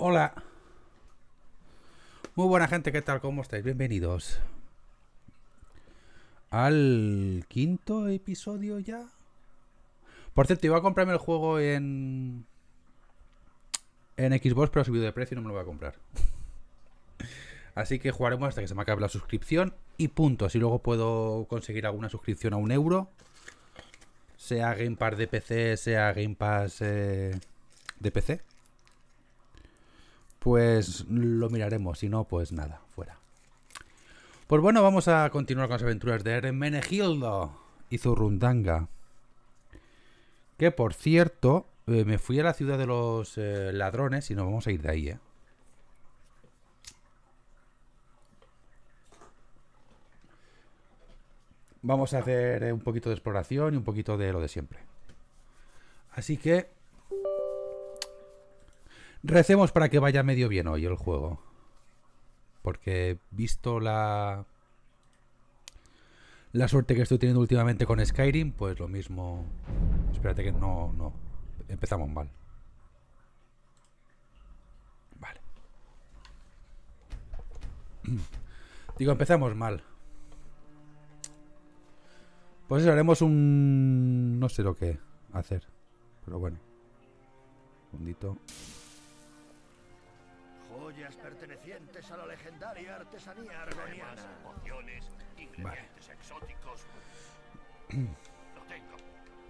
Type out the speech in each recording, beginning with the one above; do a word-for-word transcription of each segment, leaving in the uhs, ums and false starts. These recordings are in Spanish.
Hola. Muy buena gente, ¿qué tal? ¿Cómo estáis? Bienvenidos al quinto episodio ya. Por cierto, iba a comprarme el juego en en Xbox, pero ha subido de precio y no me lo voy a comprar. Así que jugaremos hasta que se me acabe la suscripción y punto. Si luego puedo conseguir alguna suscripción a un euro, sea Game Pass de P C, sea Game Pass eh, de P C, pues lo miraremos. Si no, pues nada, fuera. Pues bueno, vamos a continuar con las aventuras de Hermenegildo y Zurrundanga. Que por cierto, eh, me fui a la ciudad de los eh, ladrones y nos vamos a ir de ahí, ¿eh? Vamos a hacer eh, un poquito de exploración y un poquito de lo de siempre. Así que recemos para que vaya medio bien hoy el juego. Porque visto la la suerte que estoy teniendo últimamente con Skyrim, pues lo mismo. Espérate que no, no. Empezamos mal. Vale. Digo, empezamos mal. Pues eso, haremos un... no sé lo que hacer. Pero bueno. Un segundito. Joyas pertenecientes a la legendaria artesanía argoniana. Pociones, ingredientes exóticos. Lo tengo.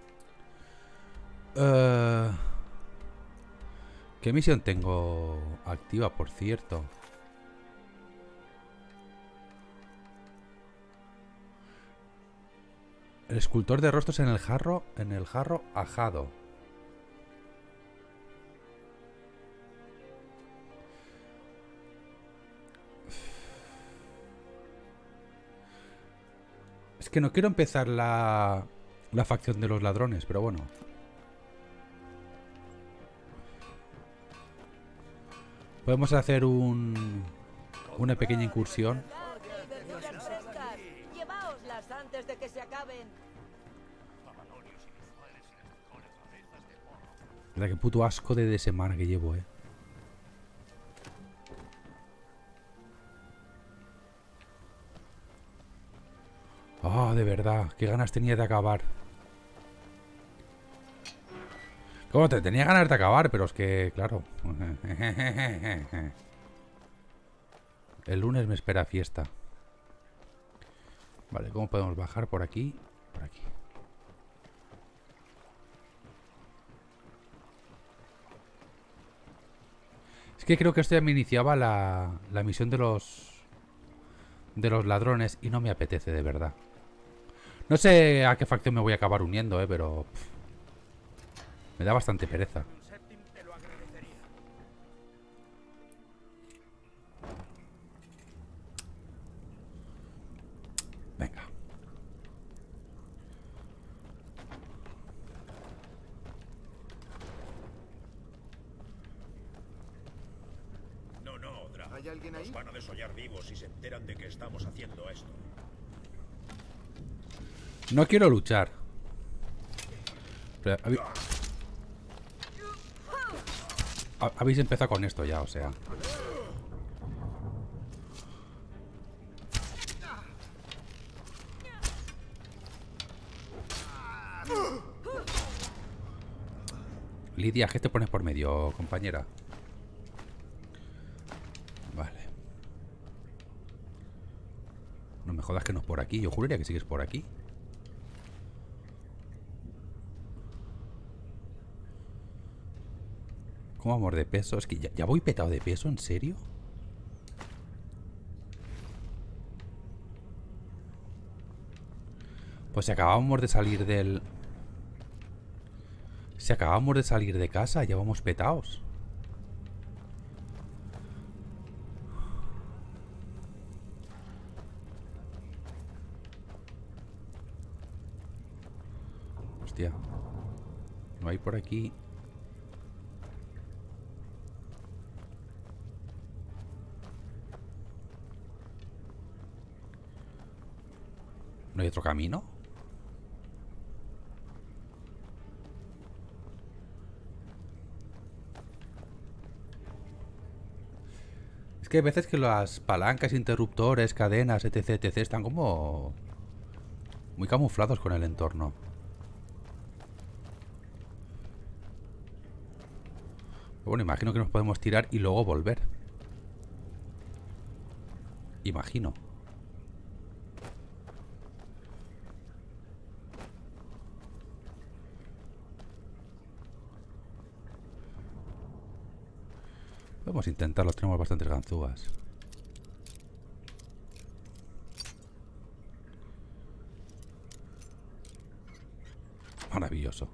Uh, ¿Qué misión tengo activa, por cierto? El escultor de rostros en el jarro, en el jarro ajado. Es que no quiero empezar la, la facción de los ladrones, pero bueno. Podemos hacer un, una pequeña incursión. Lleváoslas antes de que se acaben. Mira qué puto asco de, de semana que llevo, eh. Ah, oh, de verdad, qué ganas tenía de acabar. ¿Cómo te tenía ganas de acabar? Pero es que, claro. El lunes me espera fiesta. Vale, ¿cómo podemos bajar por aquí? Por aquí. Es que creo que esto ya me iniciaba la, la misión de los de los ladrones y no me apetece de verdad. No sé a qué facción me voy a acabar uniendo, eh, pero pff, me da bastante pereza. Venga. No, no, Dra. ¿Hay alguien ahí? Nos van a desollar vivos si se enteran de que estamos haciendo esto. No quiero luchar. Pero, ¿habéis... habéis empezado con esto ya, o sea. Lidia, ¿qué te pones por medio, compañera? Vale. No me jodas que no es por aquí. Yo juraría que sigues por aquí. ¿Cómo amor de peso? Es que ya, ya voy petado de peso, ¿en serio? Pues si acabamos de salir del... Si acabamos de salir de casa, ya vamos petados. Hostia. No hay por aquí... ¿No hay otro camino? Es que hay veces que las palancas, interruptores, cadenas, etc, etc están como muy camuflados con el entorno. Bueno, imagino que nos podemos tirar y luego volver. Imagino. Podemos intentarlo, tenemos bastantes ganzúas. Maravilloso.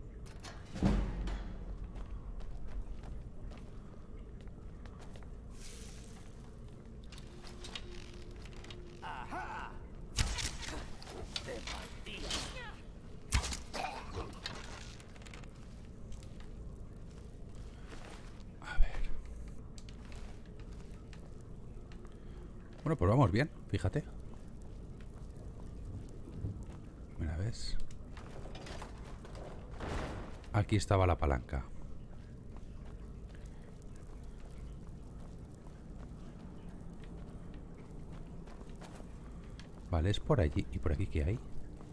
Bueno, pues vamos bien, fíjate. Mira, ¿ves? Aquí estaba la palanca. Vale, es por allí. ¿Y por aquí qué hay?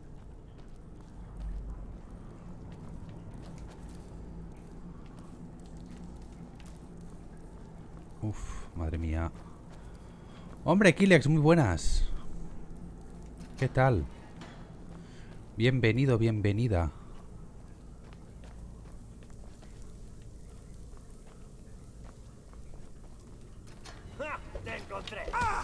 Uf, madre mía. Hombre, Kilex, muy buenas. ¿Qué tal? Bienvenido, bienvenida. ¡Te encontré!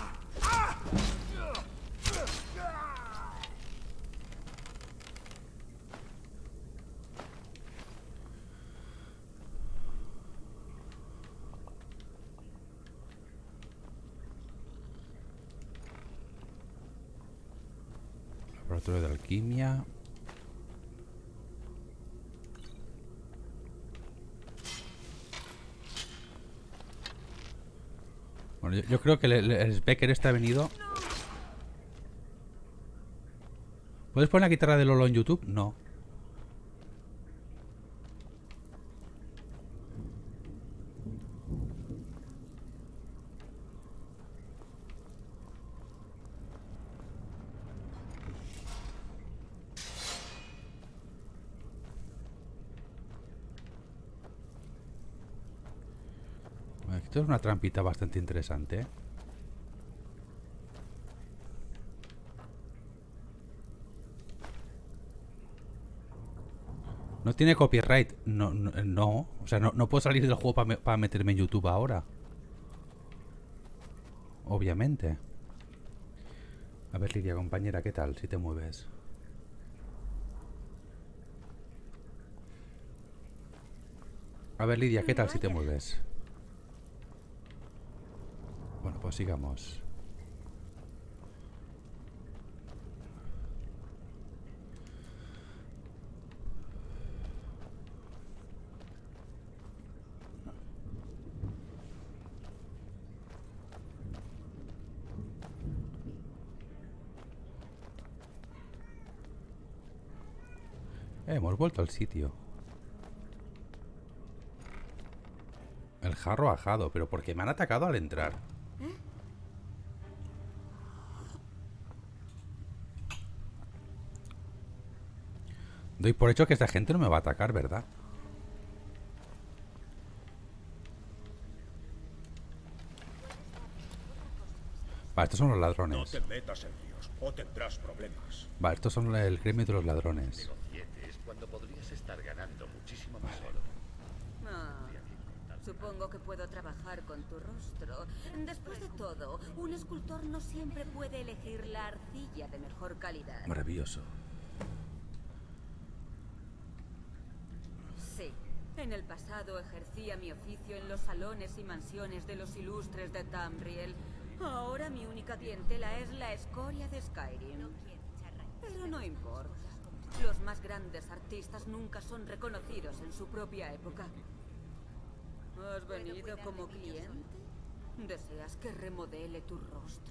Laboratorio de alquimia. Bueno, yo, yo creo que el, el, el Specker este ha venido. ¿Puedes poner la guitarra de Lolo en YouTube? No. Esto es una trampita bastante interesante, ¿eh? No tiene copyright. No, no, no. O sea, no, no puedo salir del juego para me, para meterme en YouTube ahora. Obviamente. A ver, Lidia, compañera, ¿qué tal? Si te mueves. A ver, Lidia, ¿qué tal si te mueves? Bueno, pues sigamos. Hemos vuelto al sitio. El jarro ajado, pero porque me han atacado al entrar. Doy por hecho que esta gente no me va a atacar, ¿verdad? Vale, estos son los ladrones. No te metas en líos o tendrás problemas. Vale, estos son el gremio de los ladrones. Negocietes cuando podrías estar ganando muchísimo más oro. Ah, supongo que puedo trabajar con tu rostro. Después de todo, un escultor no siempre puede elegir la arcilla de mejor calidad. Maravilloso. Sí. En el pasado ejercía mi oficio en los salones y mansiones de los ilustres de Tamriel. Ahora mi única clientela es la escoria de Skyrim. Pero no importa. Los más grandes artistas nunca son reconocidos en su propia época. ¿Has venido como cliente? ¿Deseas que remodele tu rostro?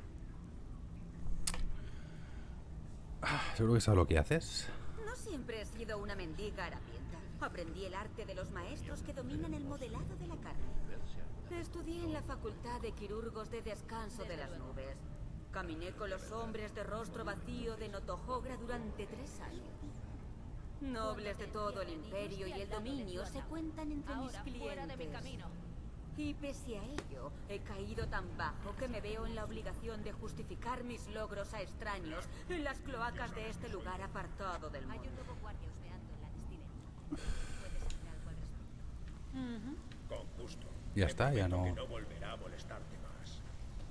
Ah, seguro que sabes lo que haces. No siempre he sido una mendiga harapienta. Aprendí el arte de los maestros que dominan el modelado de la carne. Estudié en la Facultad de Quirúrgos de Descanso de las Nubes. Caminé con los hombres de rostro vacío de Notojogra durante tres años. Nobles de todo el imperio y el dominio se cuentan entre mis clientes. Y pese a ello, he caído tan bajo que me veo en la obligación de justificar mis logros a extraños en las cloacas de este lugar apartado del mundo. Hay un nuevo guardia husmeando en la destilería. ¿Puedes hacer algo al respecto? Con gusto. Ya está, ya no... Que no volverá a molestarte más.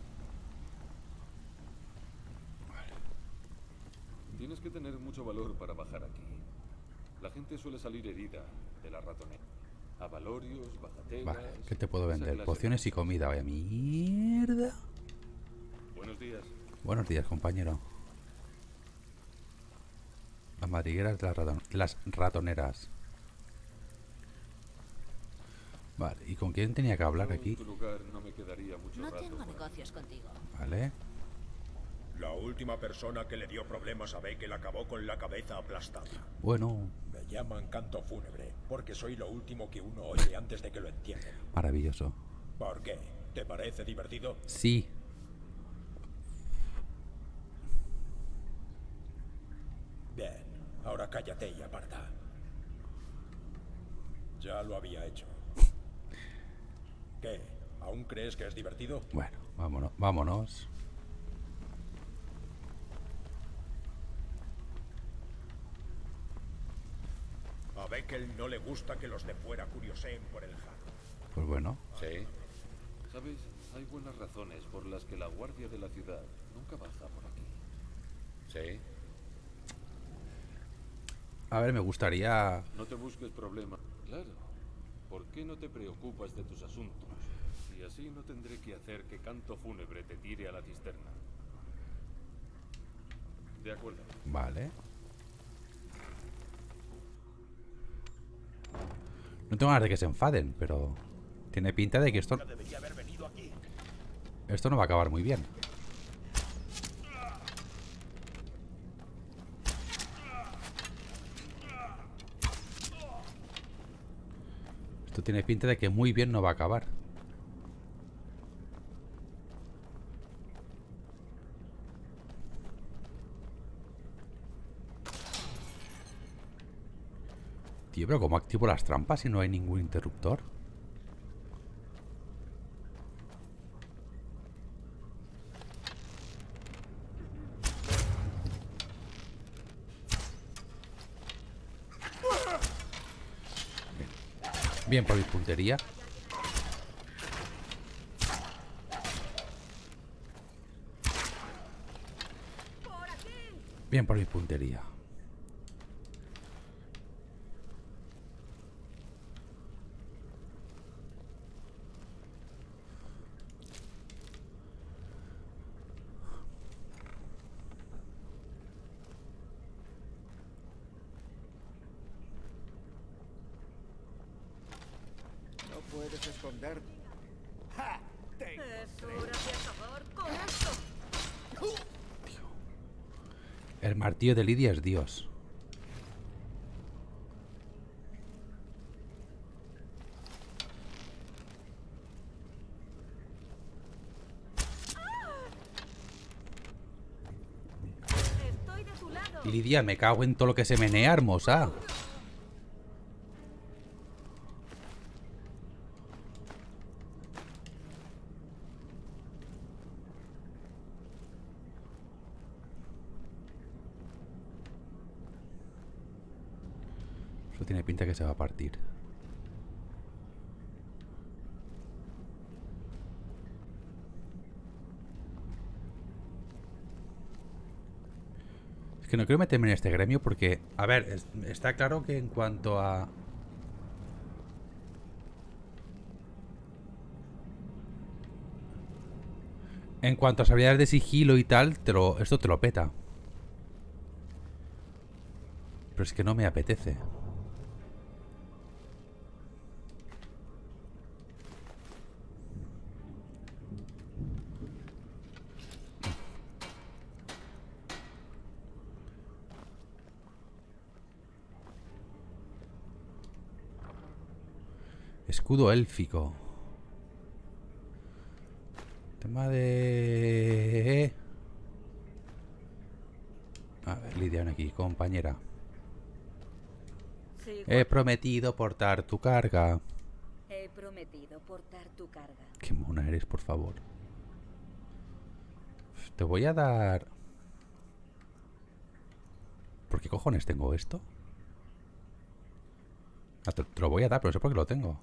Tienes que tener mucho valor para bajar aquí. La gente suele salir herida de la ratonera. Avalorios, bajatelas... Vale, ¿qué te puedo vender? Pociones y comida, vaya mierda. Buenos días. Buenos días, compañero. Las madrigueras de las, raton de las ratoneras. Vale, ¿y con quién tenía que hablar aquí? En tu lugar no me quedaría mucho No rato tengo por aquí. negocios contigo. Vale. La última persona que le dio problemas a Bekel acabó con la cabeza aplastada. Bueno, Me llaman canto fúnebre, porque soy lo último que uno oye antes de que lo entierren. maravilloso. ¿Por qué? ¿Te parece divertido? Sí. Bien, ahora cállate y aparta. Ya lo había hecho. ¿Qué? ¿Aún crees que es divertido? Bueno, vámonos, vámonos. A Bekel no le gusta que los de fuera curioseen por el jarro. Pues bueno. Sí. ¿Sabes? Hay buenas razones por las que la guardia de la ciudad nunca baja por aquí. Sí. A ver, me gustaría... No te busques problemas. Claro. ¿Por qué no te preocupas de tus asuntos? Y así no tendré que hacer que canto fúnebre te tire a la cisterna. De acuerdo. Vale. No tengo ganas de que se enfaden, pero... Tiene pinta de que esto... Debería haber venido aquí. Esto no va a acabar muy bien. Esto tiene pinta de que muy bien no va a acabar. Tío, pero ¿cómo activo las trampas si no hay ningún interruptor? Bien por mi puntería. Bien por mi puntería. No puedes esconder. ¡Ja! Tengo Es hora de acabar con esto. El martillo de Lidia es Dios. Estoy de tu lado. Lidia, me cago en todo lo que se menea, hermosa. Eso tiene pinta que se va a partir. Es que no quiero meterme en este gremio porque, a ver, es- está claro que en cuanto a... En cuanto a las habilidades de sigilo y tal, te lo, esto te lo peta. Pero es que no me apetece. Escudo élfico. Tema de... A ver, Lidia, ven aquí, compañera. Sí, He prometido portar tu carga. he prometido portar tu carga. Qué mona eres, por favor. Te voy a dar... ¿Por qué cojones tengo esto? Ah, te, te lo voy a dar, pero no sé por qué lo tengo.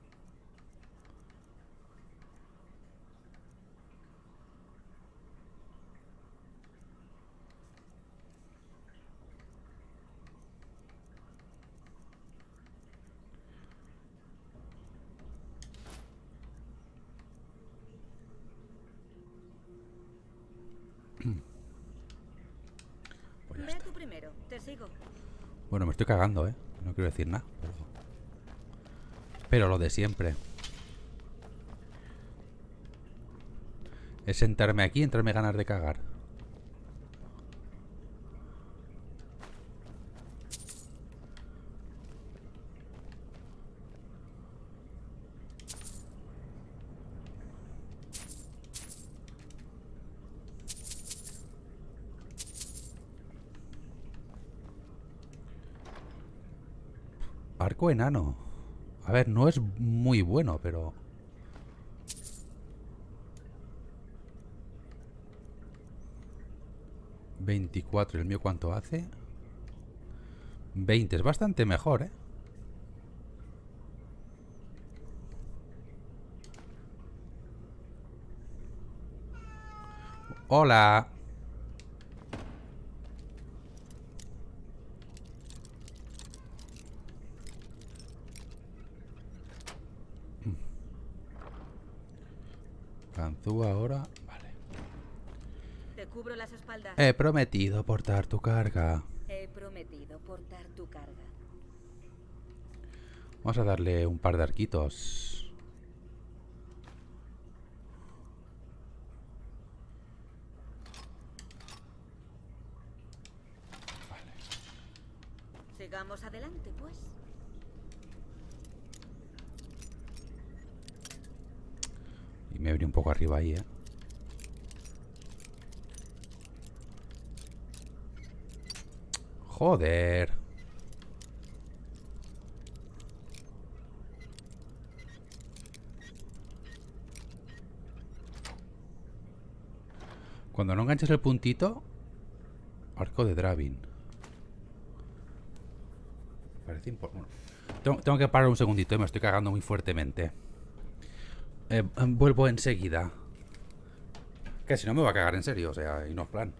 Pues ya Ve está. tú primero, te sigo. Bueno, me estoy cagando, ¿eh? No quiero decir nada. Pero, pero lo de siempre. Es sentarme aquí y entrarme ganas de cagar. Arco enano. A ver, no es muy bueno, pero... veinticuatro. ¿El mío cuánto hace? veinte. Es bastante mejor, ¿eh? Hola. Ganzúa ahora. Vale. Te cubro las espaldas. He prometido portar tu carga. He prometido portar tu carga. Vamos a darle un par de arquitos. Sigamos adelante, pues. Y me abrí un poco arriba ahí, ¿eh? Joder. Cuando no enganches el puntito, arco de Dravin. Parece importante. Tengo, tengo que parar un segundito, ¿eh? Me estoy cagando muy fuertemente. Eh, vuelvo enseguida. Que si no me va a cagar en serio, o sea, y no es plan.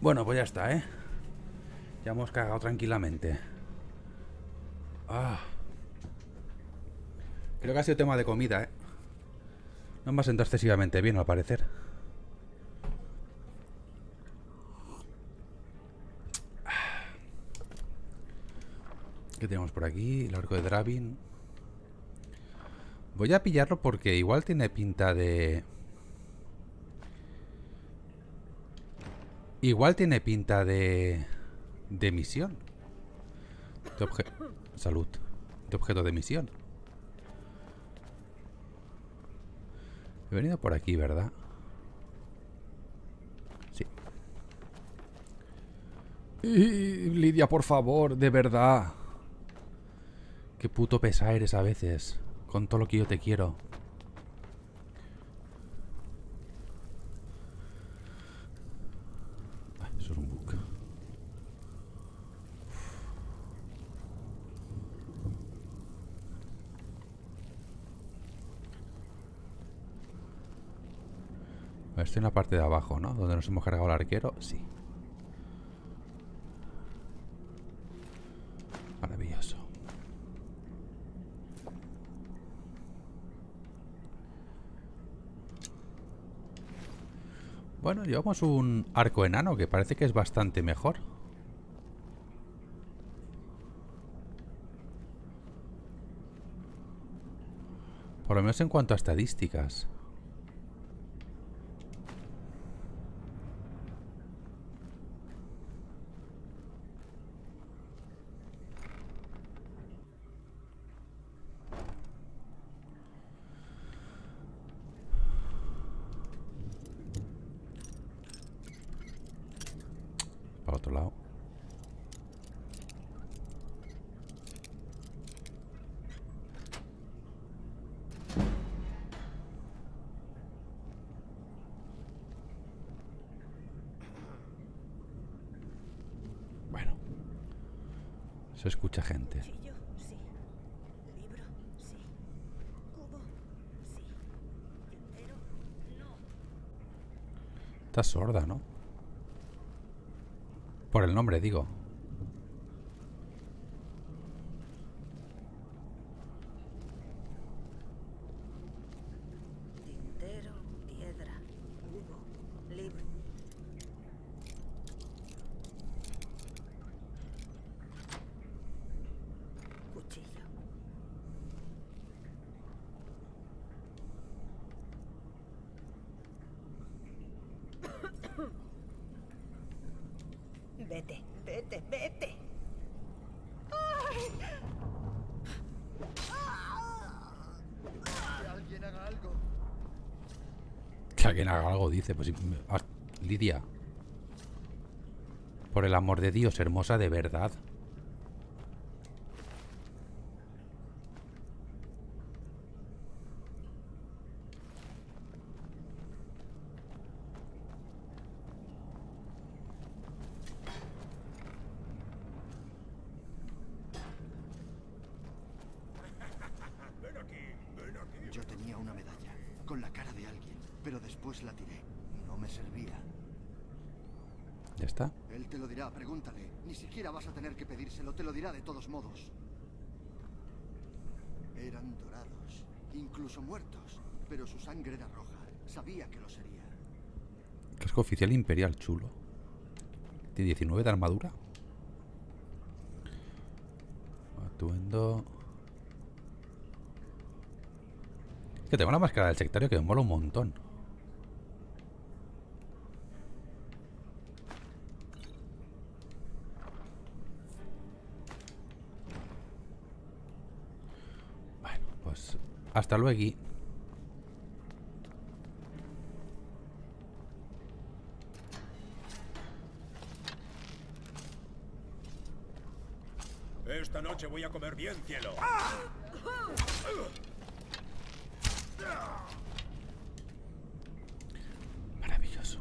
Bueno, pues ya está, ¿eh? Ya hemos cagado tranquilamente. Ah. Creo que ha sido tema de comida, ¿eh? No me ha sentado excesivamente bien, al parecer. ¿Qué tenemos por aquí? El arco de Dravin. Voy a pillarlo porque igual tiene pinta de... Igual tiene pinta de... De misión. De objeto... Salud. De objeto de misión. He venido por aquí, ¿verdad? Sí. Y, Lidia, por favor, de verdad. Qué puto pesa eres a veces. Con todo lo que yo te quiero. Ah, eso es un bug. Estoy en la parte de abajo, ¿no? Donde nos hemos cargado el arquero. Sí. Maravilloso. Bueno, llevamos un arco enano que parece que es bastante mejor. Por lo menos en cuanto a estadísticas. Para otro lado. Bueno. Se escucha gente. Cuchillo, sí. Libro, sí. Cubo, sí. Tintero, no. Estás sorda, ¿no? Por el nombre, digo. Tintero, piedra, cubo, libro. Cuchillo. Vete, vete, vete. Que alguien haga algo. Que alguien haga algo, dice. Pues ah, Lidia. Por el amor de Dios, hermosa de verdad. Ven aquí, ven aquí. Yo tenía una medalla con la cara de alguien, pero después la tiré. No me servía. Ya está. Él te lo dirá, pregúntale. Ni siquiera vas a tener que pedírselo, te lo dirá de todos modos. Eran dorados, incluso muertos, pero su sangre era roja. Sabía que lo sería. Casco oficial imperial, chulo. De diecinueve de armadura. Atuendo. Es que tengo la máscara del sectario que me mola un montón. Bueno, pues hasta luego. Esta noche voy a comer bien, cielo. Maravilloso.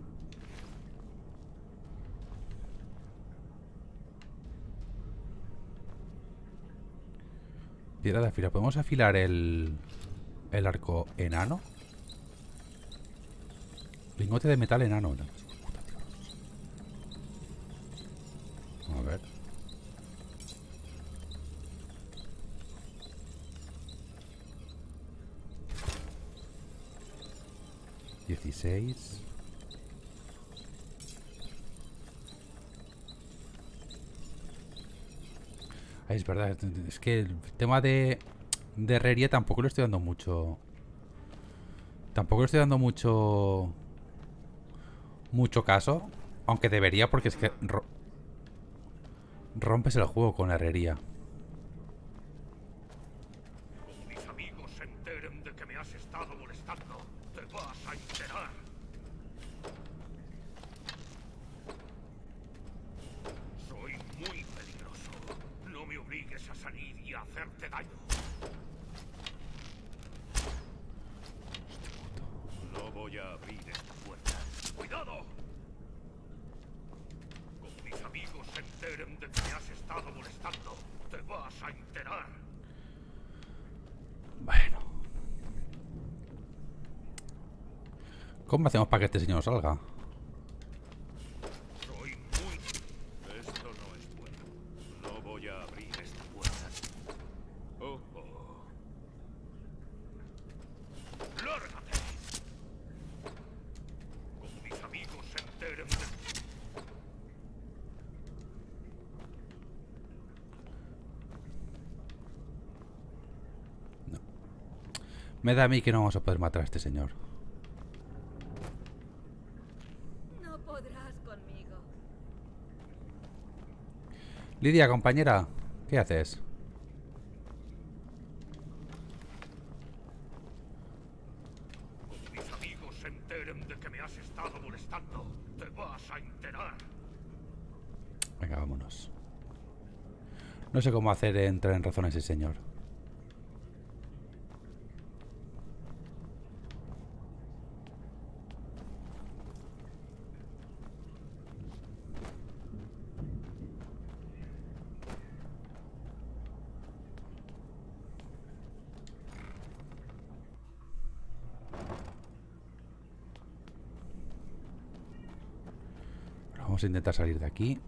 Piedra de afila. ¿Podemos afilar el, el arco enano? Lingote de metal enano. A ver. dieciséis. Ay, es verdad, es que el tema de, de herrería tampoco le estoy dando mucho. Tampoco le estoy dando mucho. Mucho caso. Aunque debería, porque es que ro rompes el juego con la herrería. Como mis amigos se enteren de que me has estado molestando, te vas a enterar. Soy muy peligroso. No me obligues a salir y a hacerte daño. No voy a abrir esta puerta. ¡Cuidado! Como mis amigos se enteren de que me has estado molestando, te vas a enterar. Bueno. ¿Cómo hacemos para que este señor salga? Soy muy... Esto no es bueno. No voy a abrir esta puerta. Oh, oh. ¡Lárgate! Como mis amigos se enteren de... Me da a mí que no vamos a poder matar a este señor. No podrás conmigo. Lidia, compañera, ¿qué haces? Como mis amigos se enteren de que me has estado molestando, te vas a enterar. Venga, vámonos. No sé cómo hacer entrar en razón a ese señor. Vamos a intentar salir de aquí.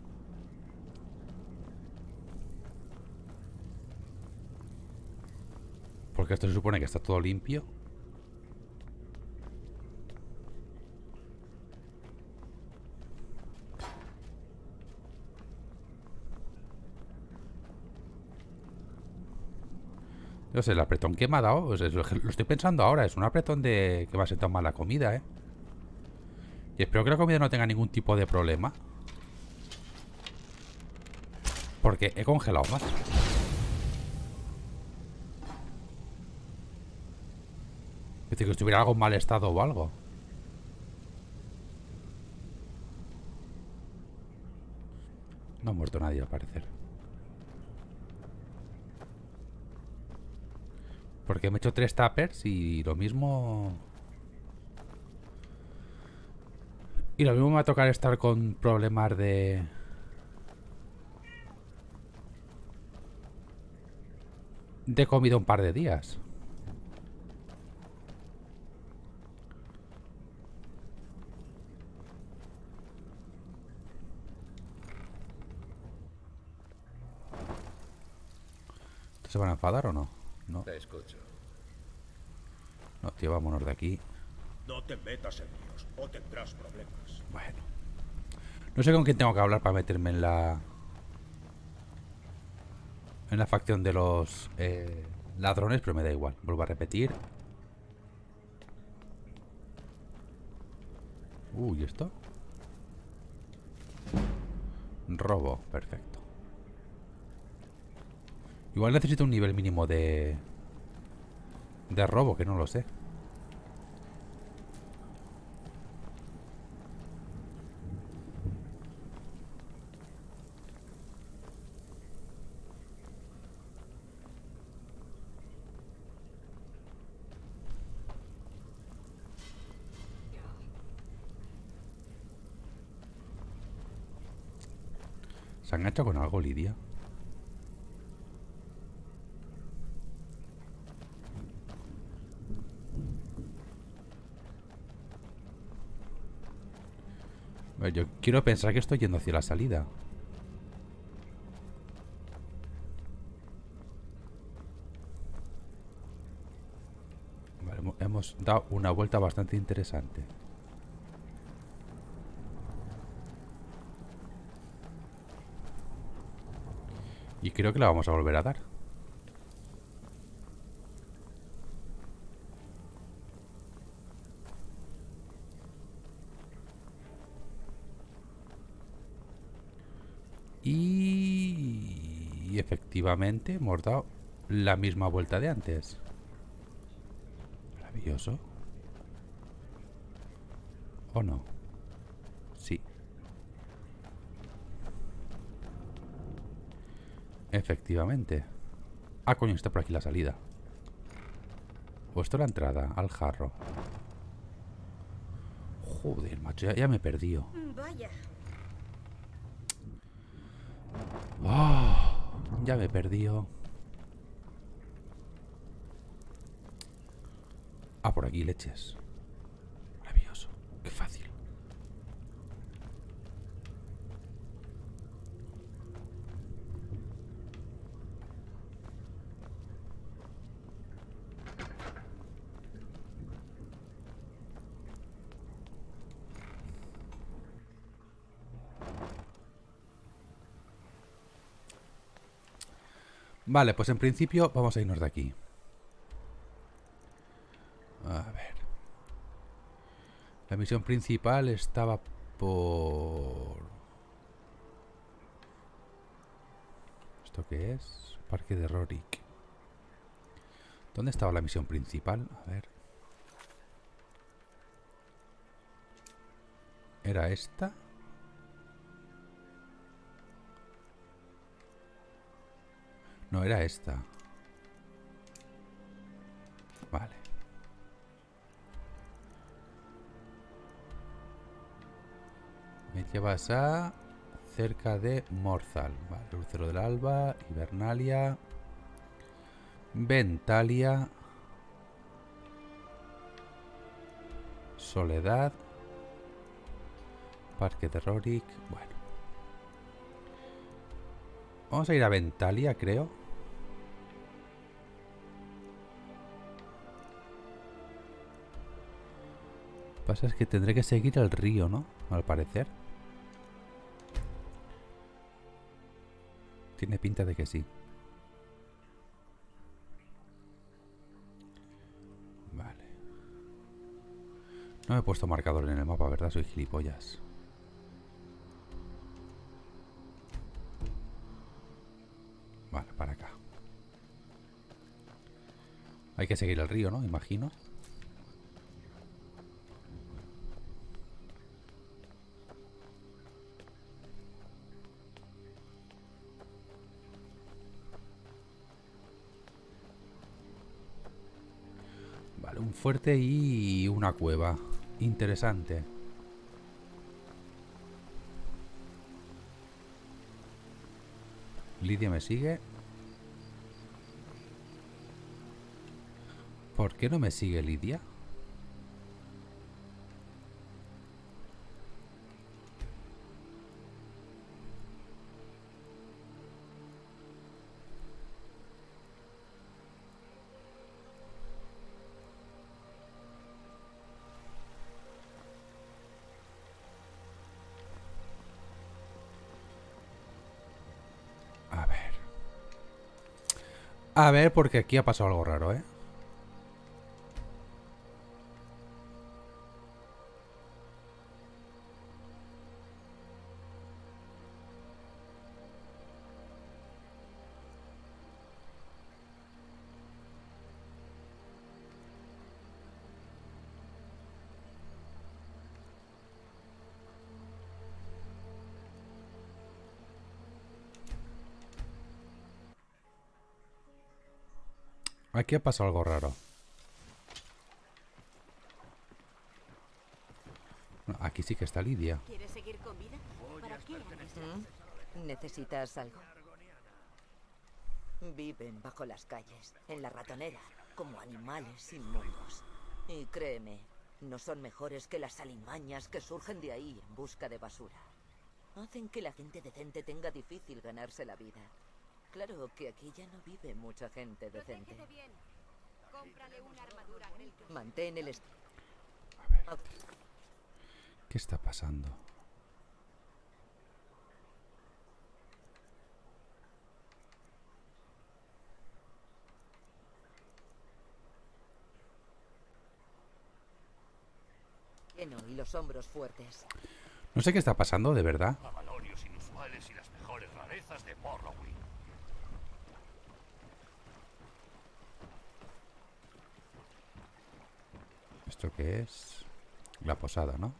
Porque esto se supone que está todo limpio. No sé, el apretón que me ha dado, pues es lo que- lo estoy pensando ahora, es un apretón de que va a ser tan mala comida, ¿eh? Y espero que la comida no tenga ningún tipo de problema. Porque he congelado más. Pensé que estuviera algo en mal estado o algo. No ha muerto nadie al parecer. Porque me he hecho tres tuppers y lo mismo... Y lo mismo me va a tocar estar con problemas de... De comida un par de días. ¿Se van a enfadar o no? No, Te escucho. no, tío, vámonos de aquí. No te metas en líos o tendrás problemas. Bueno. No sé con quién tengo que hablar para meterme en la... En la facción de los eh, ladrones, pero me da igual. Vuelvo a repetir. Uy, ¿y esto? Robo, perfecto. Igual necesito un nivel mínimo de... De robo, que no lo sé. ¿Se ha enganchado con algo, Lidia? A ver, yo quiero pensar que estoy yendo hacia la salida. hemos, hemos dado una vuelta bastante interesante. Y creo que la vamos a volver a dar. Y efectivamente hemos dado la misma vuelta de antes. Maravilloso. ¿O no? Sí. Efectivamente. Ah, coño, está por aquí la salida. O esto es la entrada al jarro. Joder, macho, ya, ya me he perdido. Vaya. Oh, ya me he perdido. Ah, por aquí, leches. Maravilloso. Qué fácil. Vale, pues en principio vamos a irnos de aquí. A ver. La misión principal estaba por... ¿Esto qué es? Parque de Rorik. ¿Dónde estaba la misión principal? A ver. ¿Era esta? No, era esta. Vale. Me llevas a... cerca de Morthal. Vale, Lucero del Alba, Hibernalia, Ventalia, Soledad, Parque de Rorik. Bueno. Vamos a ir a Ventalia, creo. Lo que pasa es que tendré que seguir el río, ¿no? Al parecer. Tiene pinta de que sí. Vale. No me he puesto marcador en el mapa, ¿verdad? Soy gilipollas. Vale, para acá. Hay que seguir el río, ¿no? Imagino. Vale, un fuerte y una cueva. Interesante. Lidia me sigue. ¿Por qué no me sigue Lidia? A ver. A ver, porque aquí ha pasado algo raro, ¿eh? Aquí ha pasado algo raro. No, aquí sí que está Lidia. ¿Quieres seguir con vida? ¿Para qué harás? ¿Mm? ¿Necesitas algo? Viven bajo las calles, en la ratonera, como animales inmundos. Y créeme, no son mejores que las alimañas que surgen de ahí en busca de basura. Hacen que la gente decente tenga difícil ganarse la vida. Claro que aquí ya no vive mucha gente decente. Protégete bien. Mantén el... est- ¿Qué está pasando? lleno y los hombros fuertes. No sé qué está pasando, de verdad. Avalorios inusuales y las mejores rarezas de Morrowind. ¿Esto qué es? La posada, ¿no?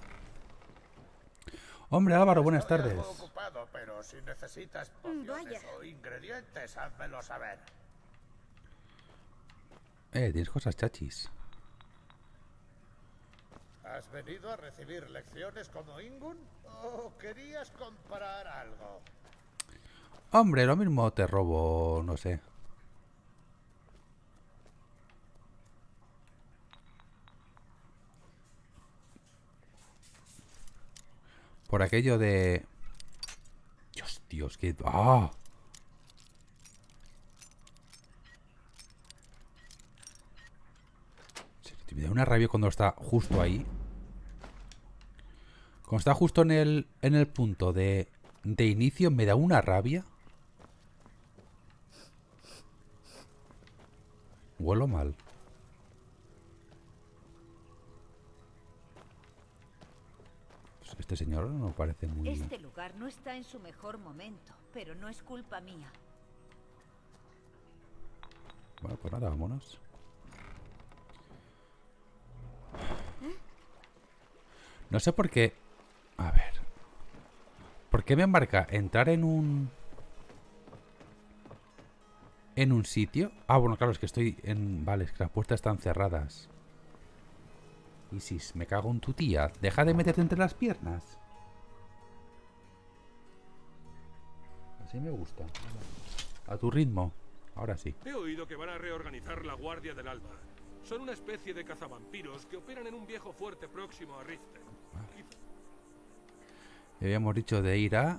Hombre, Álvaro, buenas Estoy tardes. algo ocupado, pero si necesitas pociones Vaya. o ingredientes, házmelo saber. Eh, tienes cosas chachis. ¿Has venido a recibir lecciones como Ingun o querías comprar algo? Hombre, lo mismo te robo, no sé. Por aquello de... Dios, Dios, que... ¡Ah! Me da una rabia cuando está justo ahí. Cuando está justo en el, en el punto de, de inicio, me da una rabia. Huelo mal. Este señor no parece muy... Este lugar no está en su mejor momento, pero no es culpa mía. Bueno, pues nada, vámonos. No sé por qué... A ver... ¿Por qué me marca entrar en un... En un sitio? Ah, bueno, claro, es que estoy en... Vale, es que las puertas están cerradas. Isis, me cago en tu tía. Deja de meterte entre las piernas. Así me gusta. A tu ritmo. Ahora sí. He oído que van a reorganizar la Guardia del Alba. Son una especie de cazavampiros que operan en un viejo fuerte próximo a Riften. Habíamos dicho de ir a...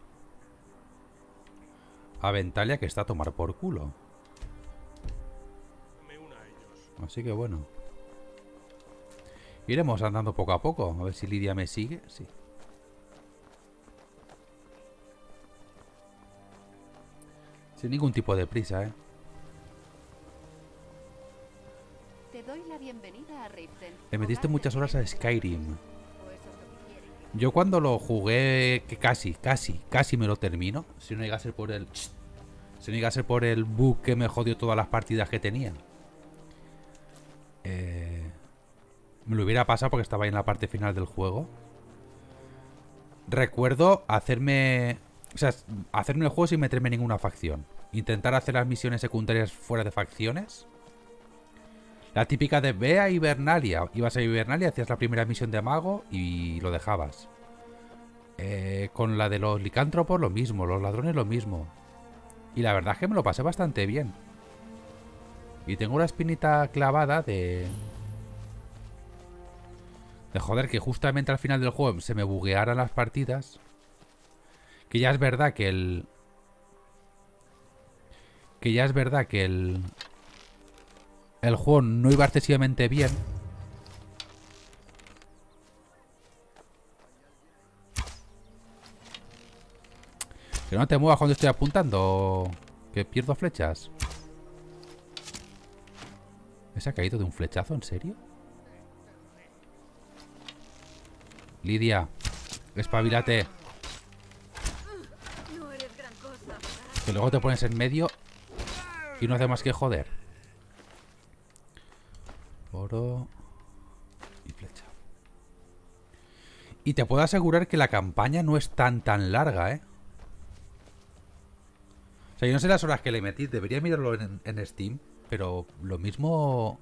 A Ventalia, que está a tomar por culo. Me uno a ellos. Así que bueno. Iremos andando poco a poco. A ver si Lidia me sigue. Sí. Sin ningún tipo de prisa, ¿eh? Te doy la bienvenida a Riften. Le metiste muchas horas a Skyrim. O eso es lo que quieren que- Yo cuando lo jugué, que casi, casi, casi me lo termino. Si no llega a ser por el... Si no llega a ser por el bug que me jodió todas las partidas que tenía. Eh, me lo hubiera pasado porque estaba ahí en la parte final del juego. Recuerdo hacerme... O sea, hacerme el juego sin meterme en ninguna facción. Intentar hacer las misiones secundarias fuera de facciones. La típica de ve a Hibernalia. Ibas a Hibernalia, hacías la primera misión de mago y lo dejabas. Eh, con la de los licántropos lo mismo, los ladrones lo mismo. Y la verdad es que me lo pasé bastante bien. Y tengo una espinita clavada de... De joder, que justamente al final del juego se me buguearan las partidas. Que ya es verdad que el... Que ya es verdad que el... El juego no iba excesivamente bien. Que no te muevas cuando estoy apuntando. Que pierdo flechas. ¿Se ha caído de un flechazo? ¿En serio? Lidia, espabilate. No eres gran cosa. Que luego te pones en medio y no hace más que joder. Oro y flecha. Y te puedo asegurar que la campaña no es tan tan larga, ¿eh? O sea, yo no sé las horas que le metí. Debería mirarlo en, en Steam. Pero lo mismo...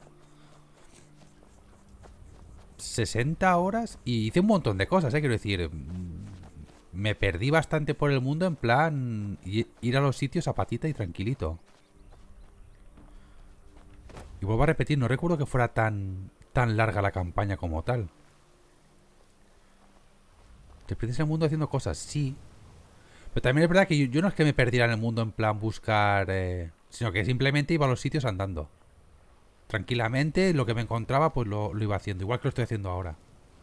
sesenta horas. Y hice un montón de cosas, ¿eh? Quiero decir... Me perdí bastante por el mundo. En plan... Ir a los sitios a patita y tranquilito. Y vuelvo a repetir, no recuerdo que fuera tan... tan larga la campaña como tal. ¿Te pierdes el mundo haciendo cosas? Sí. Pero también es verdad que yo, yo no es que me perdiera en el mundo en plan buscar... Eh, sino que simplemente iba a los sitios andando. tranquilamente, lo que me encontraba, pues lo, lo iba haciendo, igual que lo estoy haciendo ahora.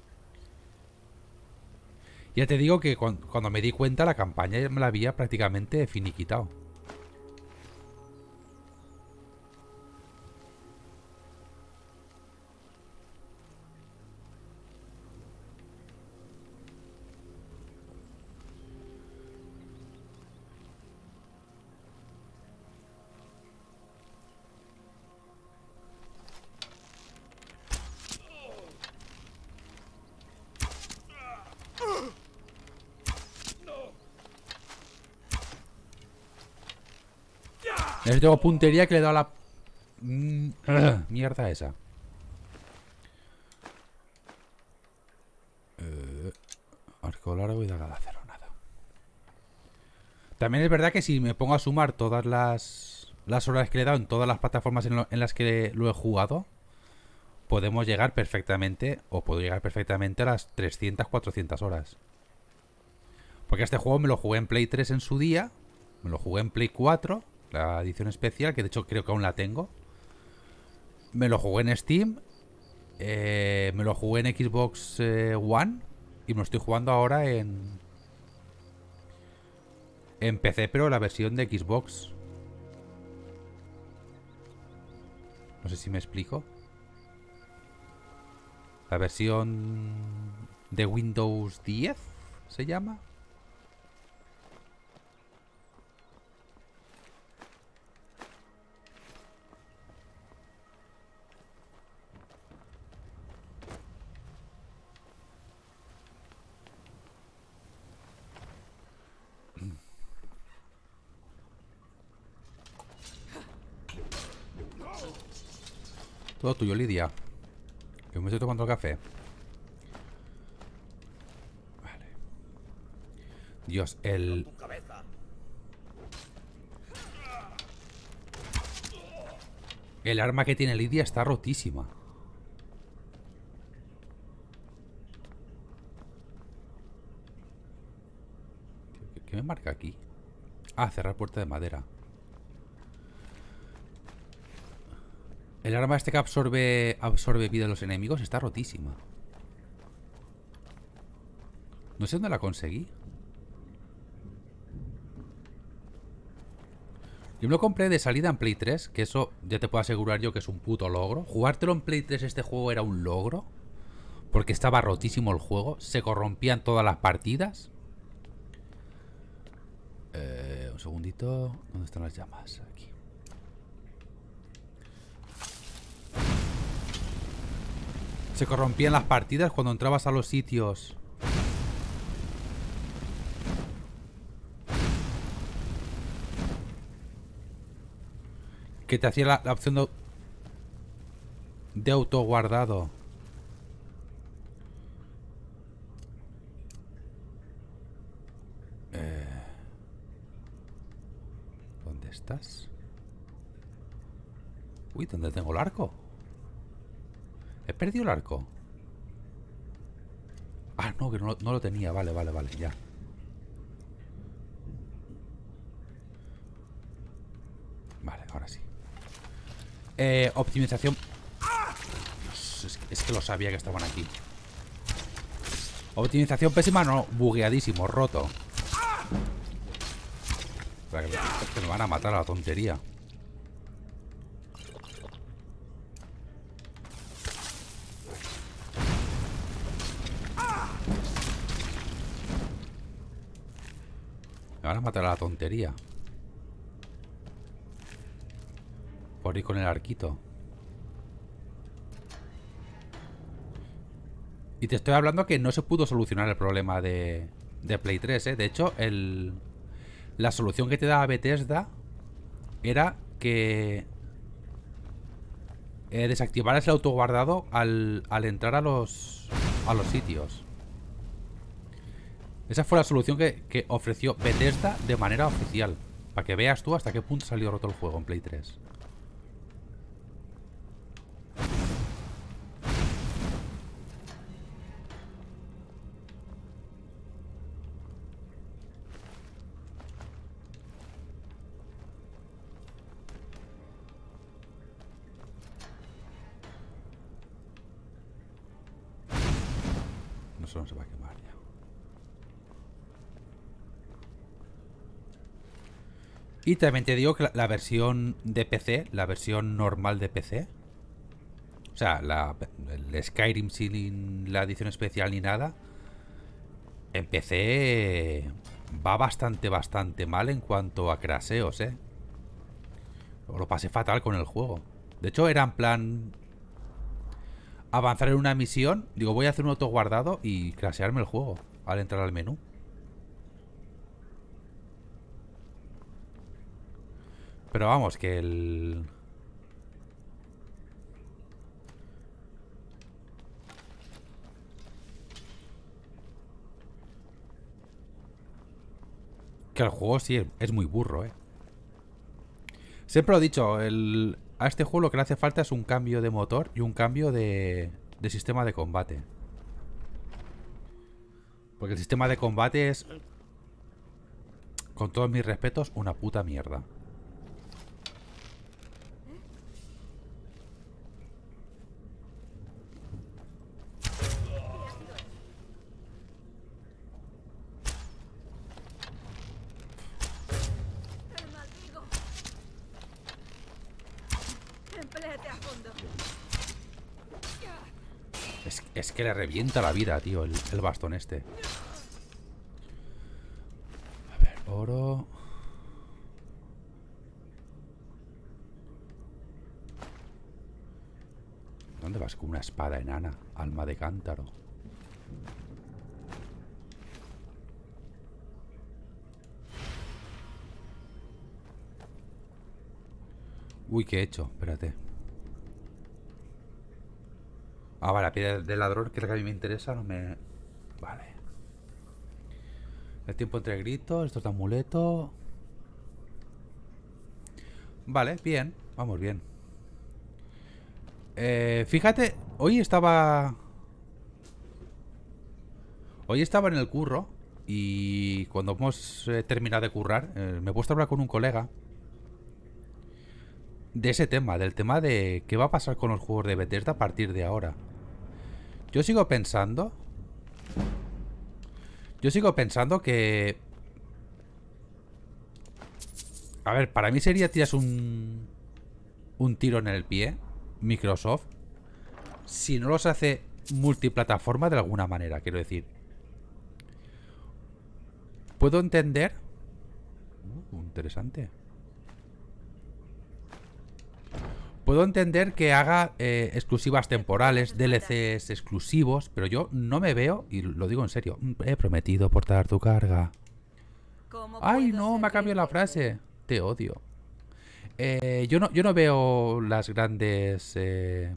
Ya te digo que cuando, cuando me di cuenta, la campaña me la había prácticamente finiquitado. Yo tengo puntería que le he dado a la... Mm, mierda esa. Eh, arco largo y daga de acero, nada. También es verdad que si me pongo a sumar todas las, las horas que le he dado en todas las plataformas en, lo, en las que lo he jugado, podemos llegar perfectamente, o puedo llegar perfectamente a las trescientas, cuatrocientas horas. Porque este juego me lo jugué en Play tres en su día, me lo jugué en Play cuatro... la edición especial, que de hecho creo que aún la tengo. Me lo jugué en Steam. Eh, me lo jugué en Xbox eh, One. Y me lo estoy jugando ahora en... En P C, pero la versión de Xbox. No sé si me explico. La versión de Windows diez se llama. Todo tuyo, Lidia. Que me estoy tomando el café. Vale. Dios, el... El arma que tiene Lidia está rotísima. ¿Qué, qué me marca aquí? Ah, cerrar puerta de madera. El arma este que absorbe absorbe vida de los enemigos está rotísima. No sé dónde la conseguí. Yo me lo compré de salida en Play tres, que eso ya te puedo asegurar yo que es un puto logro. Jugártelo en Play tres este juego era un logro, porque estaba rotísimo el juego. Se corrompían todas las partidas. Eh, un segundito. ¿Dónde están las llamas? Aquí. Se corrompían las partidas cuando entrabas a los sitios. Que te hacía la, la opción de, de autoguardado. Eh, ¿Dónde estás? Uy, ¿dónde tengo el arco? ¿He perdido el arco? Ah, no, que no, no lo tenía. Vale, vale, vale, ya. Vale, ahora sí. Eh, optimización. Dios, es, es que lo sabía que estaban aquí. Optimización pésima, no. Bugueadísimo, roto. Espera, que, me, que me van a matar a la tontería. Me van a matar a la tontería. Por ir con el arquito. Y te estoy hablando que no se pudo solucionar el problema de, de Play tres, ¿eh? De hecho, el, la solución que te daba Bethesda era que eh, desactivaras el autoguardado al, al entrar a los, a los sitios. Esa fue la solución que, que ofreció Bethesda de manera oficial. Para que veas tú hasta qué punto salió roto el juego en Play tres. eso no se va a quemar ya. Y también te digo que la, la versión de P C, la versión normal de P C, o sea, la, el Skyrim sin la edición especial ni nada, en P C va bastante, bastante mal en cuanto a craseos, ¿eh? Lo pasé fatal con el juego. De hecho, era en plan avanzar en una misión. Digo, voy a hacer un autoguardado y crasearme el juego al entrar al menú. Pero vamos, que el... Que el juego sí es muy burro, ¿eh? Siempre lo he dicho, el... a este juego lo que le hace falta es un cambio de motor y un cambio de, de sistema de combate. Porque el sistema de combate es, con todos mis respetos, una puta mierda. Es, es que le revienta la vida, tío, el, el bastón este. A ver, oro. ¿Dónde vas con una espada enana? Alma de cántaro. Uy, ¿qué he hecho? Espérate. Ah, vale, la piedra del ladrón, que es la que a mí me interesa, no me... Vale. El tiempo entre gritos, esto es de amuleto. Vale, bien, vamos bien. Eh, fíjate, hoy estaba... Hoy estaba en el curro y cuando hemos eh, terminado de currar, eh, me he puesto a hablar con un colega de ese tema, del tema de qué va a pasar con los juegos de Bethesda a partir de ahora. Yo sigo pensando... Yo sigo pensando que... A ver, para mí sería tiras un... Un tiro en el pie, Microsoft, si no los hace multiplataforma de alguna manera, quiero decir. Puedo entender... Uh, interesante. Puedo entender que haga eh, exclusivas temporales, D L Cs exclusivos, pero yo no me veo, y lo digo en serio, he prometido portar tu carga. Ay, no, me ha cambiado la frase. Te odio. Eh, yo, no, yo no veo las grandes... Eh...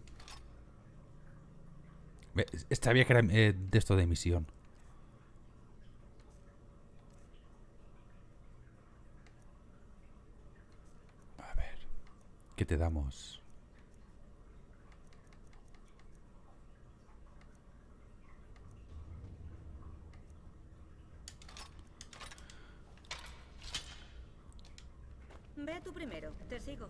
Sabía que era eh, de esto de emisión. A ver, ¿qué te damos? Ve tú primero, te sigo.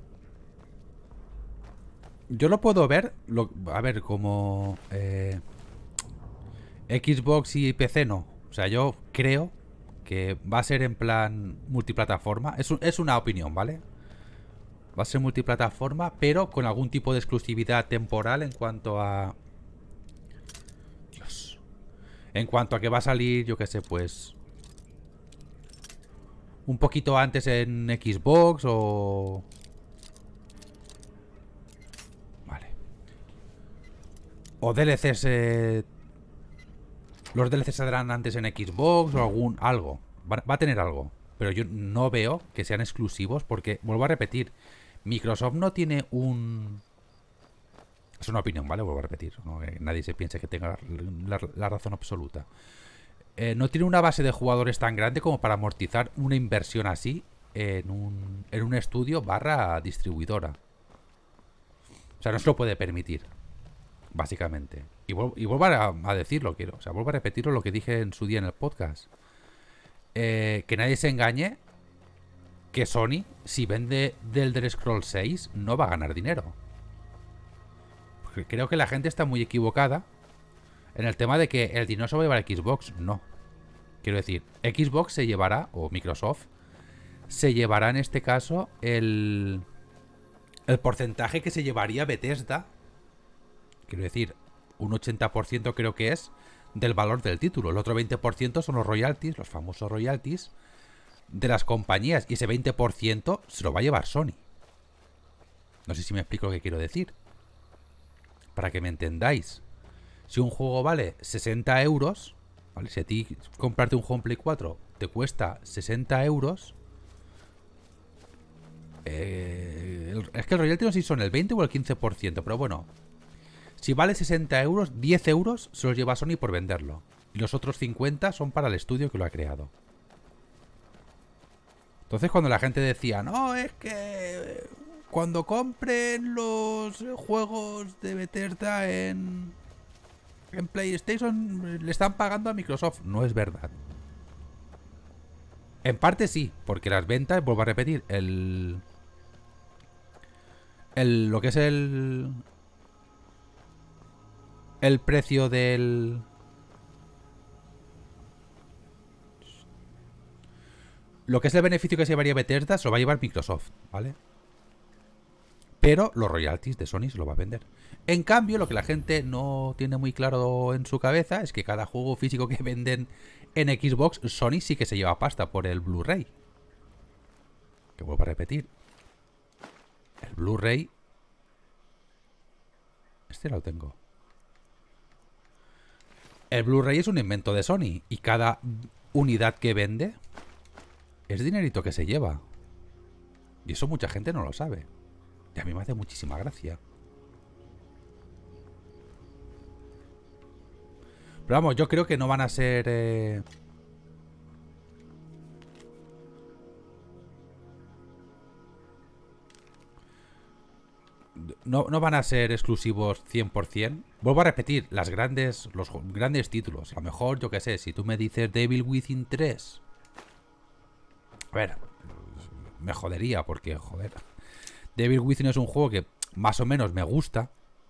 Yo lo puedo ver, lo, a ver, como eh, Xbox y P C no. O sea, yo creo que va a ser en plan multiplataforma. Es, un, es una opinión, ¿vale? Va a ser multiplataforma, pero con algún tipo de exclusividad temporal en cuanto a... Dios. En cuanto a que va a salir, yo qué sé, pues... Un poquito antes en Xbox o... Vale. O D L Cs... Eh... Los D L Cs saldrán antes en Xbox o algún... Algo. Va, va a tener algo. Pero yo no veo que sean exclusivos porque, vuelvo a repetir, Microsoft no tiene un... Es una opinión, ¿vale? Vuelvo a repetir. ¿No? Que nadie se piense que tenga la, la, la razón absoluta. Eh, no tiene una base de jugadores tan grande como para amortizar una inversión así en un, en un estudio barra distribuidora. O sea, no se lo puede permitir, básicamente. Y, vuelvo, y vuelvo a, a decirlo, quiero. O sea, vuelvo a repetir lo que dije en su día en el podcast. Eh, que nadie se engañe que Sony, si vende The Elder Scrolls seis, no va a ganar dinero. Porque creo que la gente está muy equivocada En el tema de que el dinero se va a llevar a Xbox, no. Quiero decir, Xbox se llevará, o Microsoft, se llevará en este caso el, el porcentaje que se llevaría Bethesda. Quiero decir, un ochenta por ciento creo que es del valor del título. El otro veinte por ciento son los royalties, los famosos royalties de las compañías. Y ese veinte por ciento se lo va a llevar Sony. No sé si me explico lo que quiero decir. Para que me entendáis. Si un juego vale sesenta euros, ¿vale? Si a ti comprarte un juego en Play cuatro te cuesta sesenta euros, eh, el, es que el royalty no sé si son el veinte o el quince por ciento, pero bueno, si vale sesenta euros, diez euros se los lleva Sony por venderlo. Y los otros cincuenta son para el estudio que lo ha creado. Entonces cuando la gente decía, no, es que cuando compren los juegos de Bethesda en, en PlayStation le están pagando a Microsoft. No es verdad. En parte sí, porque las ventas, vuelvo a repetir, el, el lo que es el el precio del lo que es el beneficio que se llevaría Bethesda se lo va a llevar Microsoft, ¿vale? Pero los royalties de Sony se lo va a vender. En cambio, lo que la gente no tiene muy claro en su cabeza es que cada juego físico que venden en Xbox, Sony sí que se lleva pasta por el Blu-ray. Que vuelvo a repetir. El Blu-ray... Este lo tengo. El Blu-ray es un invento de Sony. Y cada unidad que vende es dinerito que se lleva. Y eso mucha gente no lo sabe. Y a mí me hace muchísima gracia. Pero vamos, yo creo que no van a ser... Eh... No, no van a ser exclusivos cien por cien. Vuelvo a repetir, las grandes, los grandes títulos. A lo mejor, yo qué sé, si tú me dices Devil Within tres... A ver, me jodería porque, joder... Devil Within es un juego que más o menos me gusta.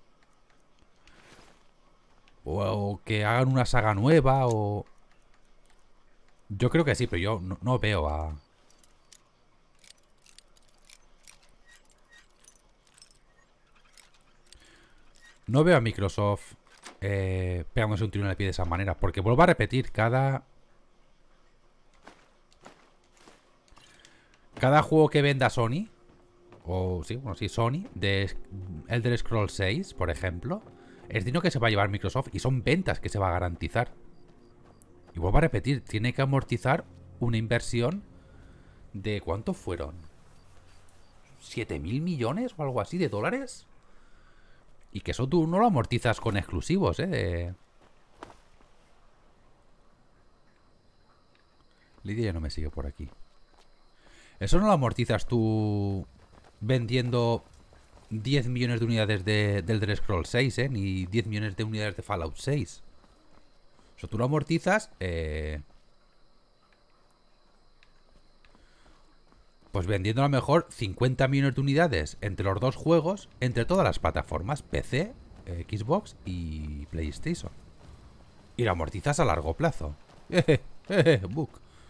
O, o que hagan una saga nueva o... Yo creo que sí, pero yo no, no veo a... No veo a Microsoft eh, pegándose un tiro en el pie de esa manera. Porque vuelvo a repetir, cada... Cada juego que venda Sony... O sí, bueno, sí, Sony, de Elder Scrolls seis, por ejemplo, es dinero que se va a llevar Microsoft y son ventas que se va a garantizar. Y vuelvo a repetir, tiene que amortizar una inversión de... ¿Cuánto fueron? ¿siete mil millones o algo así de dólares? Y que eso tú no lo amortizas con exclusivos, ¿eh? De... Lidia ya no me sigue por aquí. Eso no lo amortizas tú... vendiendo diez millones de unidades de, del Elder Scrolls seis, ¿eh? Ni diez millones de unidades de Fallout seis. Eso tú lo amortizas, eh... pues vendiendo a lo mejor cincuenta millones de unidades entre los dos juegos, entre todas las plataformas, P C, eh, Xbox y PlayStation. Y lo amortizas a largo plazo. Jeje, jeje, book.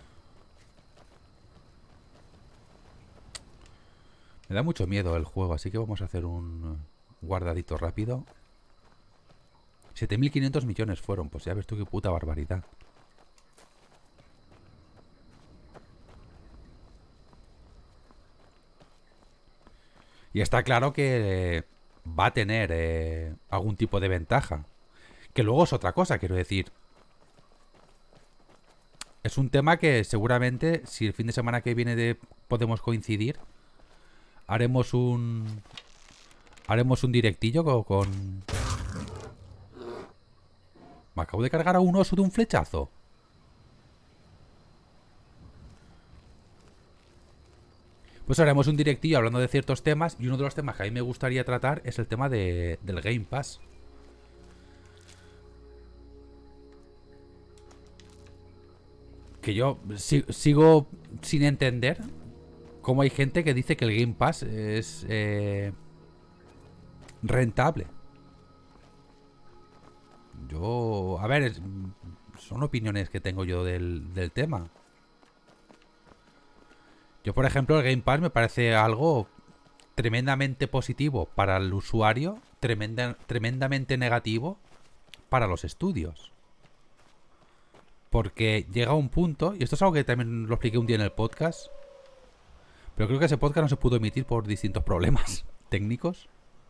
Me da mucho miedo el juego, así que vamos a hacer un guardadito rápido. siete mil quinientos millones fueron, pues ya ves tú qué puta barbaridad. Y está claro que va a tener eh, algún tipo de ventaja. Que luego es otra cosa, quiero decir. Es un tema que seguramente, si el fin de semana que viene de, podemos coincidir... Haremos un... Haremos un directillo con, con... Me acabo de cargar a un oso de un flechazo. Pues haremos un directillo hablando de ciertos temas. Y uno de los temas que a mí me gustaría tratar es el tema de, del Game Pass. Que yo si, sigo sin entender... Como hay gente que dice que el Game Pass es eh, rentable. Yo... A ver, es- son opiniones que tengo yo del, del tema. Yo, por ejemplo, el Game Pass me parece algo tremendamente positivo para el usuario, tremenda, tremendamente negativo para los estudios. Porque llega un punto, y esto es algo que también lo expliqué un día en el podcast, pero creo que ese podcast no se pudo emitir por distintos problemas técnicos.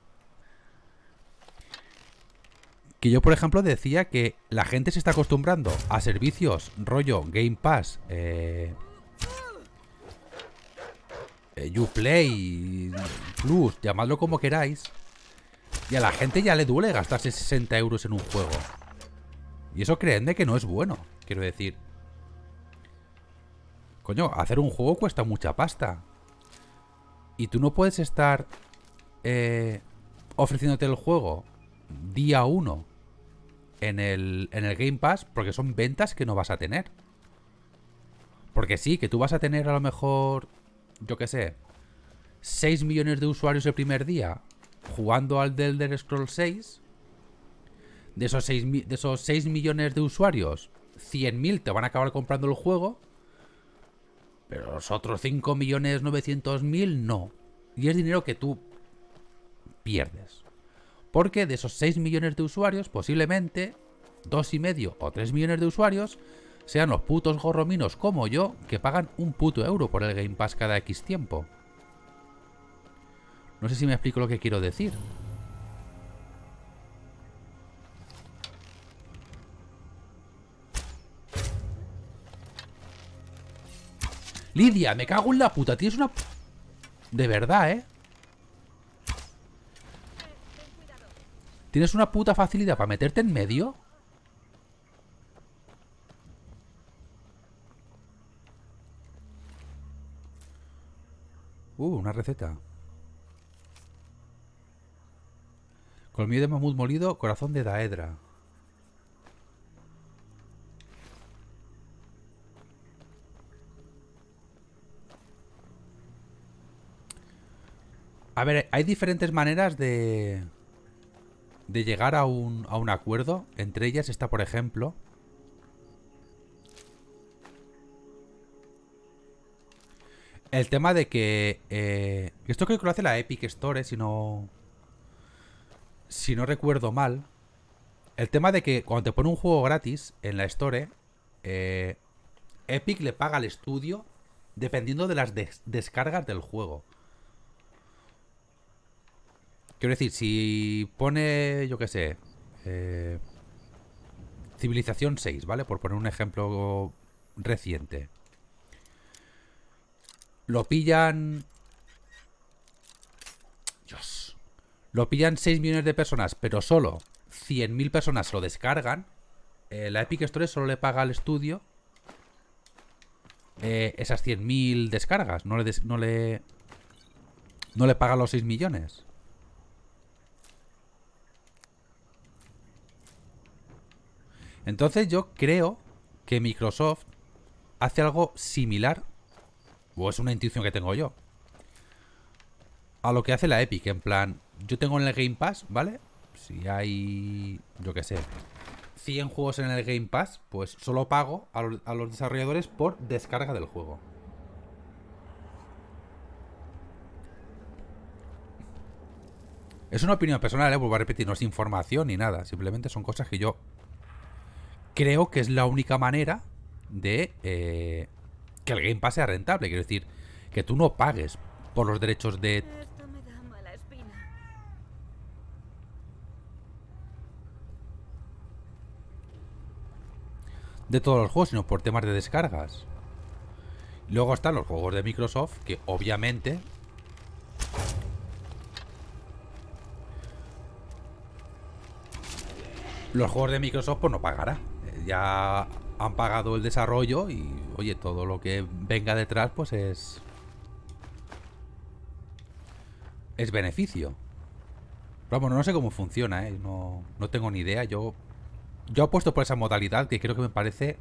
Que yo, por ejemplo, decía que la gente se está acostumbrando a servicios rollo Game Pass, eh, eh, Uplay, Plus, llamadlo como queráis, y a la gente ya le duele gastarse sesenta euros en un juego. Y eso creen de que no es bueno, quiero decir. Coño, hacer un juego cuesta mucha pasta. Y tú no puedes estar eh, ofreciéndote el juego día uno en el, en el Game Pass, porque son ventas que no vas a tener. Porque sí, que tú vas a tener a lo mejor, yo qué sé, seis millones de usuarios el primer día jugando al The Elder Scrolls seis. De esos seis, de esos seis millones de usuarios, cien mil te van a acabar comprando el juego, pero los otros cinco millones novecientos mil no. Y es dinero que tú pierdes. Porque de esos seis millones de usuarios, posiblemente dos y medio o tres millones de usuarios sean los putos gorrominos como yo que pagan un puto euro por el Game Pass cada X tiempo. No sé si me explico lo que quiero decir. Lidia, me cago en la puta. Tienes una... De verdad, ¿eh? ¿Tienes una puta facilidad para meterte en medio? Uh, una receta. Colmillo de mamut molido, corazón de daedra. A ver, hay diferentes maneras de... de llegar a un, a un acuerdo. Entre ellas está, por ejemplo... el tema de que... Eh, esto creo que lo hace la Epic Store, eh, si no... Si no recuerdo mal. El tema de que cuando te pone un juego gratis en la Store... Eh, Epic le paga al estudio dependiendo de las des descargas del juego. Quiero decir, si pone, yo qué sé, eh, Civilización seis, ¿vale? Por poner un ejemplo reciente. Lo pillan... Dios. Lo pillan seis millones de personas, pero solo cien mil personas lo descargan. Eh, la Epic Store solo le paga al estudio eh, esas cien mil descargas. No le, des no le... No le paga los seis millones. Entonces yo creo que Microsoft hace algo similar, o es una intuición que tengo yo, a lo que hace la Epic. En plan, yo tengo en el Game Pass, ¿vale? Si hay, yo qué sé, cien juegos en el Game Pass, pues solo pago a los, a los desarrolladores por descarga del juego. Es una opinión personal, ¿eh? Vuelvo a repetir, no es información ni nada. Simplemente son cosas que yo... creo que es la única manera de eh, que el Game Pass sea rentable. Quiero decir, que tú no pagues por los derechos de... Esto me da mala espina. de todos los juegos, sino por temas de descargas. Luego están los juegos de Microsoft, que obviamente... los juegos de Microsoft pues no pagará. Ya han pagado el desarrollo y, oye, todo lo que venga detrás pues es... es beneficio. Pero bueno, no sé cómo funciona, ¿eh? No, no tengo ni idea. Yo, yo apuesto por esa modalidad que creo que me parece...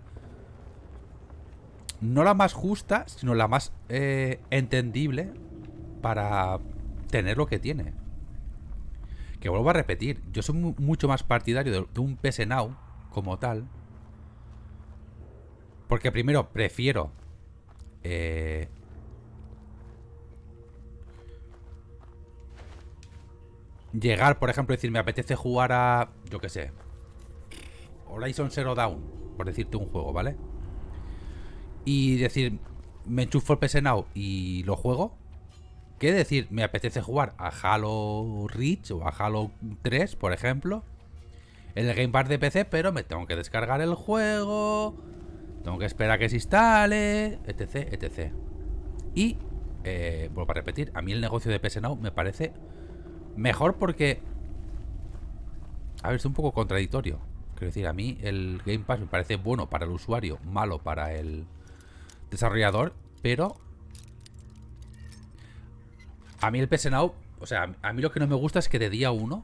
no la más justa, sino la más eh, entendible para tener lo que tiene. Que vuelvo a repetir, yo soy mu mucho más partidario de, de un P S Now como tal. Porque primero prefiero eh, llegar, por ejemplo, decir, me apetece jugar a, yo qué sé, Horizon Zero Dawn, por decirte un juego, ¿vale? Y decir, me enchufo el P S Now y lo juego. ¿Qué decir? Me apetece jugar a Halo Reach o a Halo tres, por ejemplo, en el Game Pass de P C, pero me tengo que descargar el juego, tengo que esperar a que se instale, etc, etcétera. Y, eh, vuelvo a repetir, a mí el negocio de P S Now me parece mejor porque... A ver, es un poco contradictorio. Quiero decir, a mí el Game Pass me parece bueno para el usuario, malo para el desarrollador, pero... A mí el P S Now, o sea, a mí lo que no me gusta es que de día uno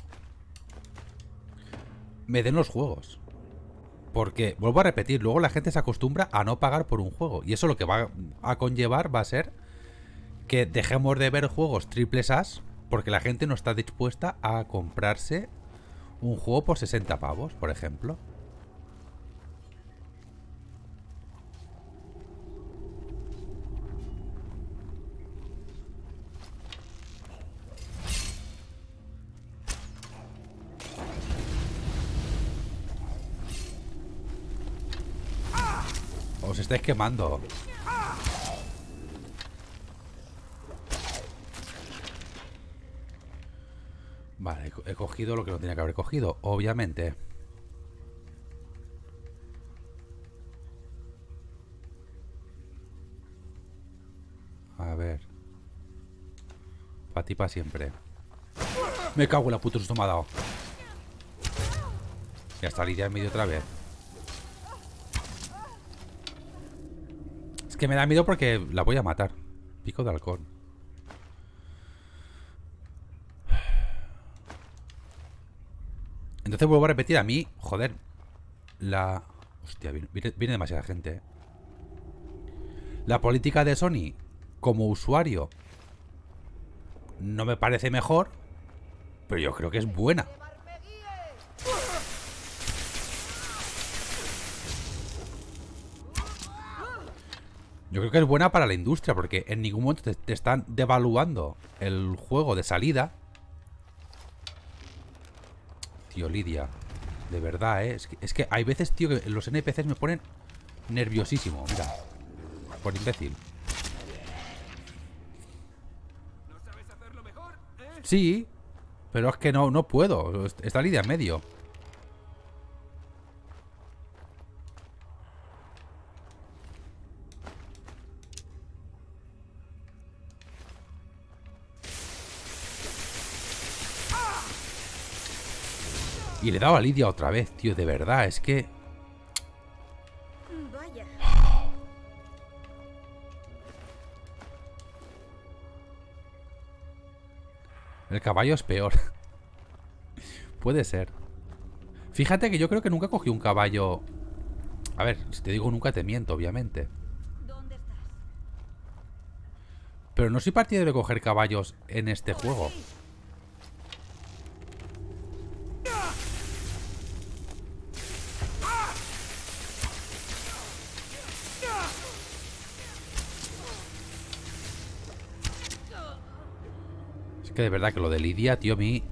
me den los juegos. Porque, vuelvo a repetir, luego la gente se acostumbra a no pagar por un juego. Y eso lo que va a conllevar va a ser que dejemos de ver juegos triples As porque la gente no está dispuesta a comprarse un juego por sesenta pavos, por ejemplo. Os estáis quemando. Vale, he co- he cogido lo que no tenía que haber cogido, obviamente. A ver. Para ti, para siempre. Me cago en la puta, susto me ha dado. Ya está Lidia en medio otra vez. Es que me da miedo porque la voy a matar. Pico de halcón. Entonces vuelvo a repetir, a mí, joder, la... Hostia, viene, viene- viene demasiada gente, ¿eh? La política de Sony, como usuario, no me parece mejor, pero yo creo que es buena. Yo creo que es buena para la industria, porque en ningún momento te, te están devaluando el juego de salida. Tío, Lidia, de verdad, ¿eh? Es que, es que hay veces, tío, que los N P Cs me ponen nerviosísimo. Mira, por imbécil. ¿No sabes hacerlo mejor? ¿Eh? Sí, pero es que no, no puedo. Está Lidia en medio. Y le he dado a Lidia otra vez, tío, de verdad, es que... Vaya. El caballo es peor. Puede ser. Fíjate que yo creo que nunca cogí un caballo... A ver, si te digo nunca te miento, obviamente. ¿Dónde estás? Pero no soy partidario de coger caballos en este juego. Es que de verdad que lo de Lidia, tío, a mí...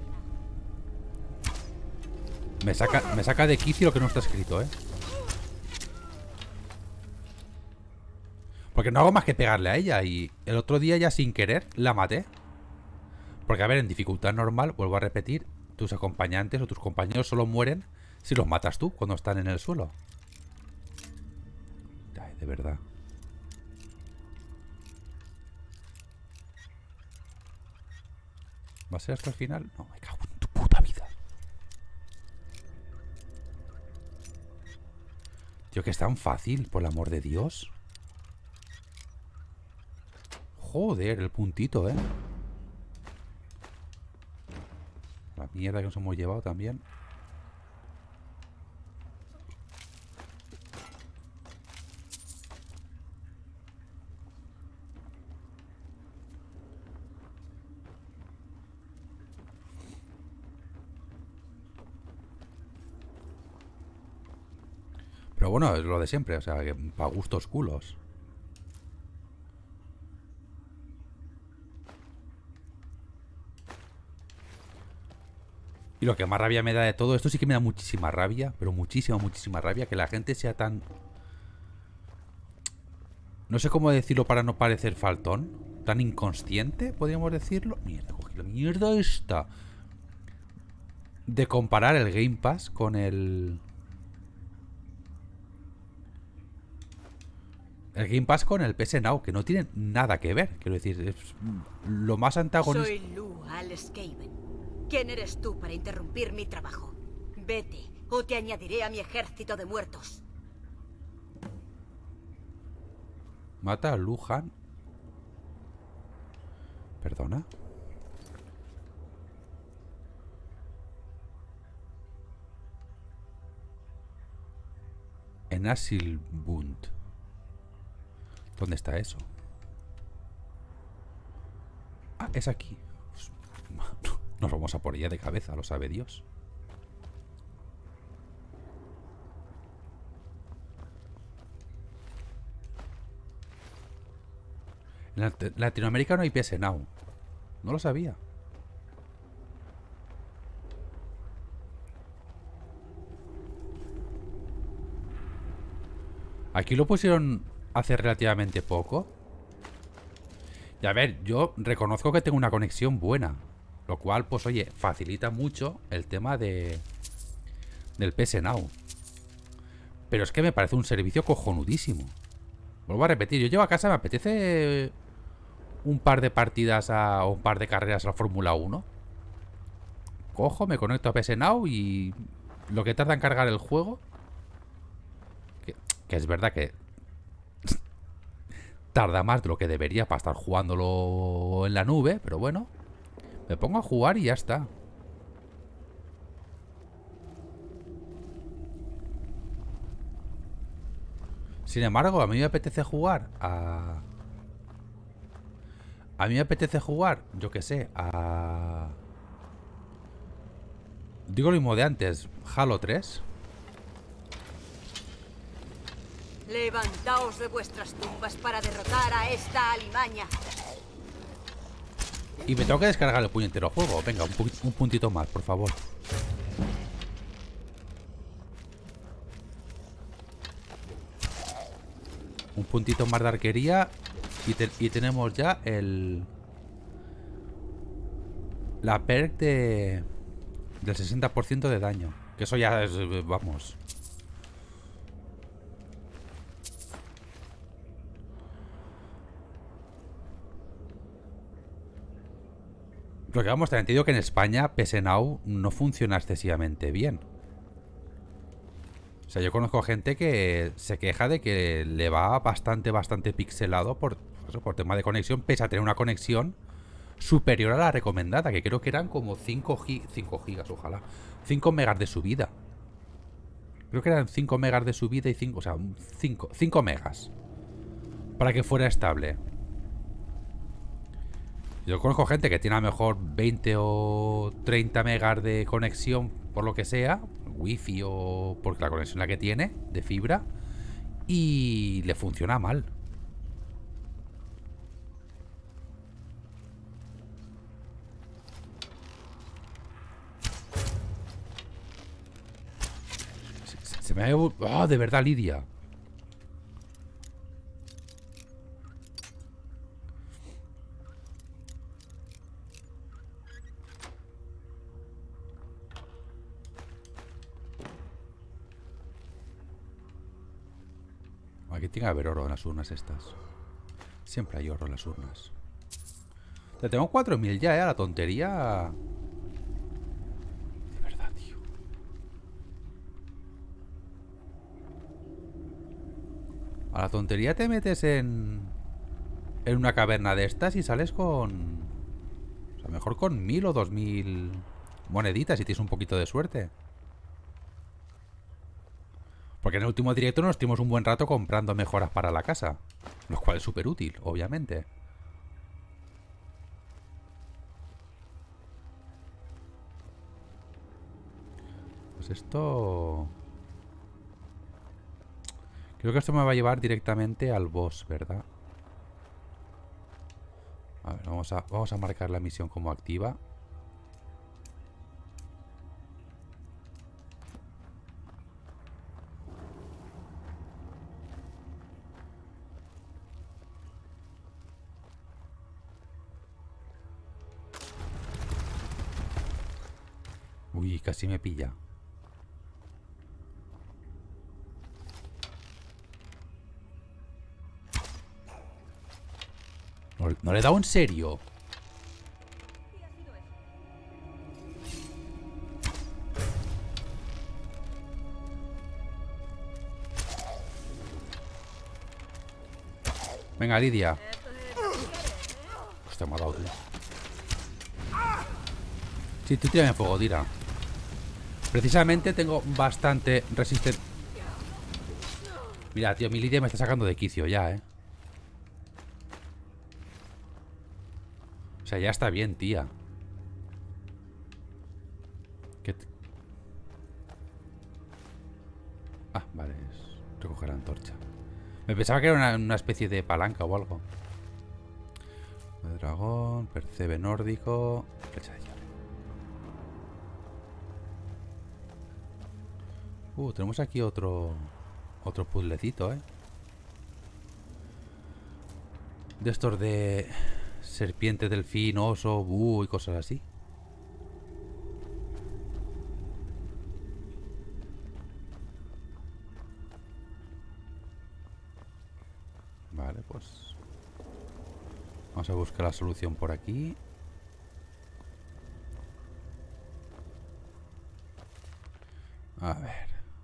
Me saca, me saca de quicio lo que no está escrito, ¿eh? Porque no hago más que pegarle a ella. Y el otro día ya sin querer la maté. Porque a ver, en dificultad normal, vuelvo a repetir, tus acompañantes o tus compañeros solo mueren si los matas tú cuando están en el suelo. Ay, de verdad. ¿Va a ser hasta el final? No, me cago en tu puta vida. Tío, que es tan fácil, por el amor de Dios. Joder, el puntito, ¿eh? La mierda que nos hemos llevado también. Pero bueno, es lo de siempre, o sea, que para gustos culos. Y lo que más rabia me da de todo esto, sí que me da muchísima rabia, pero muchísima, muchísima rabia, que la gente sea tan... No sé cómo decirlo para no parecer faltón. Tan inconsciente, podríamos decirlo. Mierda, cogí la mierda esta. De comparar el Game Pass con el... El Game Pass con el P S Now, que no tienen nada que ver. Quiero decir, es lo más antagonista. Soy Lu Alskaven. ¿Quién eres tú para interrumpir mi trabajo? Vete, o te añadiré a mi ejército de muertos. Mata a Luhan. ¿Perdona? En Asilbund. ¿Dónde está eso? Ah, es aquí. Pues, nos vamos a por ella de cabeza, lo sabe Dios. En Latinoamérica no hay P S Now. No lo sabía. Aquí lo pusieron hace relativamente poco. Y a ver, yo reconozco que tengo una conexión buena. Lo cual, pues oye, facilita mucho el tema de del P S Now. Pero es que me parece un servicio cojonudísimo. Vuelvo a repetir, yo llego a casa, me apetece un par de partidas a, o un par de carreras a la Fórmula uno. Cojo, me conecto a P S Now y lo que tarda en cargar el juego, que, que es verdad que tarda más de lo que debería para estar jugándolo en la nube, pero bueno, me pongo a jugar y ya está. Sin embargo, a mí me apetece jugar a... A mí me apetece jugar, yo que sé, a... Digo lo mismo de antes, Halo tres. Levantaos de vuestras tumbas para derrotar a esta alimaña. Y me tengo que descargar el puñetero juego. Venga, un, pu un puntito más, por favor. Un puntito más de arquería. Y, te y tenemos ya el... La perk de... Del sesenta por ciento de daño. Que eso ya es... Vamos... Lo que vamos, te he entendido que en España P S Now no funciona excesivamente bien. O sea, yo conozco gente que se queja de que le va bastante, bastante pixelado por, eso, por tema de conexión, pese a tener una conexión superior a la recomendada, que creo que eran como cinco gigas, ojalá. cinco megas de subida. Creo que eran cinco megas de subida y cinco, o sea, cinco megas. Para que fuera estable. Yo conozco gente que tiene a lo mejor veinte o treinta megas de conexión, por lo que sea, wifi o porque la conexión la que tiene, de fibra, y le funciona mal. Se, se me ha... ¡Oh, de verdad, Lidia! Aquí tiene que haber oro en las urnas estas. Siempre hay oro en las urnas. Te tengo cuatro mil ya, ¿eh? La tontería... De verdad, tío. A la tontería te metes en... En una caverna de estas y sales con... O sea, mejor con mil o dos mil moneditas si tienes un poquito de suerte. Porque en el último directo nos estuvimos un buen rato comprando mejoras para la casa. Lo cual es súper útil, obviamente. Pues esto... Creo que esto me va a llevar directamente al boss, ¿verdad? A ver, vamos a, vamos a marcar la misión como activa. Uy, casi me pilla. No, no le he dado en serio. Venga, Lidia. Hostia, me ha dado, tío. Sí, tú tírame fuego, tira. Precisamente tengo bastante resistencia. Mira, tío, mi Lidia me está sacando de quicio ya, eh. O sea, ya está bien, tía. ¿Qué t... Ah, vale, es recoger la antorcha. Me pensaba que era una, una especie de palanca o algo. El dragón, percebe nórdico, flecha de hierro. Uh, tenemos aquí otro otro puzzlecito, eh. De estos de serpiente, delfín, oso, búho y cosas así. Vale, pues vamos a buscar la solución por aquí. A ver.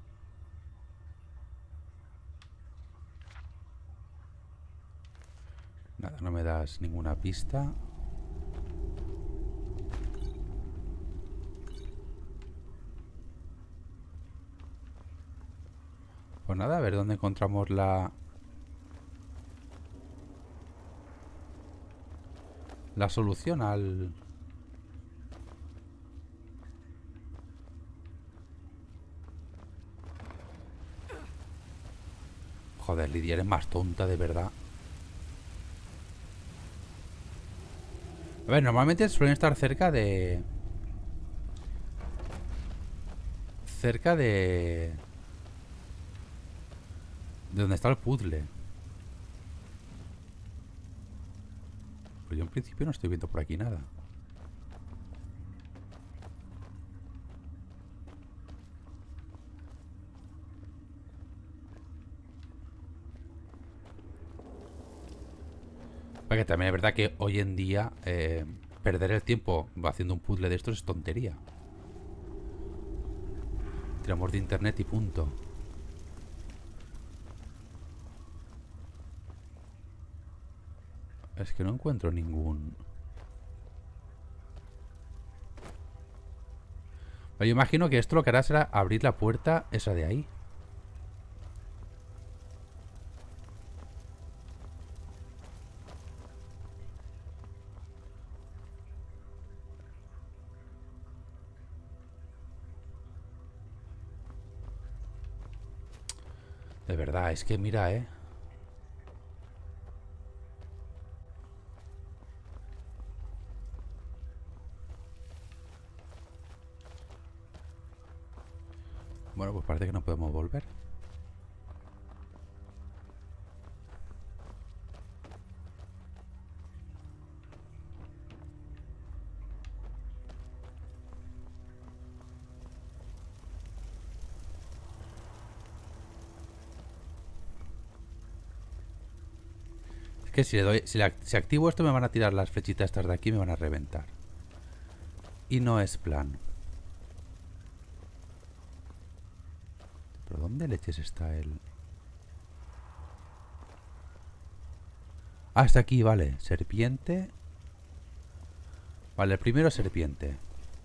Nada, no me das ninguna pista. Pues nada, a ver dónde encontramos la... La solución al... Joder, Lidia, eres más tonta, de verdad. A ver, normalmente suelen estar cerca de... Cerca de... De donde está el puzzle. Pero yo en principio no estoy viendo por aquí nada. Porque también es verdad que hoy en día eh, perder el tiempo haciendo un puzzle de estos es tontería. Tiramos de internet y punto. Es que no encuentro ningún... Yo imagino que esto lo que hará será abrir la puerta esa de ahí. De verdad, es que mira, eh. Bueno, pues parece que no podemos volver. Es que si le doy, si, le, si activo esto me van a tirar las flechitas estas de aquí y me van a reventar. Y no es plan. ¿Pero dónde leches está el...? Ah, está aquí, vale. Serpiente. Vale, el primero es serpiente.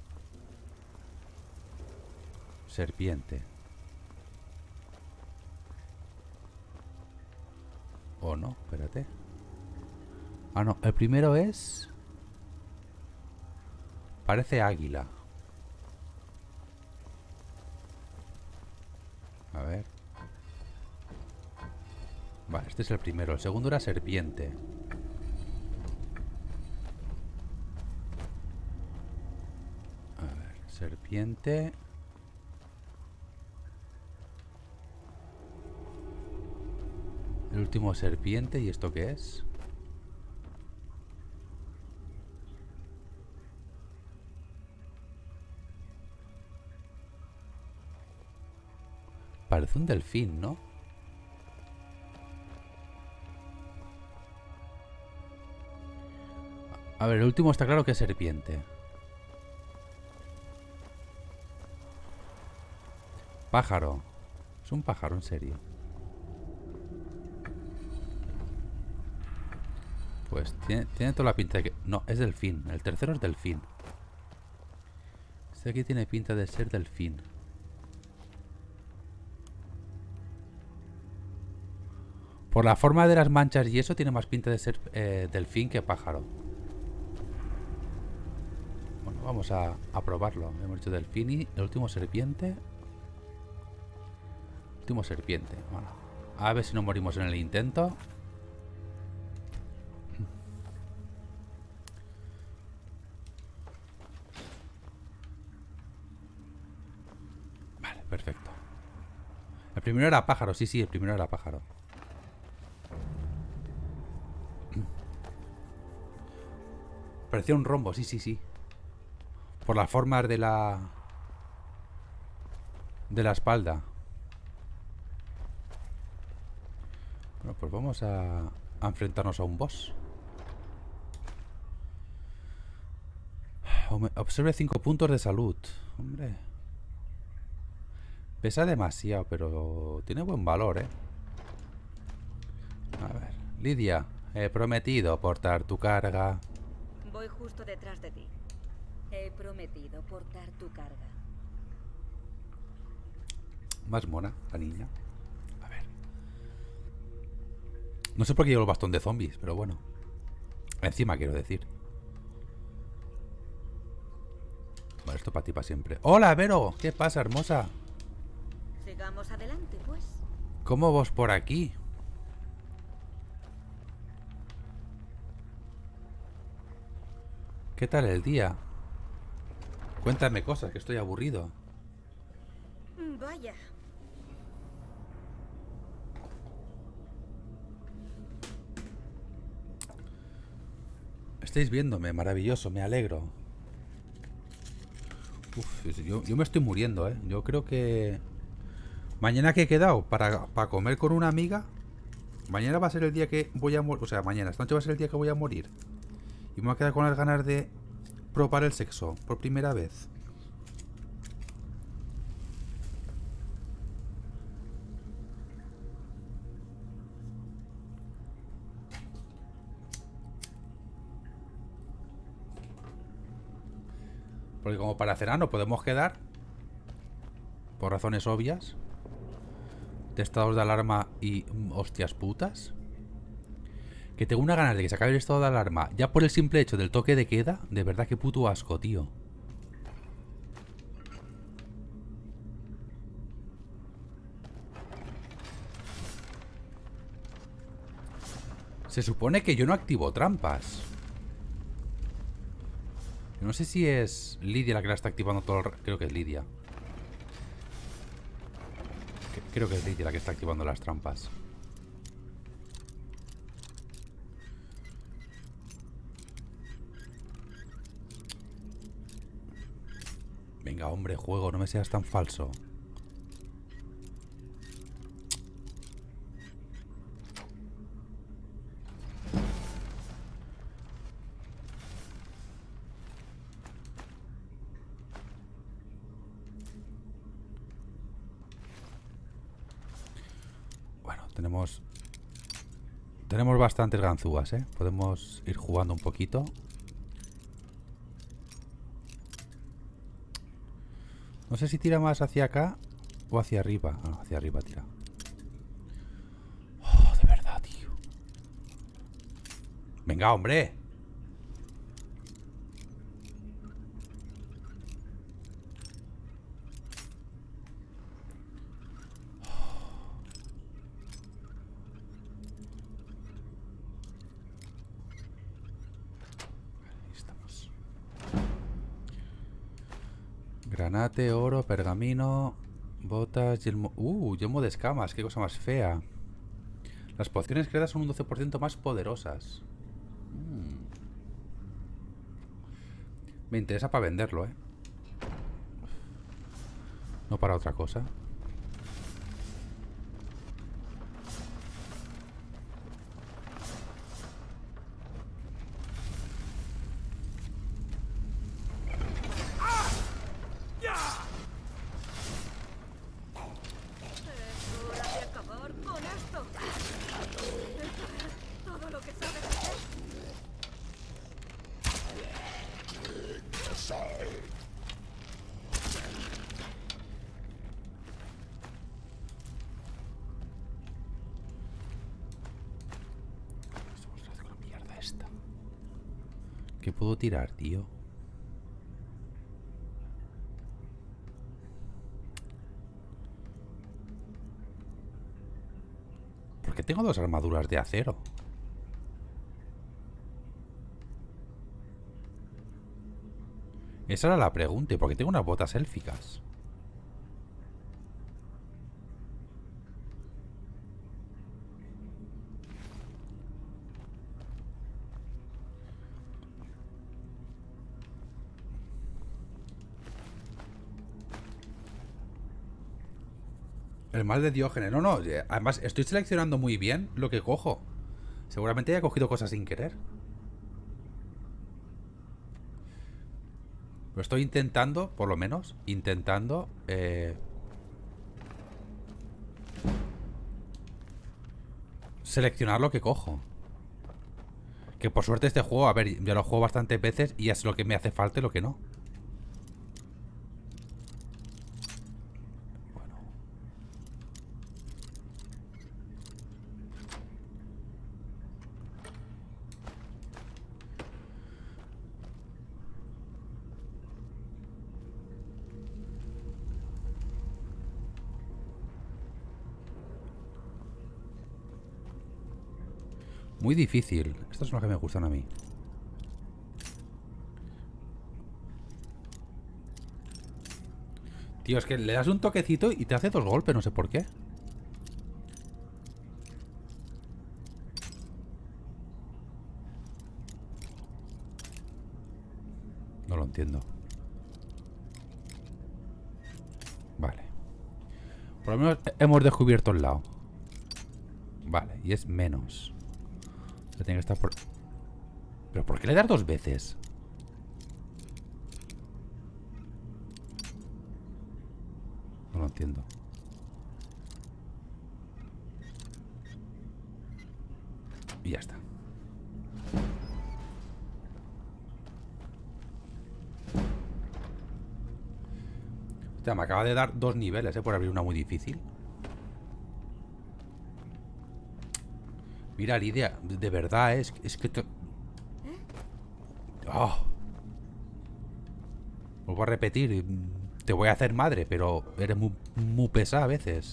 Serpiente. O no, espérate. Ah, no, el primero es... Parece águila. A ver. Vale, este es el primero. El segundo era serpiente. A ver, serpiente. El último serpiente. ¿Y esto qué es? Parece un delfín, ¿no? A ver, el último está claro que es serpiente. Pájaro. Es un pájaro, en serio. Pues tiene, tiene toda la pinta de que... No, es delfín. El tercero es delfín. Este aquí tiene pinta de ser delfín. Por la forma de las manchas y eso tiene más pinta de ser eh, delfín que pájaro. Bueno, vamos a, a probarlo. Hemos dicho delfín y el último serpiente. Último serpiente. Bueno, a ver si no morimos en el intento. Vale, perfecto. El primero era pájaro, sí, sí, el primero era pájaro. Parecía un rombo, sí, sí, sí. Por las formas de la... de la espalda. Bueno, pues vamos a, a enfrentarnos a un boss. Observe cinco puntos de salud. Hombre. Pesa demasiado, pero tiene buen valor, ¿eh? A ver. Lidia, he prometido portar tu carga. Voy justo detrás de ti. He prometido portar tu carga. Más mona, la niña. A ver. No sé por qué llevo el bastón de zombies, pero bueno. Encima, quiero decir. Vale, esto para ti para siempre. ¡Hola, Vero! ¿Qué pasa, hermosa? Sigamos adelante, pues. ¿Cómo vos por aquí? ¿Qué tal el día? Cuéntame cosas, que estoy aburrido. Vaya. Estáis viéndome, maravilloso, me alegro. Uf, yo, yo me estoy muriendo, ¿eh? Yo creo que... Mañana que he quedado para, para comer con una amiga. Mañana va a ser el día que voy a morir. O sea, mañana, esta noche va a ser el día que voy a morir. Y me voy a quedar con las ganas de probar el sexo por primera vez. Porque como para cenar no podemos quedar. Por razones obvias. De estados de alarma y mm, hostias putas. Que tengo una ganas de que se acabe el estado de alarma. Ya por el simple hecho del toque de queda. De verdad que puto asco, tío. Se supone que yo no activo trampas. No sé si es Lidia la que la está activando todo el rato. Creo que es Lidia. Creo que es Lidia la que está activando las trampas. Venga, hombre, juego, no me seas tan falso. Bueno, tenemos... Tenemos bastantes ganzúas, ¿eh? Podemos ir jugando un poquito. No sé si tira más hacia acá o hacia arriba. Ah, no, hacia arriba tira. Oh, de verdad, tío. Venga, hombre. Granate, oro, pergamino, botas, yelmo... Uh, yelmo de escamas, qué cosa más fea. Las pociones creadas son un doce por ciento más poderosas. Mm. Me interesa para venderlo, ¿eh? No para otra cosa. ¿Qué puedo tirar, tío? ¿Por qué tengo dos armaduras de acero? Esa era la pregunta. ¿Y por qué tengo unas botas élficas? El mal de Diógenes. No, no. Además, estoy seleccionando muy bien lo que cojo. Seguramente haya cogido cosas sin querer. Pero estoy intentando, por lo menos, intentando... Eh, seleccionar lo que cojo. Que por suerte este juego, a ver, ya lo juego bastantes veces y ya sé lo que me hace falta y lo que no. Muy difícil. Estas son las que me gustan a mí. Tío, es que le das un toquecito y te hace dos golpes, no sé por qué. No lo entiendo. Vale. Por lo menos hemos descubierto el lado. Vale, y es menos. Tiene que estar por... ¿Pero por qué le das dos veces? No lo entiendo. Y ya está. Hostia, me acaba de dar dos niveles, ¿eh? Por abrir una muy difícil. Mira, Lidia, de verdad, es, es que... Te... Oh. Vuelvo a repetir, te voy a hacer madre, pero eres muy, muy pesada a veces.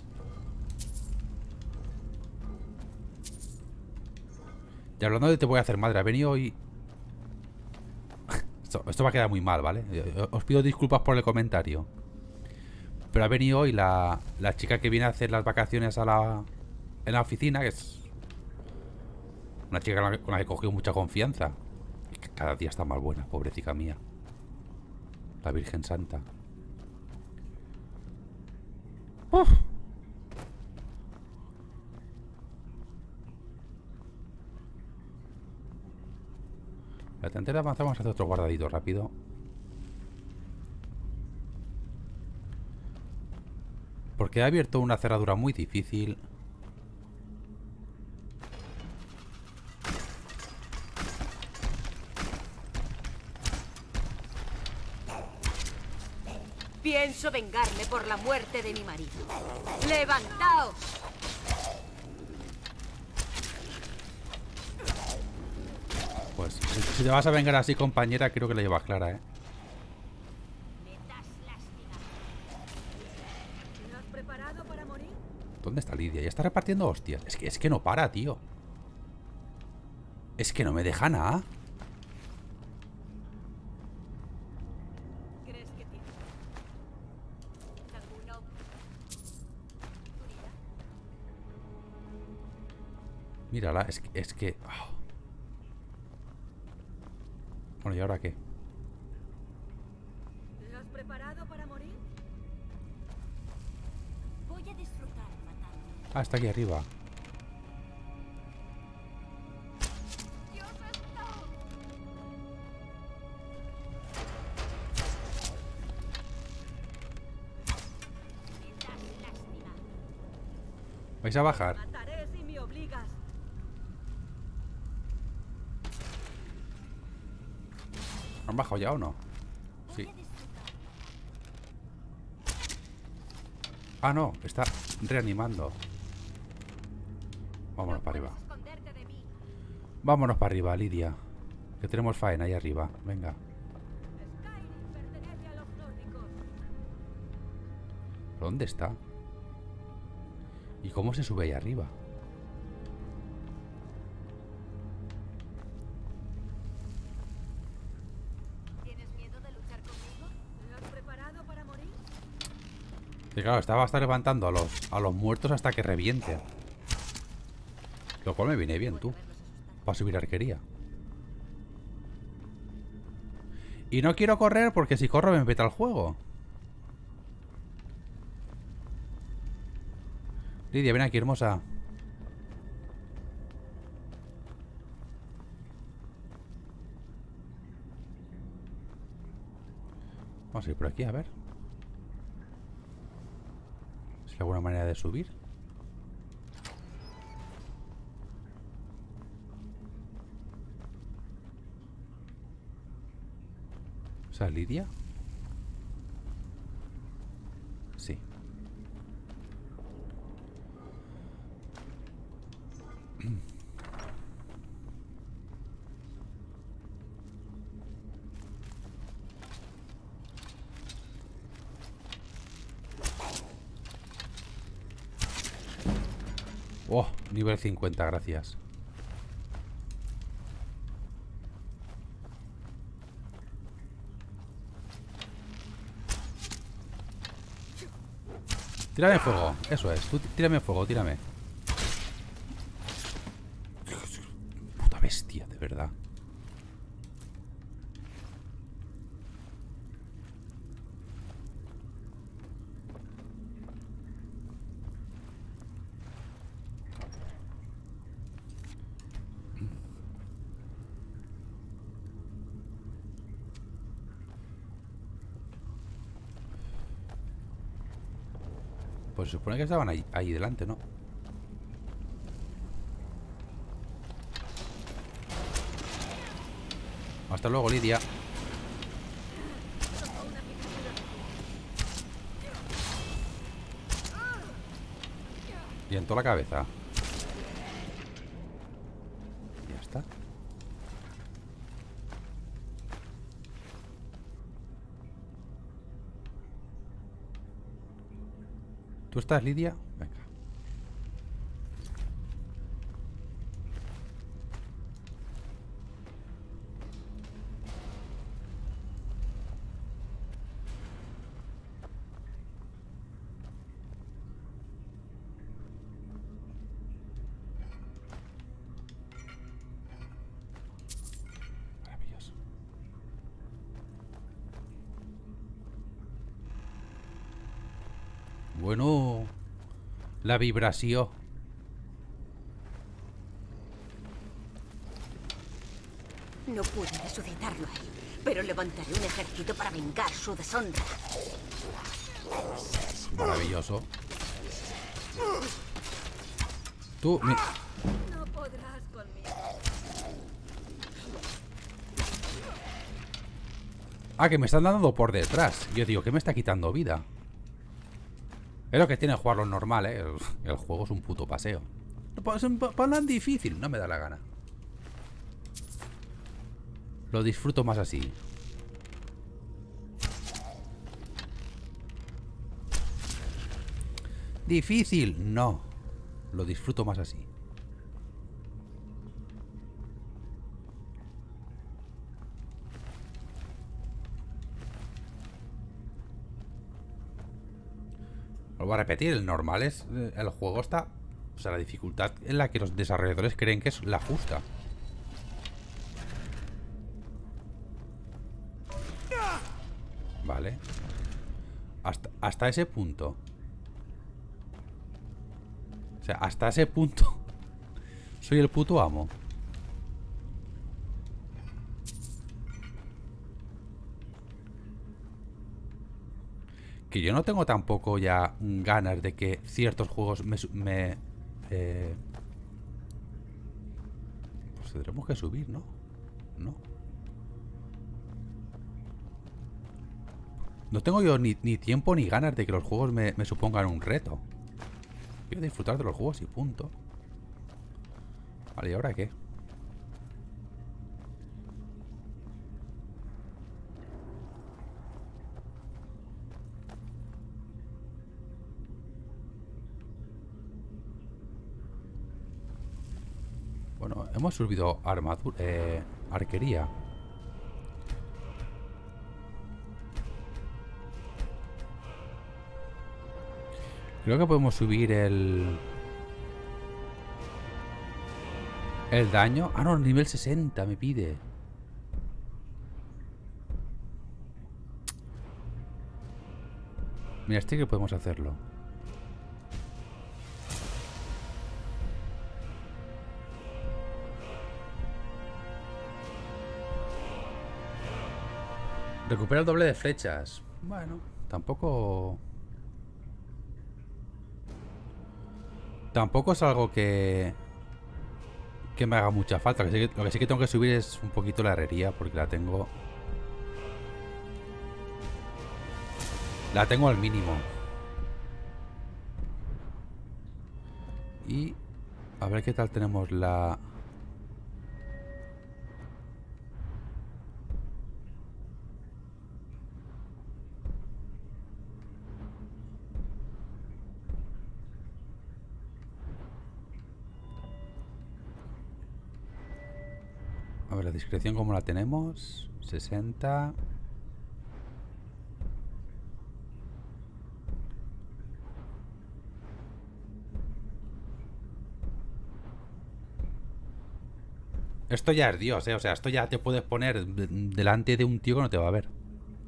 Y hablando de te voy a hacer madre, ha venido hoy... Esto, esto va a quedar muy mal, ¿vale? Os pido disculpas por el comentario. Pero ha venido hoy la, la chica que viene a hacer las vacaciones a la... en la oficina, que es... una chica con la, que, con la que he cogido mucha confianza. Que cada día está más buena, pobrecita mía. La Virgen Santa. Uf. Antes de avanzar vamos a hacer otro guardadito rápido. Porque he abierto una cerradura muy difícil. Pienso vengarme por la muerte de mi marido. ¡Levantaos! Pues si, si te vas a vengar así, compañera, creo que la llevas clara, ¿eh? ¿Estás preparado para morir? ¿Dónde está Lidia? Ya está repartiendo hostias. Es que, es que no para, tío. Es que no me deja nada. Mírala, es que... Es que oh. Bueno, ¿y ahora qué? ¿Te has preparado para morir? Voy a disfrutar matando. Ah, está aquí arriba. ¿Vais a bajar? Mataré si me obligas. ¿Han bajado ya o no? Sí. Ah, no, está reanimando. Vámonos para arriba. Vámonos para arriba, Lidia. Que tenemos faena ahí arriba. Venga. Skyrim pertenece a los nórdicos. ¿Dónde está? ¿Y cómo se sube ahí arriba? ¿Tienes miedo de luchar conmigo? ¿Te has preparado para morir? Que claro, estaba hasta levantando a los, a los muertos hasta que revienten. Lo cual me viene bien, tú. Para subir arquería. Y no quiero correr porque si corro me peta el juego. Lidia, ven aquí, hermosa. Vamos a ir por aquí, a ver. ¿Es alguna manera de subir? O sea, Lidia. Sí. Oh, nivel cincuenta, gracias. Tírame fuego, eso es. Tú tírame fuego, tírame. Puta bestia, de verdad. Pues se supone que estaban ahí, ahí delante, ¿no? Hasta luego, Lidia. Y en toda la cabeza. Ya está. ¿Tú estás, Lidia? Venga. Maravilloso. Bueno, la vibración. No pude resucitarlo a él, pero levantaré un ejército para vengar su deshonra. Maravilloso. Tú, mi... No podrás conmigo. Ah, que me están dando por detrás. Yo digo, ¿qué me está quitando vida? Es lo que tiene jugarlo normal, ¿eh? El, el juego es un puto paseo. Ponlo en difícil, no me da la gana. Lo disfruto más así. Difícil, no. Lo disfruto más así. Lo voy a repetir, el normal es... El juego está O sea, la dificultad en la que los desarrolladores creen que es la justa. Vale. Hasta, hasta ese punto. O sea, hasta ese punto soy el puto amo. Que yo no tengo tampoco ya ganas de que ciertos juegos me... me eh... Pues tendremos que subir, ¿no? No. No tengo yo ni, ni tiempo ni ganas de que los juegos me, me supongan un reto. Quiero disfrutar de los juegos y punto. Vale, ¿y ahora qué? Bueno, hemos subido armadura, eh, arquería. Creo que podemos subir el... El daño. Ah, no, nivel sesenta me pide. Mira, este que podemos hacerlo. Recupera el doble de flechas. Bueno, tampoco... Tampoco es algo que... Que me haga mucha falta. Lo que, sí que, lo que sí que tengo que subir es un poquito la herrería, porque la tengo... La tengo al mínimo. Y... A ver qué tal tenemos la... A ver, la discreción como la tenemos. sesenta. Esto ya es Dios, eh. O sea, esto ya te puedes poner delante de un tío que no te va a ver.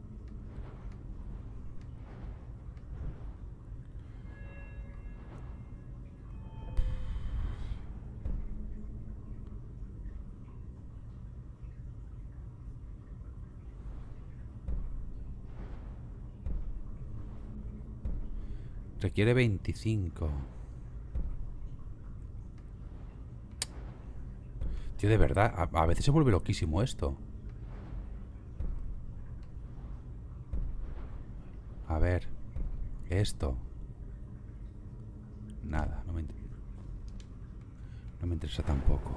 Requiere veinticinco. Tío, de verdad, a, a veces se vuelve loquísimo esto. A ver. Esto. Nada, no me, no me interesa tampoco.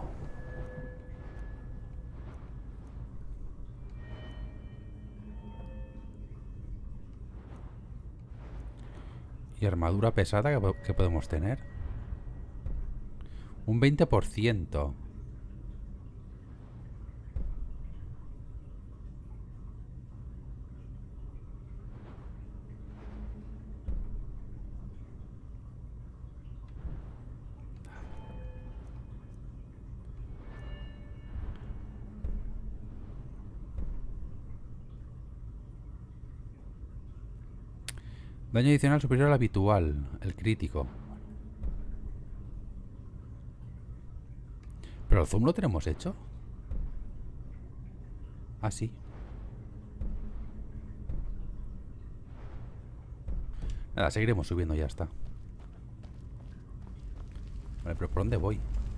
¿Y armadura pesada que, que podemos tener? Un veinte por ciento. Daño adicional superior al habitual, el crítico. ¿Pero el zoom lo tenemos hecho? Ah, sí. Nada, seguiremos subiendo, ya está. Vale, pero ¿por dónde voy?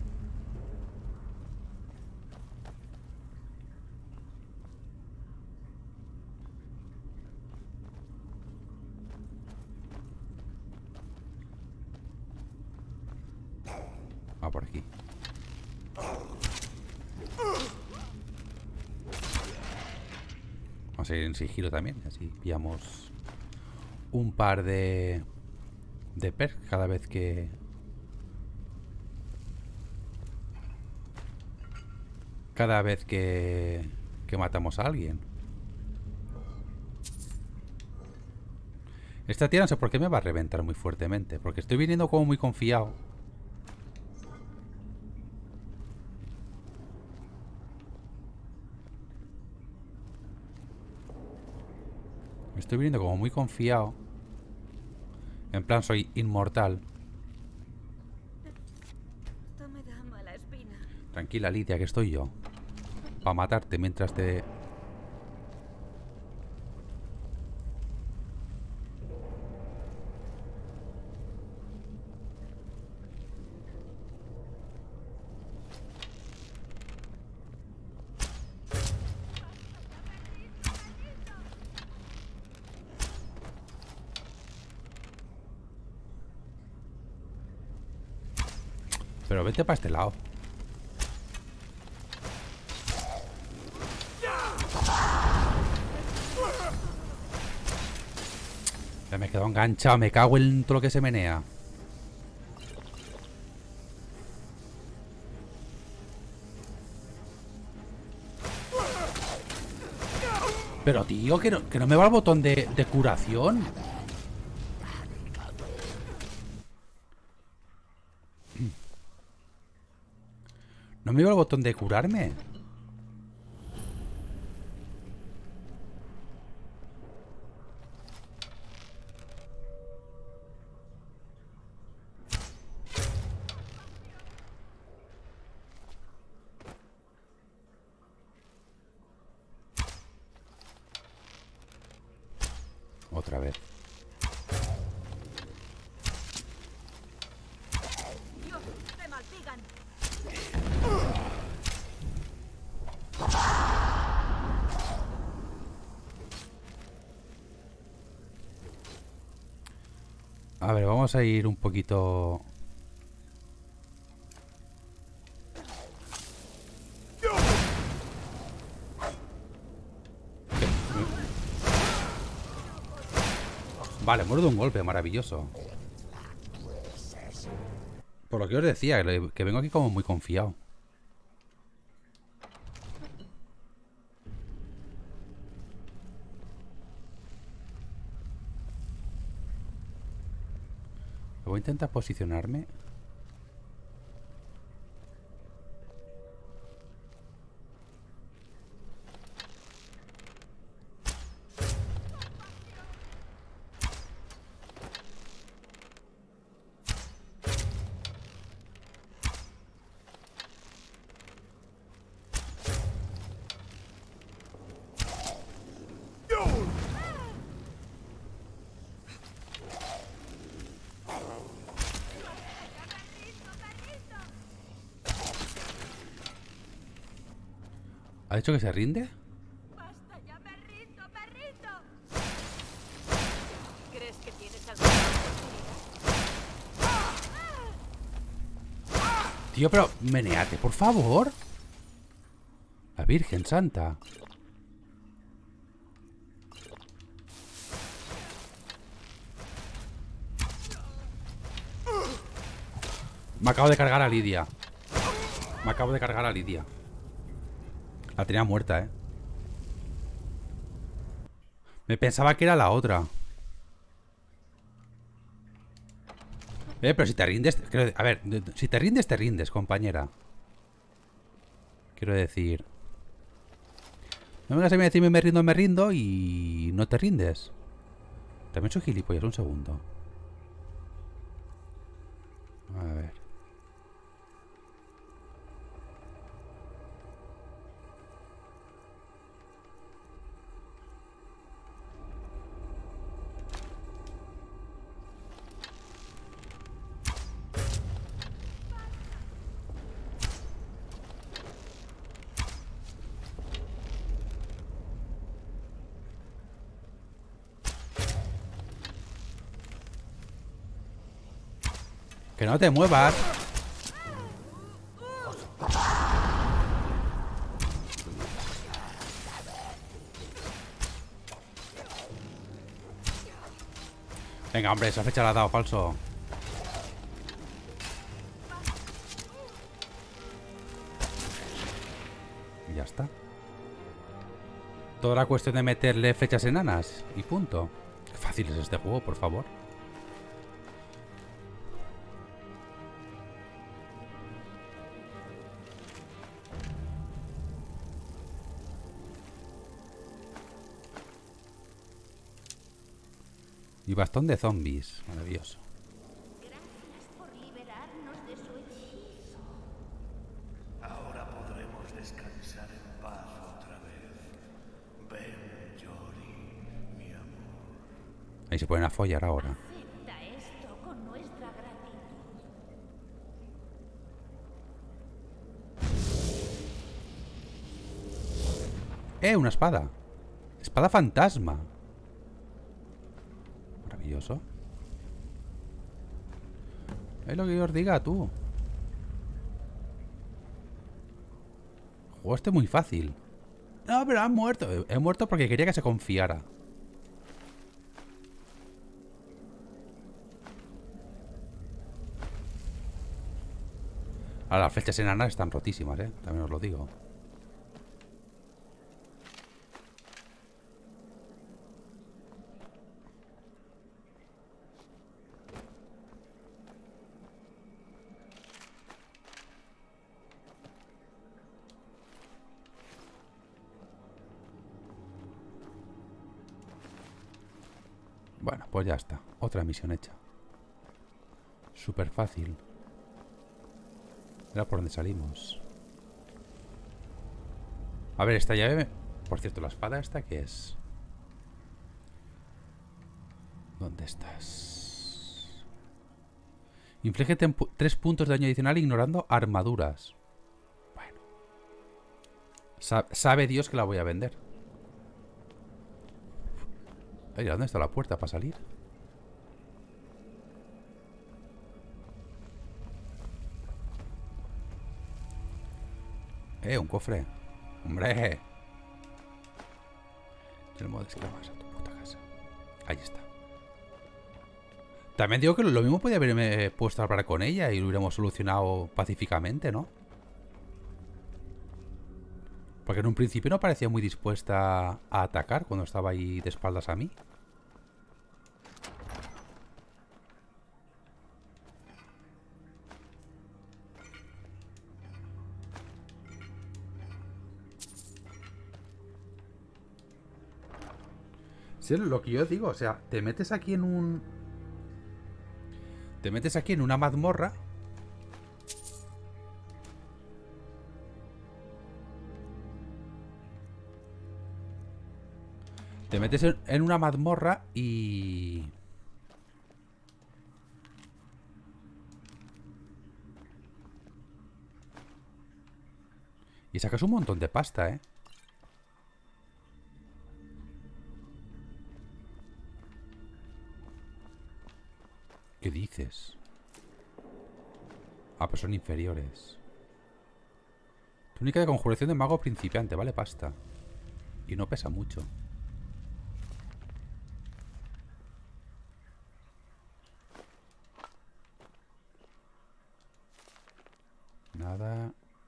Ah, por aquí. Vamos a ir en sigilo también, así pillamos un par de de perks cada vez que cada vez que que matamos a alguien. Esta tía no sé por qué me va a reventar muy fuertemente, porque estoy viniendo como muy confiado. Me estoy viendo como muy confiado. En plan, soy inmortal. Esto me da mala espina. Tranquila, Lidia, que estoy yo. Para matarte mientras te... Pero vete para este lado. Ya me he quedado enganchado. Me cago en todo lo que se menea. Pero tío, que no, que no me va el botón de, de curación. No me iba el botón de curarme. Otra vez. Dios, te maldigan. A ver, vamos a ir un poquito... Vale, muero de un golpe, maravilloso. Por lo que os decía, que que vengo aquí como muy confiado. Voy a intentar posicionarme. ¿Ha dicho que se rinde? ¡Basta ya! ¡Me rindo, me rindo! ¿Crees que tienes alguna oportunidad? Tío, pero meneate, por favor. La Virgen Santa. Me acabo de cargar a Lidia. Me acabo de cargar a Lidia. La tenía muerta, eh. Me pensaba que era la otra. Eh, pero si te rindes... quiero- A ver, si te rindes, te rindes, compañera. Quiero decir... No vengas a mí a decirme me rindo, me rindo y no te rindes. También soy gilipollas, un segundo. A ver. Que no te muevas. Venga, hombre, esa fecha la ha dado falso. Y ya está. Toda la cuestión de meterle fechas enanas y punto. Qué fácil es este juego, por favor. Y bastón de zombies. Maravilloso. Gracias por liberarnos de su hechizo. Ahora podremos descansar en paz otra vez. Ven, Yori, mi amor. Ahí se ponen a follar ahora. Acepta esto con nuestra gratitud. ¡Eh! Una espada. Espada fantasma. Maravilloso. Es lo que yo os diga, tú. Juego este muy fácil. No, pero han muerto. He muerto porque quería que se confiara. Ahora, las flechas enanas están rotísimas, ¿eh? También os lo digo. Bueno, pues ya está. Otra misión hecha. Súper fácil. Era por donde salimos. A ver, esta llave... Por cierto, la espada esta, ¿qué es? ¿Dónde estás? Inflige tres puntos de daño adicional ignorando armaduras. Bueno. Sa sabe Dios que la voy a vender. Ay, ¿dónde está la puerta para salir? Eh, un cofre. ¡Hombre! El modo de esclavas a tu puta casa. Ahí está. También digo que lo mismo podía haberme puesto a hablar con ella y lo hubiéramos solucionado pacíficamente, ¿no? Porque en un principio no parecía muy dispuesta a atacar cuando estaba ahí de espaldas a mí. Sí, lo que yo digo, o sea, te metes aquí en un... Te metes aquí en una mazmorra. Te metes en, en una mazmorra y... Y sacas un montón de pasta, ¿eh? ¿Qué dices? Ah, pues son inferiores. Túnica de conjuración de mago principiante, vale pasta. Y no pesa mucho. Nada.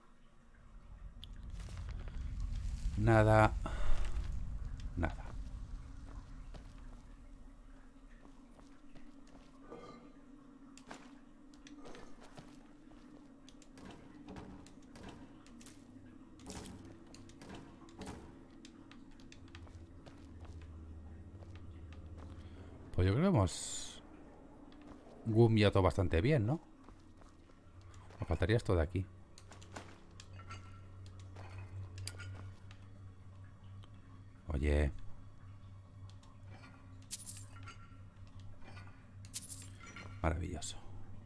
Nada. Nada. Pues yo creo que hemos gumbiado bastante bien, ¿no? Me faltaría esto de aquí. Oye. Maravilloso.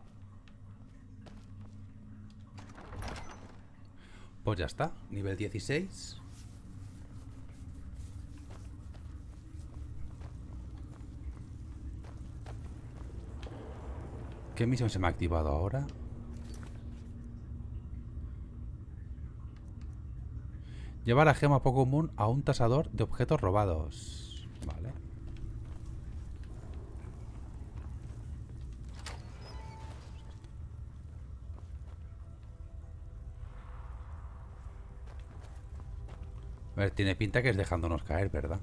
Pues ya está. Nivel dieciséis. ¿Qué misión se me ha activado ahora? Lleva la gema poco común a un tasador de objetos robados. Vale. A ver, tiene pinta que es dejándonos caer, ¿verdad?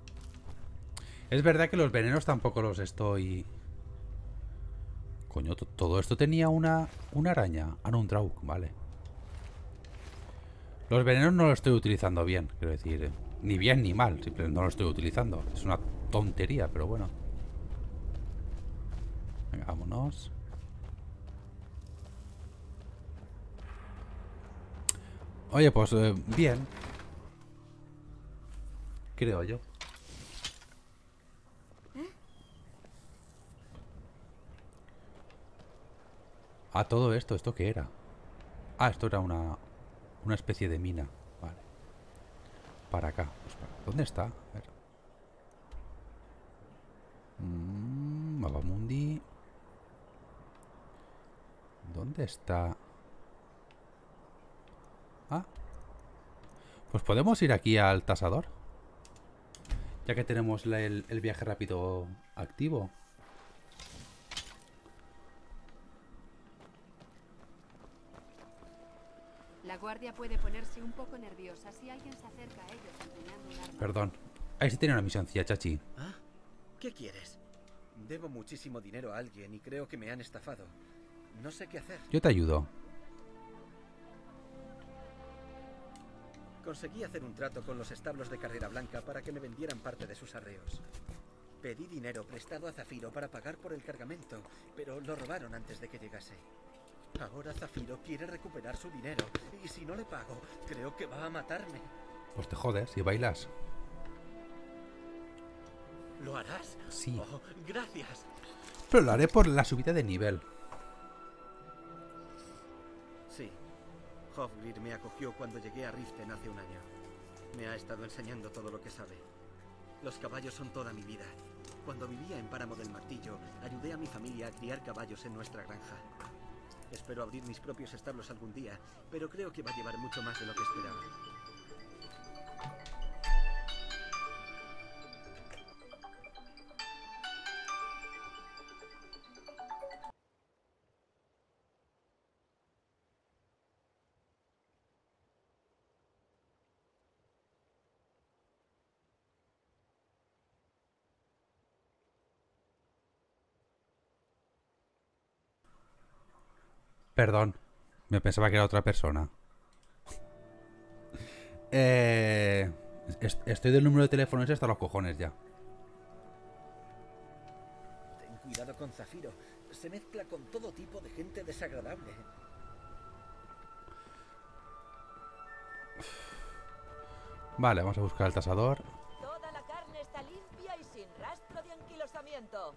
Es verdad que los venenos tampoco los estoy... Coño, Todo esto tenía una, una araña. Ah, no, un Draug, vale. Los venenos no los estoy utilizando bien, quiero decir. eh, Ni bien ni mal, simplemente no los estoy utilizando. Es una tontería, pero bueno. Venga, vámonos. Oye, pues eh, bien. Creo yo. Ah, todo esto, ¿esto qué era? Ah, esto era una una especie de mina. Vale. Para acá. Pues para- ¿Dónde está? A ver. Mm, Mapamundi. ¿Dónde está? Ah. Pues podemos ir aquí al tasador. Ya que tenemos la- el, el viaje rápido activo. La guardia puede ponerse un poco nerviosa si alguien se acerca a ellos empuñando un arma. Perdón. Ahí sí tiene una misioncilla, chachi. ¿Ah? ¿Qué quieres? Debo muchísimo dinero a alguien y creo que me han estafado. No sé qué hacer. Yo te ayudo. Conseguí hacer un trato con los establos de Carrera Blanca para que me vendieran parte de sus arreos. Pedí dinero prestado a Zafiro para pagar por el cargamento, pero lo robaron antes de que llegase. Ahora Zafiro quiere recuperar su dinero, y si no le pago, creo que va a matarme. Pues te jodes y bailas. ¿Lo harás? Sí. Oh, gracias. Pero lo haré por la subida de nivel. Sí. Hofgrir me acogió cuando llegué a Riften hace un año. Me ha estado enseñando todo lo que sabe. Los caballos son toda mi vida. Cuando vivía en Páramo del Martillo, ayudé a mi familia a criar caballos en nuestra granja. Espero abrir mis propios establos algún día, pero creo que va a llevar mucho más de lo que esperaba. Perdón. Me pensaba que era otra persona. eh, est- estoy del número de teléfono ese hasta los cojones ya. Ten cuidado con Zafiro. Se mezcla con todo tipo de gente desagradable. Vale, vamos a buscar el tasador. Toda la carne está limpia y sin rastro de anquilosamiento.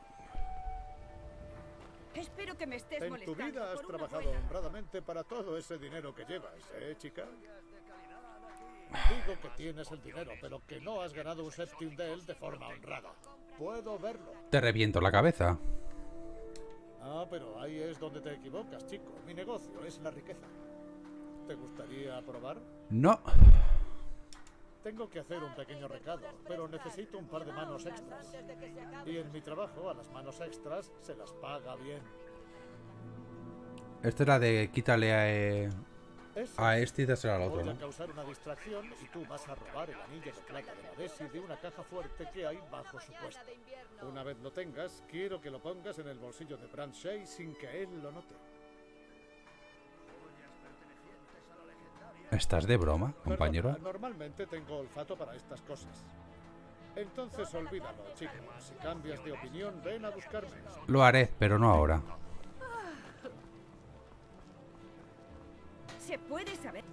Espero que me estés En tu molestando. vida has por una trabajado buena- honradamente para todo ese dinero que llevas, ¿eh, chica? Digo que tienes el dinero, pero que no has ganado un septium de él de forma honrada. Puedo verlo. Te reviento la cabeza. Ah, pero ahí es donde te equivocas, chico. Mi negocio es la riqueza. ¿Te gustaría probar? No. Tengo que hacer un pequeño recado, pero necesito un par de manos extras. Y en mi trabajo a las manos extras se las paga bien. Esta es la de quítale a, eh, Esa. a este y dásela al otro, Voy a ¿no? causar una distracción y tú vas a robar el anillo de plata de Madesi de una caja fuerte que hay bajo su puesto. Una vez lo tengas, quiero que lo pongas en el bolsillo de Brand Shea sin que él lo note. ¿Estás de broma, compañero? Perdona, normalmente tengo olfato para estas cosas. Entonces olvídalo, chico. Si cambias de opinión, ven a buscarme. Lo haré, pero no ahora. ¿Se puede saber?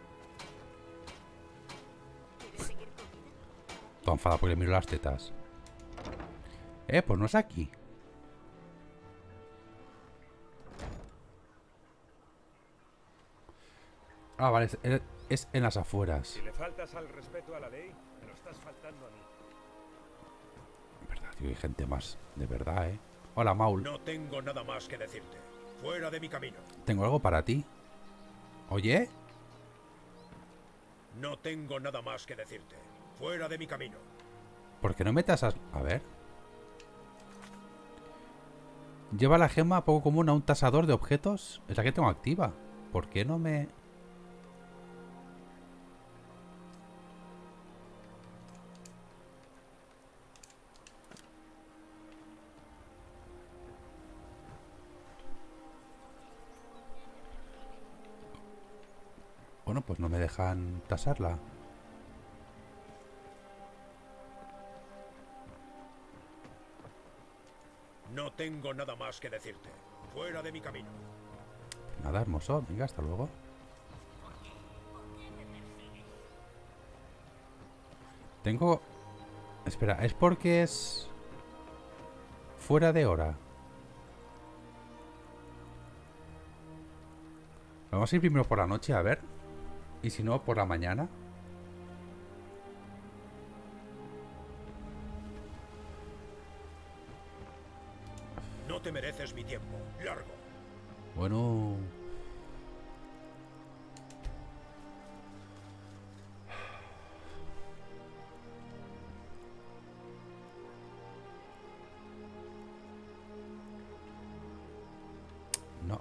Estoy enfadado porque le miro las tetas. Eh, pues no es aquí. Ah, vale, es, es en las afueras. Si le faltas al respeto a la ley, me lo estás faltando a mí. Verdad, tío, hay gente más. De verdad, eh. Hola, Maul. No tengo nada más que decirte. Fuera de mi camino. Tengo algo para ti. Oye. No tengo nada más que decirte. Fuera de mi camino. ¿Por qué no metas a... A ver. Lleva la gema poco común a un tasador de objetos. Es la que tengo activa. ¿Por qué no me...? Bueno, pues no me dejan tasarla. No tengo nada más que decirte. Fuera de mi camino. Nada, hermoso. Venga, hasta luego. Tengo... Espera, ¿es porque es fuera de hora? Vamos a ir primero por la noche, a ver. Y si no, por la mañana. No te mereces mi tiempo. Largo. Bueno... No.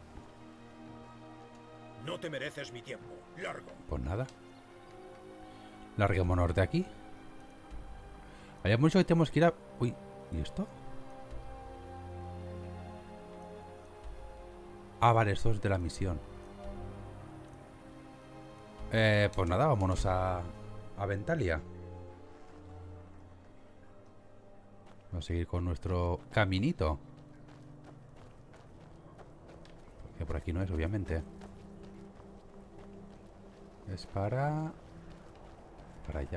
No te mereces mi tiempo. Largo. Pues nada. Larguémonos de aquí. Hay mucho que tenemos que ir a... Uy, ¿y esto? Ah, vale, esto es de la misión. Eh, pues nada, vámonos a... A Ventalia. Vamos a seguir con nuestro caminito. Que por aquí no es, obviamente. Es para... Para allá.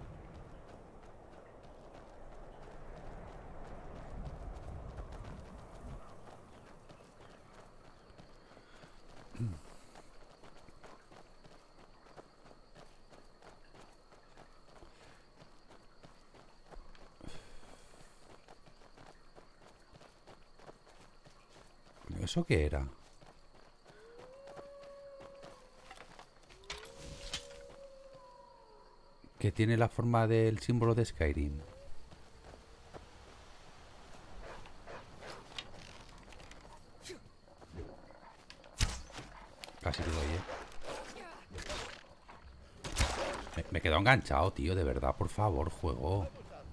¿Eso qué era? Que tiene la forma del símbolo de Skyrim. Casi te doy, ¿eh? Me, me he quedado enganchado, tío, de verdad, por favor, juego.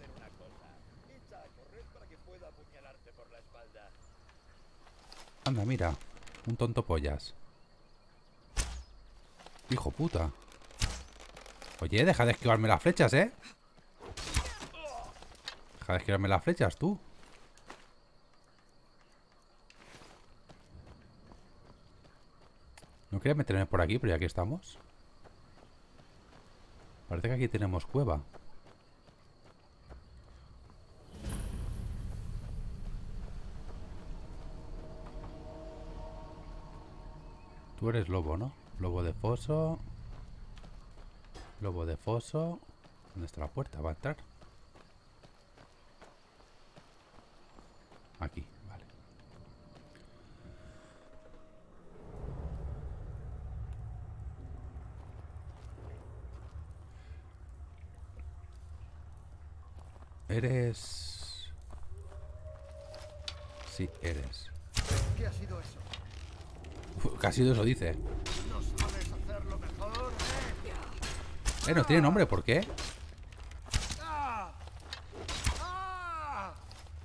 Anda, mira, un tonto pollas. Hijo puta. Oye, deja de esquivarme las flechas, ¿eh? Deja de esquivarme las flechas, tú. No quería meterme por aquí, pero ya que estamos. Parece que aquí tenemos cueva. Tú eres lobo, ¿no? Lobo de foso. Lobo de foso. ¿Dónde está la puerta? ¿Va a entrar? Aquí, vale. Eres... Sí, eres. ¿Qué ha sido eso? Uf, ¿qué ha sido eso? Dice. ¿No sabes hacerlo mejor? Eh, no tiene nombre, ¿por qué? ¡Ah! ¡Ah!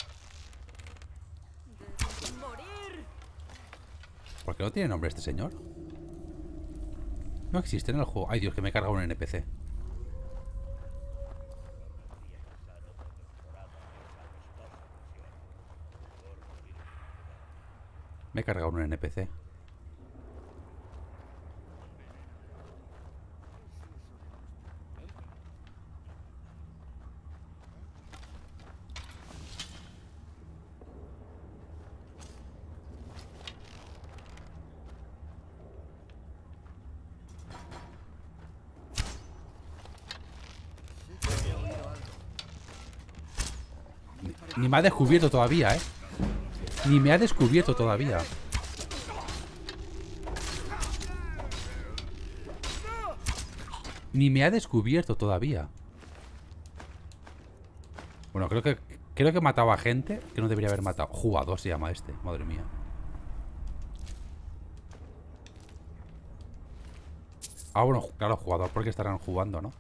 Debes morir. ¿Por qué no tiene nombre este señor? No existe en el juego. Ay, Dios, que me he cargado un N P C. Me he cargado un N P C. Ni me ha descubierto todavía, ¿eh? Ni me ha descubierto todavía. Ni me ha descubierto todavía. Bueno, creo que creo que mataba a gente que no debería haber matado. Jugador se llama este, madre mía. Ah, bueno, claro, jugador porque estarán jugando, ¿no?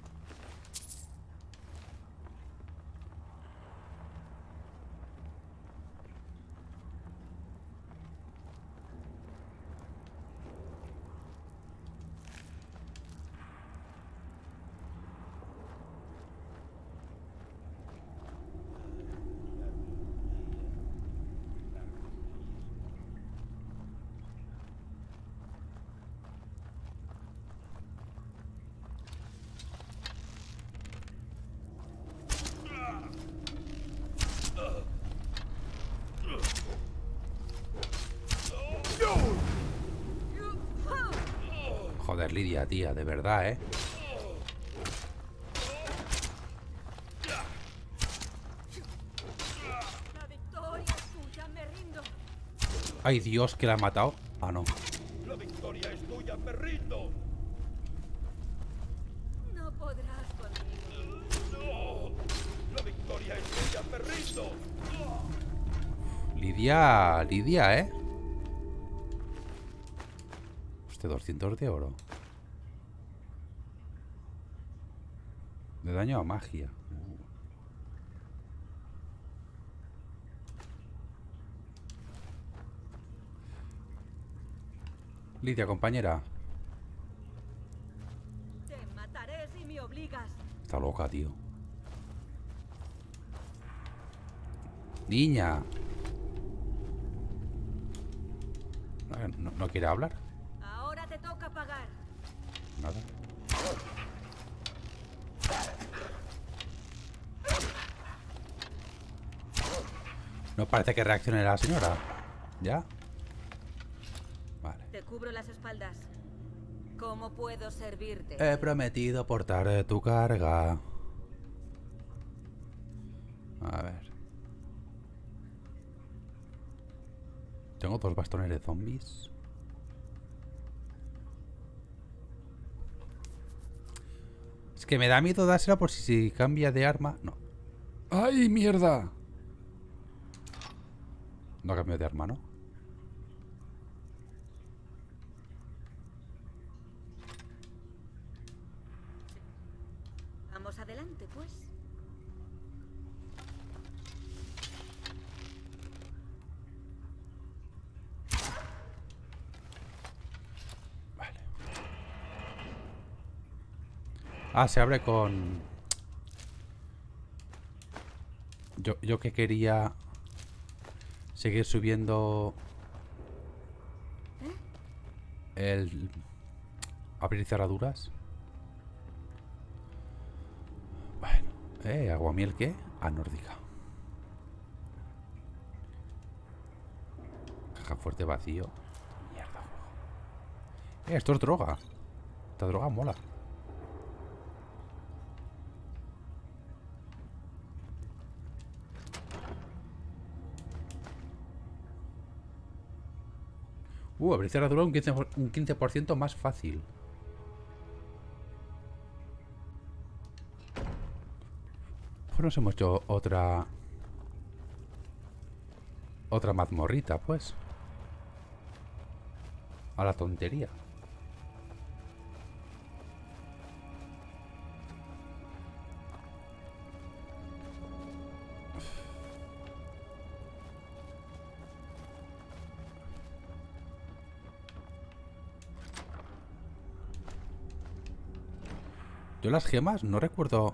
Joder, Lidia, tía, de verdad, ¿eh? La victoria es tuya, me rindo. Ay, Dios, que la ha matado. Ah, no. La victoria es tuya, me rindo. No podrás conmigo. No. La victoria es tuya, me rindo. Lidia, Lidia, ¿eh? Hostia, doscientos de oro. De daño a magia. Lidia, compañera. Te mataré si me obligas. Está loca, tío. Niña. No, no quiere hablar. Ahora te toca pagar. Nada. No parece que reaccione la señora. ¿Ya? Vale. Te cubro las espaldas. ¿Cómo puedo servirte? He prometido portar tu carga. A ver. Tengo dos bastones de zombies. Es que me da miedo dársela por si, si cambia de arma. No. ¡Ay, mierda! No cambio de arma, ¿no? Vamos adelante, pues. Vale. Ah, se abre con... Yo, yo que quería... seguir subiendo el abrir cerraduras. Bueno, eh, aguamiel, ¿qué? Ah, nórdica. Caja fuerte vacío. Mierda. Eh, esto es droga. Esta droga mola. Uh, abrir cerradura un quince por ciento, un quince por ciento más fácil. Pues nos hemos hecho otra... Otra mazmorrita, pues. A la tontería. Yo las gemas no recuerdo...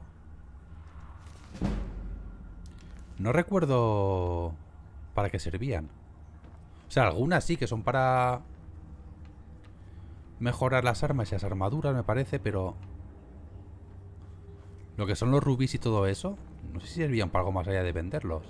No recuerdo... para qué servían. O sea, algunas sí que son para... mejorar las armas y las armaduras, me parece, pero... Lo que son los rubíes y todo eso... No sé si servían para algo más allá de venderlos.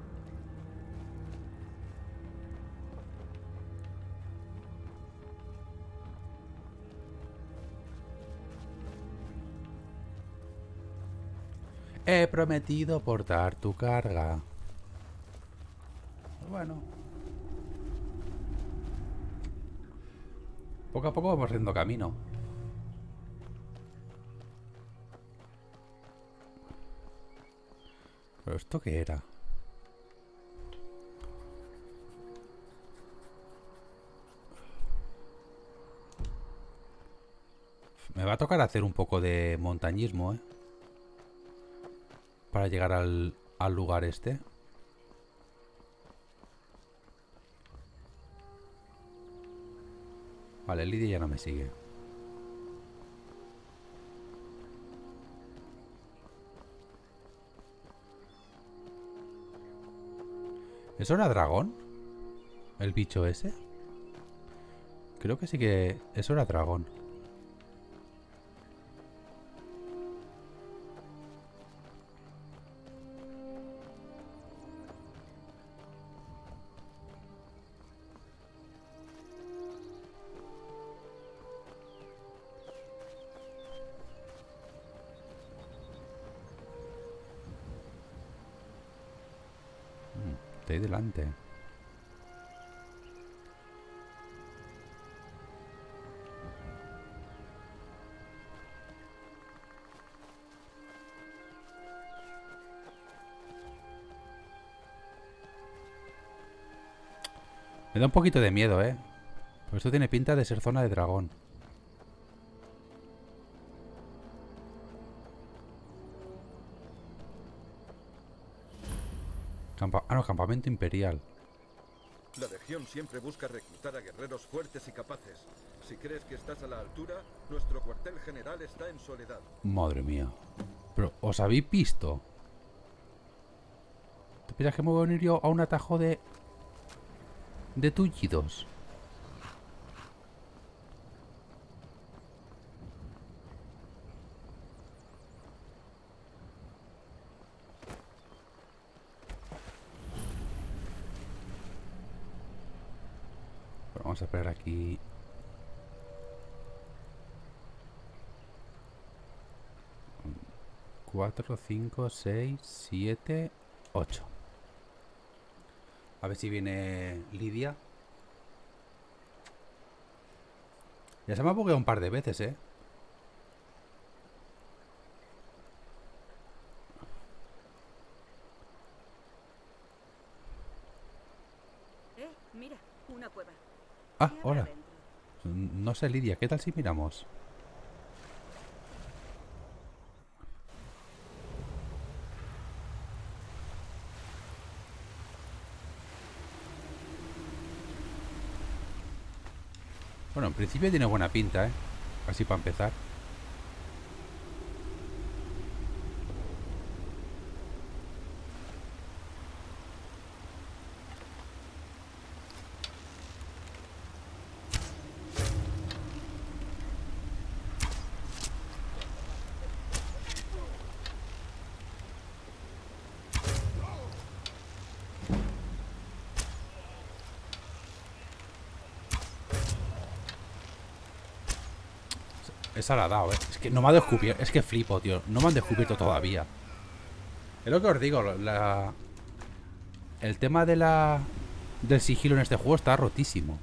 He prometido portar tu carga. Bueno. Poco a poco vamos haciendo camino. ¿Pero esto qué era? Me va a tocar hacer un poco de montañismo, ¿eh? Para llegar al, al lugar este. Vale, Lidia ya no me sigue. ¿Eso era dragón? ¿El bicho ese? Creo que sí que... Eso era dragón. Está ahí delante. Me da un poquito de miedo, ¿eh? Porque esto tiene pinta de ser zona de dragón. Campa ah, no, campamento imperial. La Legión siempre busca reclutar a guerreros fuertes y capaces. Si crees que estás a la altura, nuestro cuartel general está en Soledad. Madre mía. Pero, ¿os habéis visto? ¿Te piensas que me voy a unir yo a un atajo de... de tullidos? Bueno, vamos a esperar aquí. Cuatro, cinco, seis, siete, ocho. A ver si viene Lidia. Ya se me ha bugueado un par de veces, ¿eh? Eh, mira, una cueva. Ah, hola. No sé, Lidia, ¿qué tal si miramos? Bueno, en principio tiene buena pinta, ¿eh? Así para empezar. Esa la ha dado, ¿eh? Es que no me ha descubierto. Es que flipo, tío. No me han descubierto todavía. Es lo que os digo. La... El tema de la... del sigilo en este juego está rotísimo.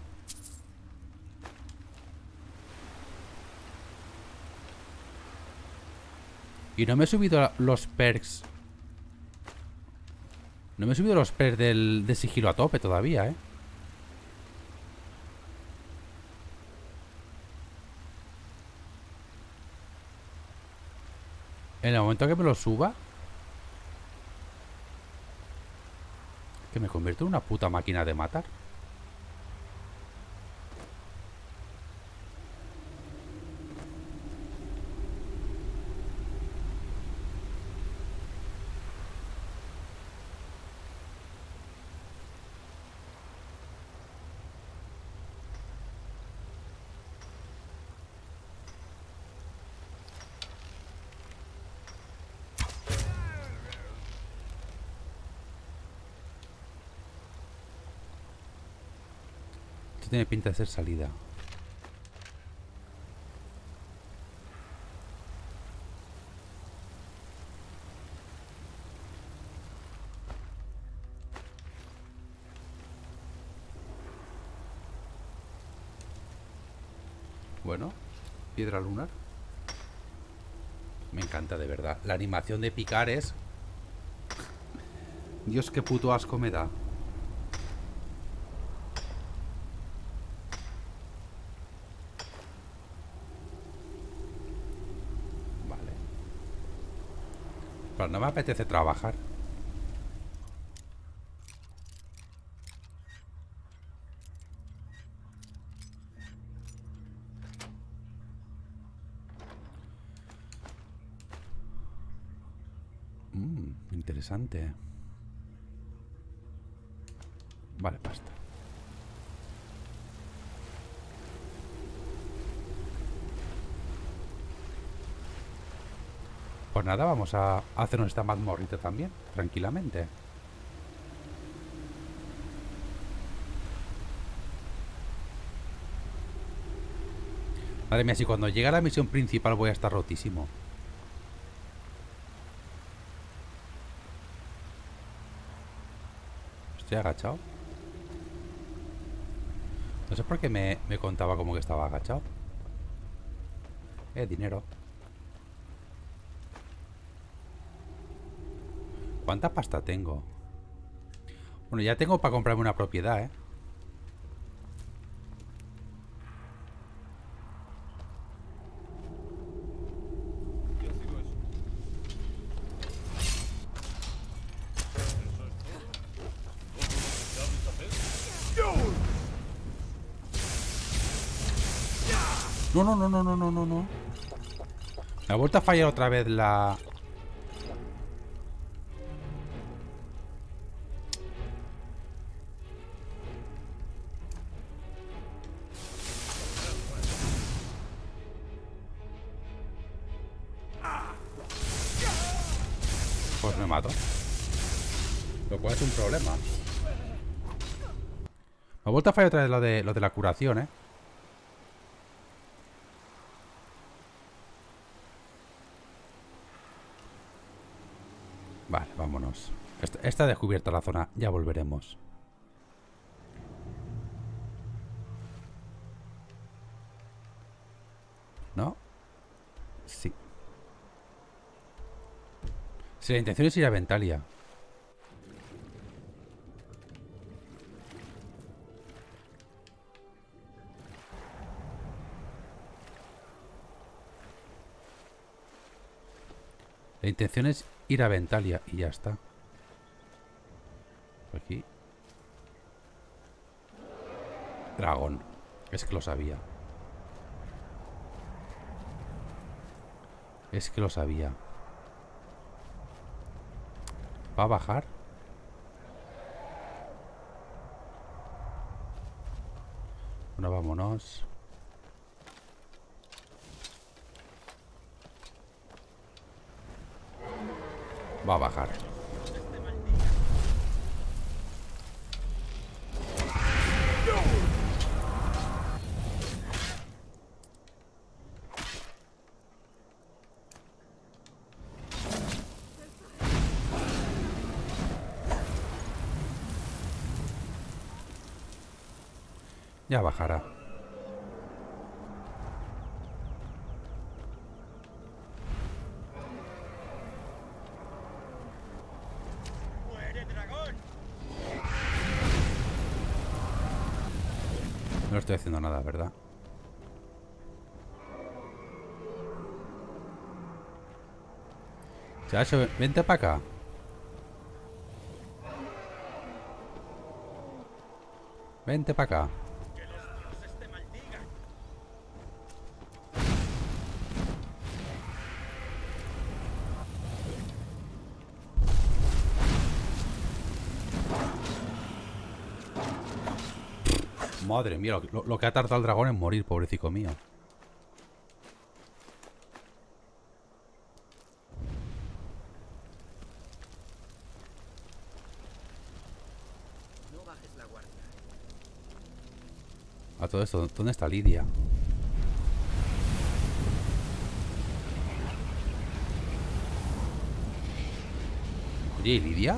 Y no me he subido los perks. No me he subido los perks del, del sigilo a tope todavía, ¿eh? En el momento que me lo suba, que me convierto en una puta máquina de matar. Tiene pinta de ser salida. Bueno, piedra lunar. Me encanta de verdad. La animación de picar es... Dios, qué puto asco me da. Pero no me apetece trabajar. Mmm, interesante. Vale, basta. Pues nada, vamos a hacernos esta mazmorrita también, tranquilamente. Madre mía, si cuando llegue a la misión principal voy a estar rotísimo. ¿Estoy agachado? No sé por qué me, me contaba como que estaba agachado. Eh, dinero. ¿Cuánta pasta tengo? Bueno, ya tengo para comprarme una propiedad, ¿eh? No, no, no, no, no, no, no, no. Me ha vuelto a fallar otra vez la... Pues me mato. Lo cual es un problema. Me ha vuelto a fallar otra vez lo de, lo de la curación, ¿eh? Vale, vámonos. Está, está descubierta la zona. Ya volveremos. ¿No? Sí. Sí, la intención es ir a Ventalia. La intención es ir a Ventalia y ya está. Aquí. Dragón. Es que lo sabía. Es que lo sabía. ¿Va a bajar? Bueno, vámonos. Va a bajar. Ya bajará. No estoy haciendo nada, ¿verdad? Chacho, vente para acá. Vente para acá. Madre mía, lo, lo que ha tardado el dragón en morir, pobrecito mío. No bajes la guardia. A todo esto, ¿dónde está Lidia? Oye, ¿y Lidia?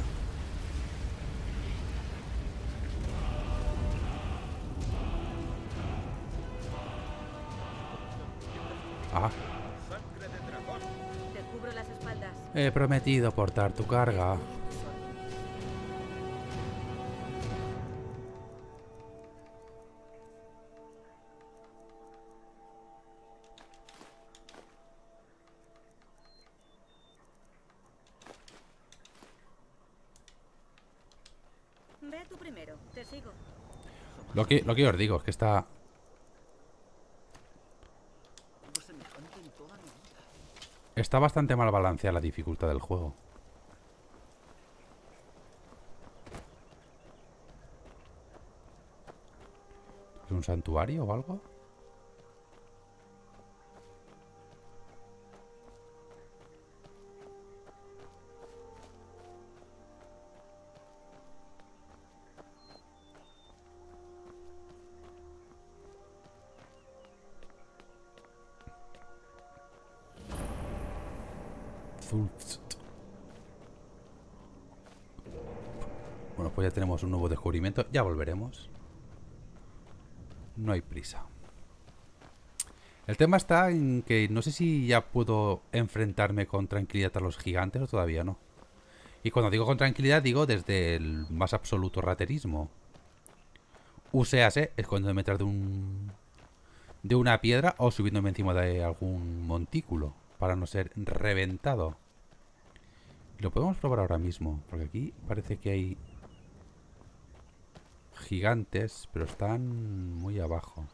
Ah. Te cubro las espaldas. He prometido portar tu carga. Ve tú primero, te sigo. Lo que, lo que os digo es que está... Está bastante mal balanceada la dificultad del juego. ¿Es un santuario o algo? Bueno, pues ya tenemos un nuevo descubrimiento. Ya volveremos. No hay prisa. El tema está en que no sé si ya puedo enfrentarme con tranquilidad a los gigantes o todavía no. Y cuando digo con tranquilidad, digo desde el más absoluto raterismo. Uséase escondiéndome detrás de un... de una piedra o subiéndome encima de algún montículo para no ser reventado. Lo podemos probar ahora mismo, porque aquí parece que hay gigantes, pero están muy abajo.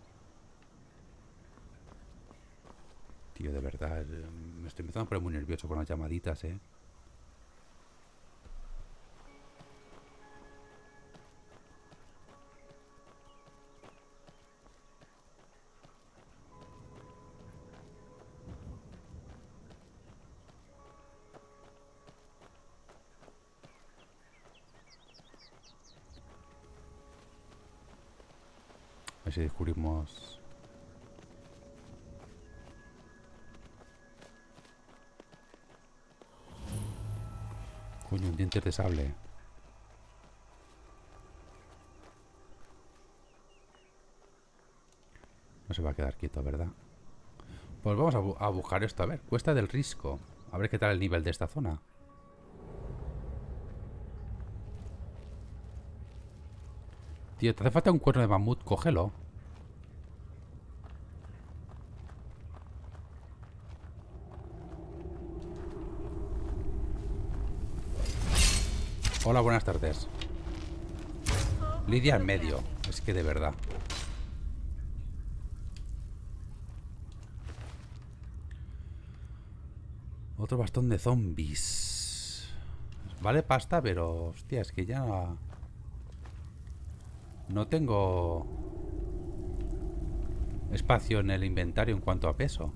Tío, de verdad, me estoy empezando a poner muy nervioso con las llamaditas, eh. A ver si descubrimos... Coño, un diente de sable. No se va a quedar quieto, ¿verdad? Pues vamos a, bu a buscar esto, a ver. Cuesta del Risco. A ver qué tal el nivel de esta zona. Tío, te hace falta un cuerno de mamut, cógelo. Hola, buenas tardes. Lidia en medio. Es que de verdad. Otro bastón de zombies. Vale pasta, pero... Hostia, es que ya... No tengo... espacio en el inventario en cuanto a peso.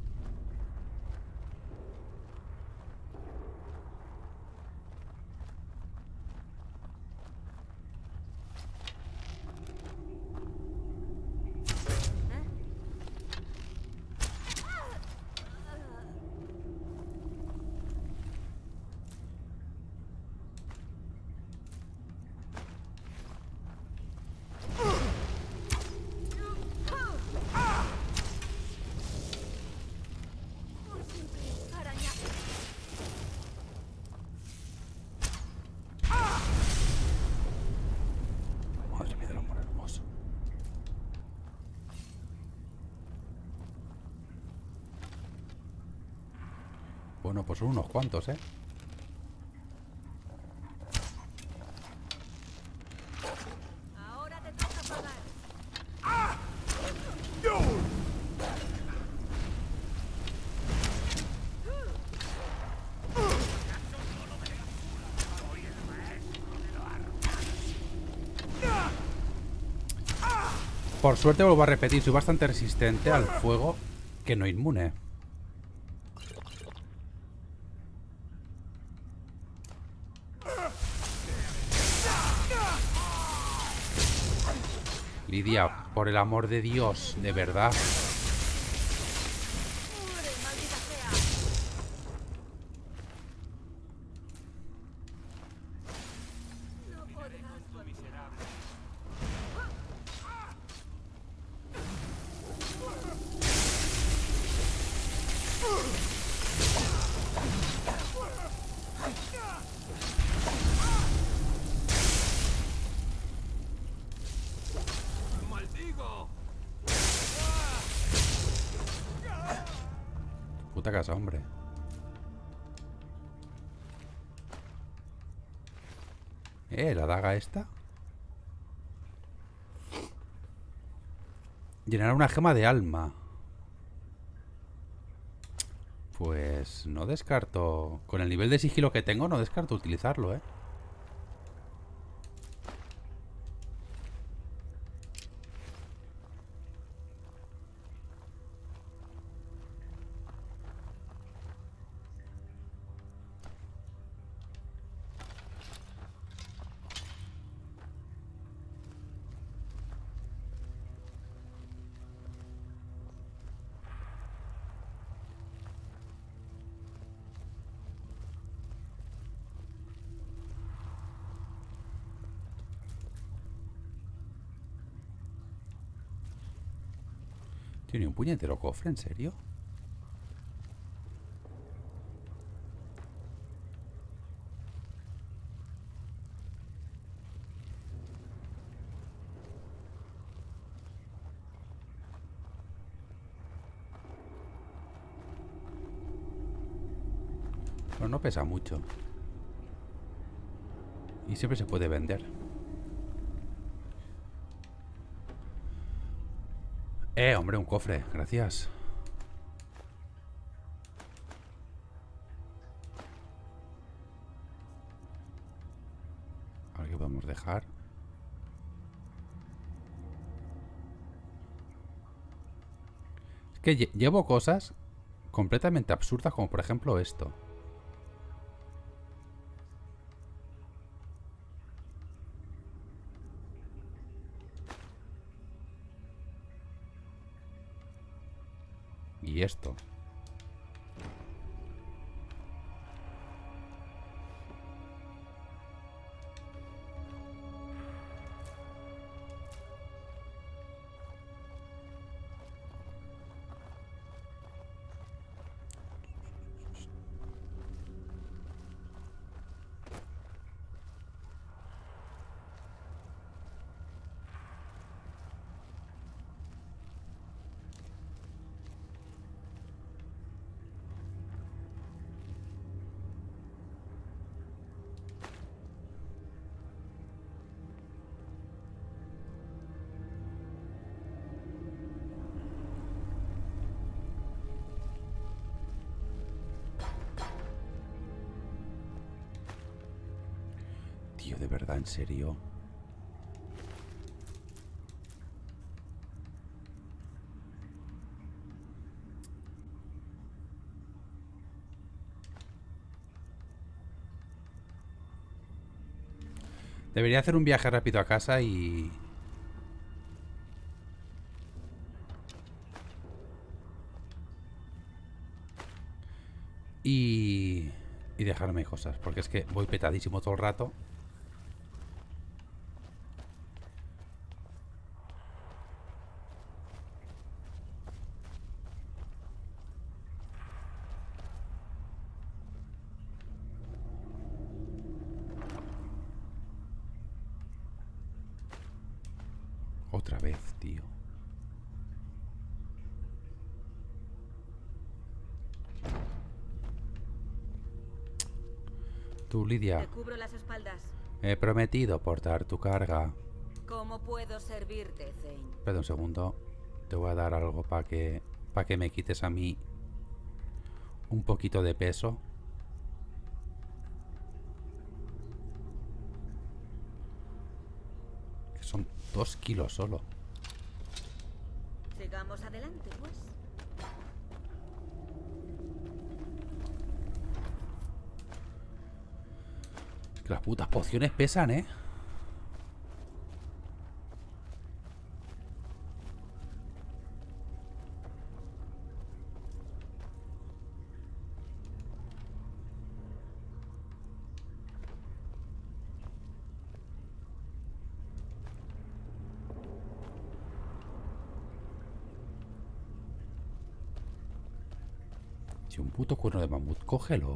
Bueno, pues son unos cuantos, ¿eh? Ahora te toca pagar. Por suerte vuelvo a repetir, soy bastante resistente al fuego, que no inmune. Lidia, por el amor de Dios, de verdad. Puta casa, hombre. Eh, la daga esta. Llenar una gema de alma. Pues no descarto. Con el nivel de sigilo que tengo, no descarto utilizarlo, eh. ¿Tiene un puñetero cofre? ¿En serio? Pero no pesa mucho. Y siempre se puede vender. Eh, hombre, un cofre. Gracias. A ver qué podemos dejar. Es que lle- llevo cosas completamente absurdas, como por ejemplo esto. Y esto. Tío, de verdad, en serio. Debería hacer un viaje rápido a casa y... Y... Y dejarme cosas, porque es que voy petadísimo todo el rato. Otra vez, tío. Tú, Lidia. Te cubro las espaldas. He prometido portar tu carga. ¿Cómo puedo servirte, Zane? Espera un segundo. Te voy a dar algo para que, para que me quites a mí un poquito de peso. Que son dos kilos solo. Sigamos adelante, pues. Es que las putas pociones pesan, ¿eh? Si un puto cuerno de mamut, cógelo.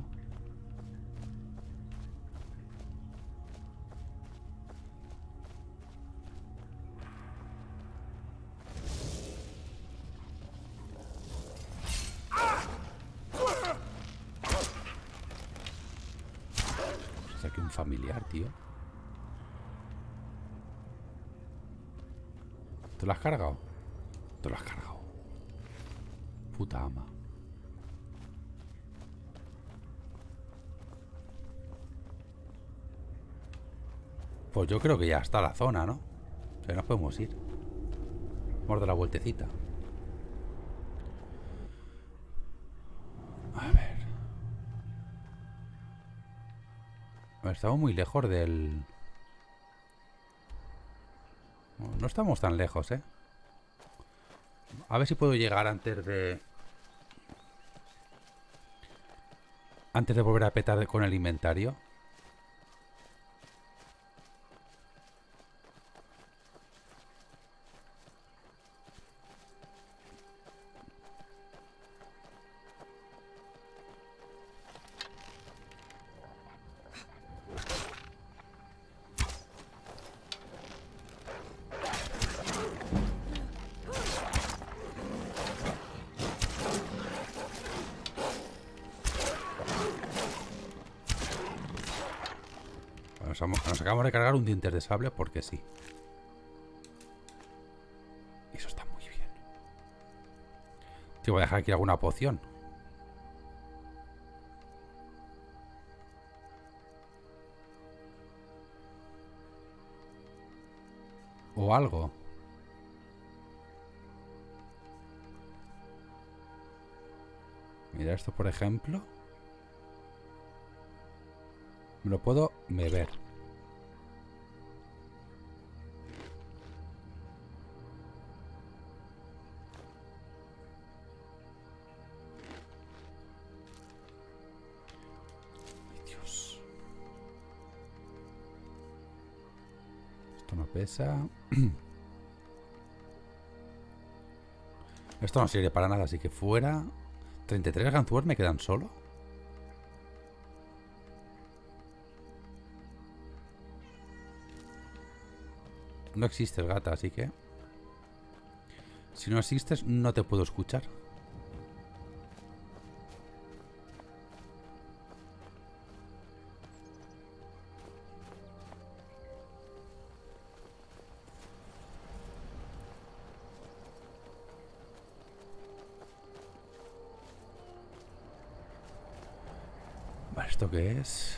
Se saque un familiar, tío. ¿Te lo has cargado? Te lo has cargado. Puta ama. Pues yo creo que ya está la zona, ¿no? O sea, nos podemos ir. Vamos a dar la vueltecita. A ver. A ver, estamos muy lejos del... No estamos tan lejos, ¿eh? A ver si puedo llegar antes de... Antes de volver a petar con el inventario. Nos, nos acabamos de cargar un dientes de sable porque sí. Eso está muy bien. Te voy a dejar aquí alguna poción. O algo. Mira esto, por ejemplo. Me lo puedo beber. Ay, Dios. Esto no pesa. Esto no sirve para nada, así que fuera. ¿treinta y tres ganzúes me quedan solo? No existes, gata, así que... Si no existes, no te puedo escuchar. Vale, ¿esto qué es?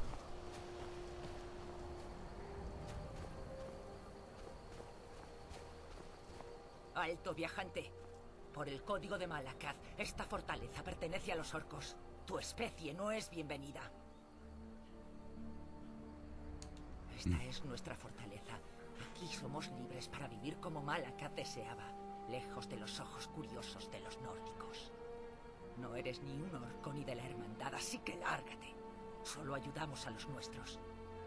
Alto, viajante. Por el código de Malakath, esta fortaleza pertenece a los orcos. Tu especie no es bienvenida. Esta es nuestra fortaleza. Aquí somos libres para vivir como Malakath deseaba, lejos de los ojos curiosos de los nórdicos. No eres ni un orco ni de la hermandad, así que lárgate. Solo ayudamos a los nuestros.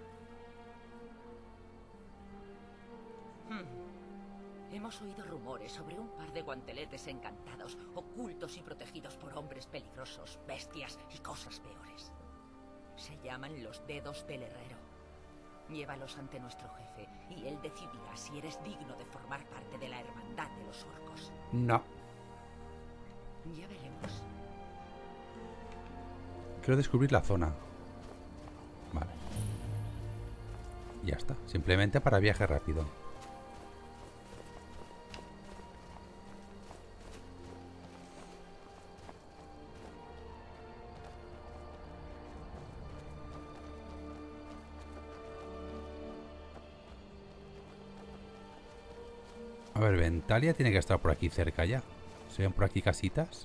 Hmm. Hemos oído rumores sobre un par de guanteletes encantados, ocultos y protegidos por hombres peligrosos, bestias y cosas peores. Se llaman los dedos del herrero. Llévalos ante nuestro jefe y él decidirá si eres digno de formar parte de la hermandad de los orcos. No. Ya veremos. Quiero descubrir la zona. Vale. Ya está. Simplemente para viaje rápido. A ver, Ventalia tiene que estar por aquí cerca ya. ¿Se ven por aquí casitas?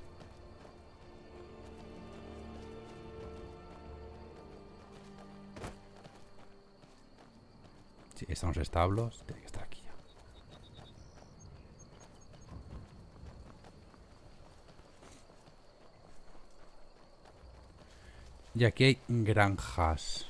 Sí, están los establos. Tiene que estar aquí ya. Y aquí hay granjas.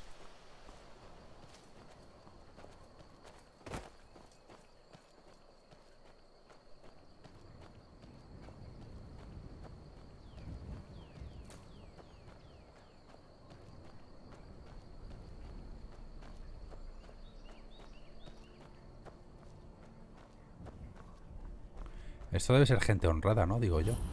Esto debe ser gente honrada, ¿no? Digo yo.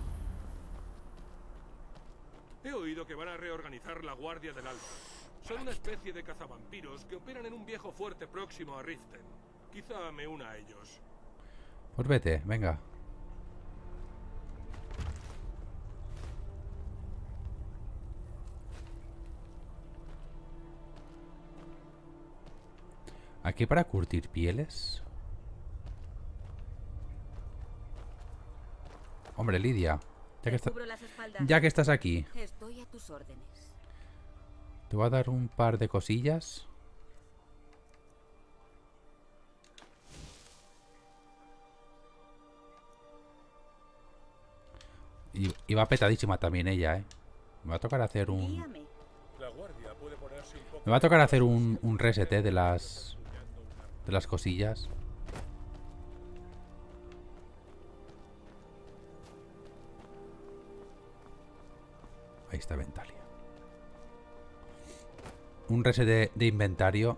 He oído que van a reorganizar la Guardia del Alba. Son una especie de cazavampiros que operan en un viejo fuerte próximo a Riften. Quizá me una a ellos. Pues vete, venga. Aquí para curtir pieles. Hombre, Lidia, ya que, está, ya que estás aquí, estoy a tus órdenes. Te voy a dar un par de cosillas. Y, y va petadísima también ella, ¿eh? Me va a tocar hacer un... Me va a tocar hacer un, un reset, ¿eh? De las... De las cosillas. Ahí está Ventalia. Un reset de, de inventario.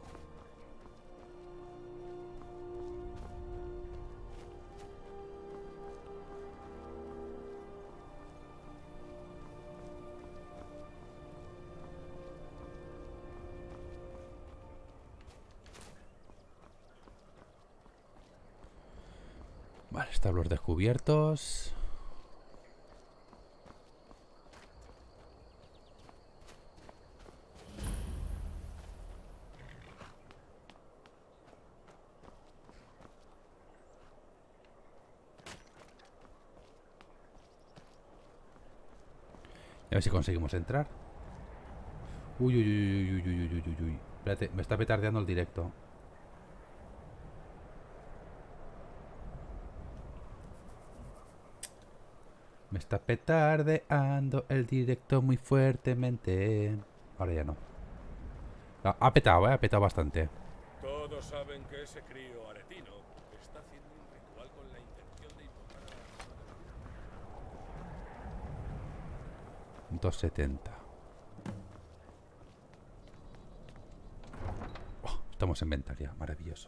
Establos descubiertos. A ver si conseguimos entrar. Uy, uy, uy, uy, uy, uy, uy, uy. Espérate, me está petardeando el directo. Me está petardeando el directo muy fuertemente. Ahora ya no. Ah, ha petado, eh, ha petado bastante. Todos saben que ese crío aretino está haciendo un ritual con la intención de invocar a la... doscientos setenta. Oh, estamos en Ventalia, maravilloso.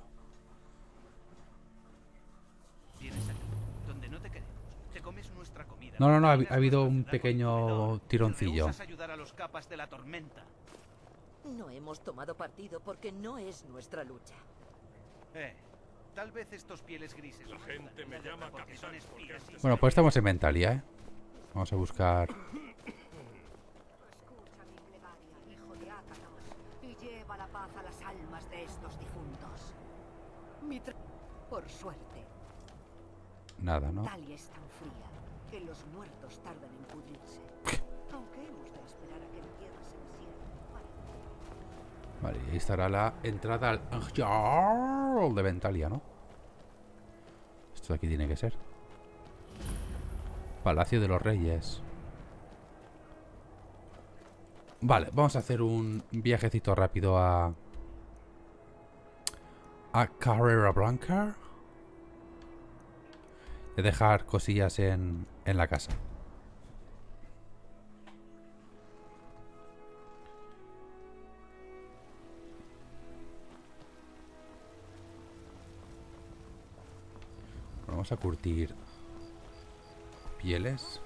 Vienes aquí, donde no te queremos. Te comes nuestra comida. No, no, no, ha, ha habido un pequeño tironcillo. Rehusas ayudar a los capas de la tormenta. No hemos tomado partido porque no es nuestra lucha. Eh, tal vez estos pieles grises. La gente me llama capitán porque este Bueno, pues estamos en Ventalia, ¿eh? Vamos a buscar... Escucha mi plegaria, hijo de Ácanos, y lleva la paz a las almas de estos difuntos. Mi tra- Por suerte, Nada, ¿no? Talia es tan fría que los muertos tardan en pudrirse. Aunque hemos de esperar a que la tierra se desierta. Vale, ahí estará la entrada al Jarl de Ventalia, ¿no? Esto de aquí tiene que ser. Palacio de los Reyes. Vale, vamos a hacer un viajecito rápido a... A Carrera Blanca. De dejar cosillas en, en la casa. Vamos a curtir pieles.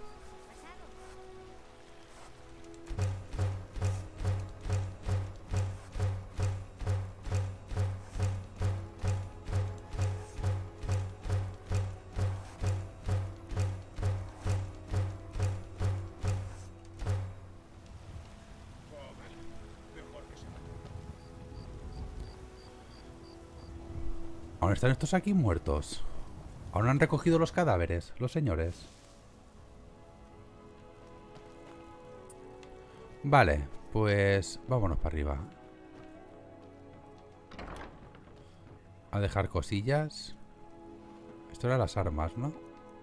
¿Aún están estos aquí muertos? ¿Aún han recogido los cadáveres, los señores? Vale, pues vámonos para arriba. A dejar cosillas. Esto eran las armas, ¿no?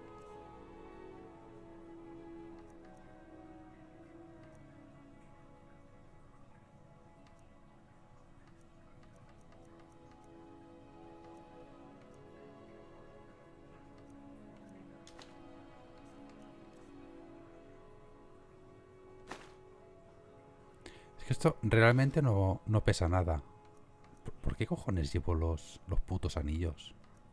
Esto realmente no, no pesa nada. ¿Por, ¿Por qué cojones llevo los, los putos anillos?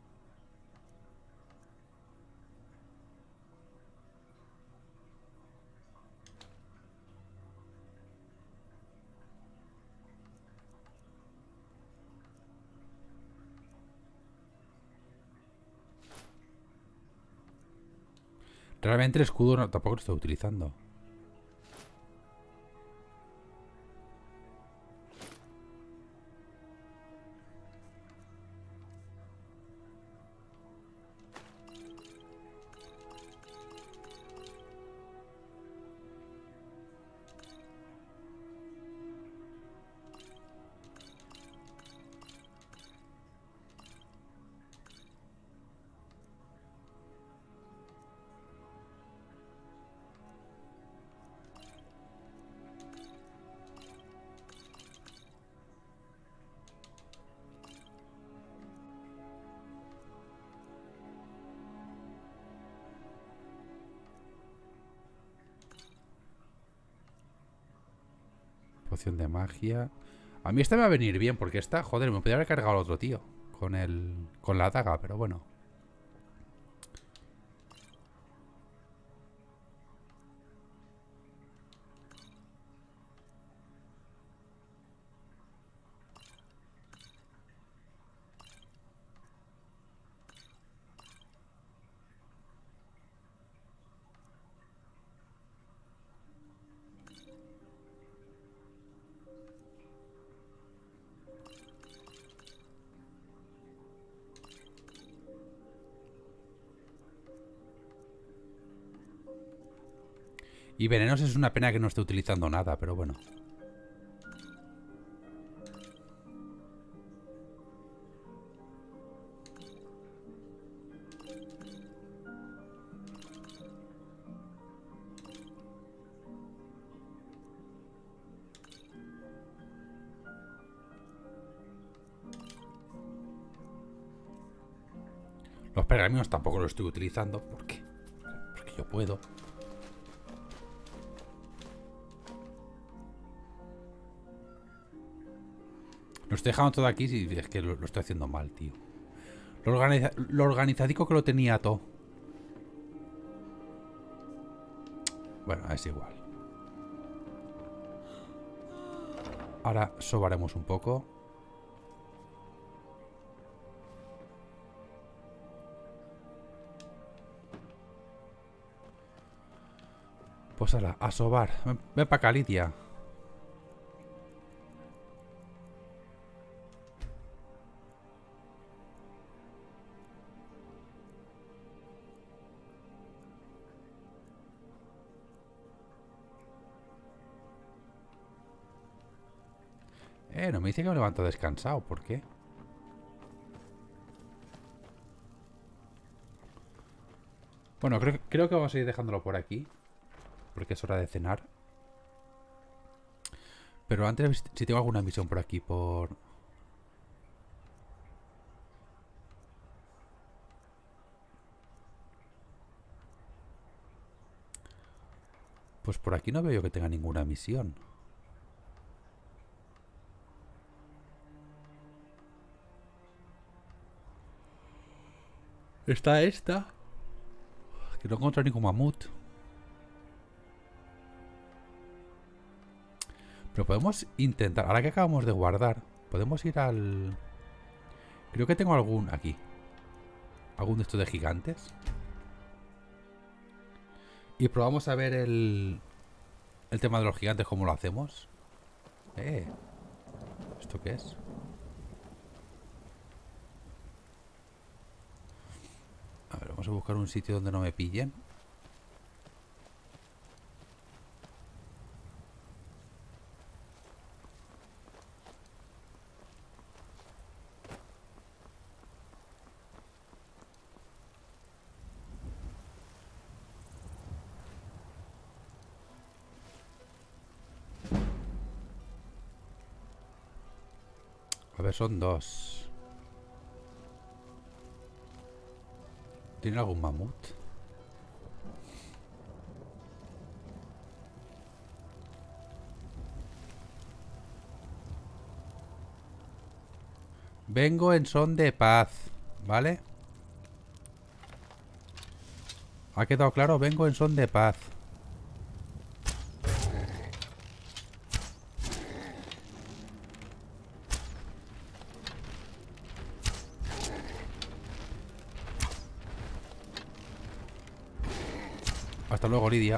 Realmente el escudo no, tampoco lo estoy utilizando. Poción de magia. A mí esta me va a venir bien porque esta, joder, me podría haber cargado al otro tío con el con la daga, pero bueno. Y venenos es una pena que no esté utilizando nada, pero bueno. Los pergaminos tampoco los estoy utilizando. ¿Por qué? Porque yo puedo. Lo estoy dejando todo aquí y es que lo, lo estoy haciendo mal, tío. Lo, organiza lo organizadico que lo tenía todo. Bueno, es igual. Ahora sobaremos un poco. Pues ala, a sobar. Ven, ven para acá, Lidia. Eh, no me dice que me levanto descansado. ¿Por qué? Bueno, creo, creo que vamos a ir dejándolo por aquí. Porque es hora de cenar. Pero antes, si tengo alguna misión por aquí, por... Pues por aquí no veo yo que tenga ninguna misión. Está esta. Que no encuentro ningún mamut. Pero podemos intentar, ahora que acabamos de guardar, podemos ir al... Creo que tengo algún aquí. Algún de estos de gigantes. Y probamos a ver el... El tema de los gigantes, cómo lo hacemos. Eh. ¿Esto qué es? A ver, vamos a buscar un sitio donde no me pillen. A ver, son dos. ¿Tiene algún mamut? Vengo en son de paz, ¿vale? ¿Ha quedado claro? Vengo en son de paz. Hasta luego, Lidia.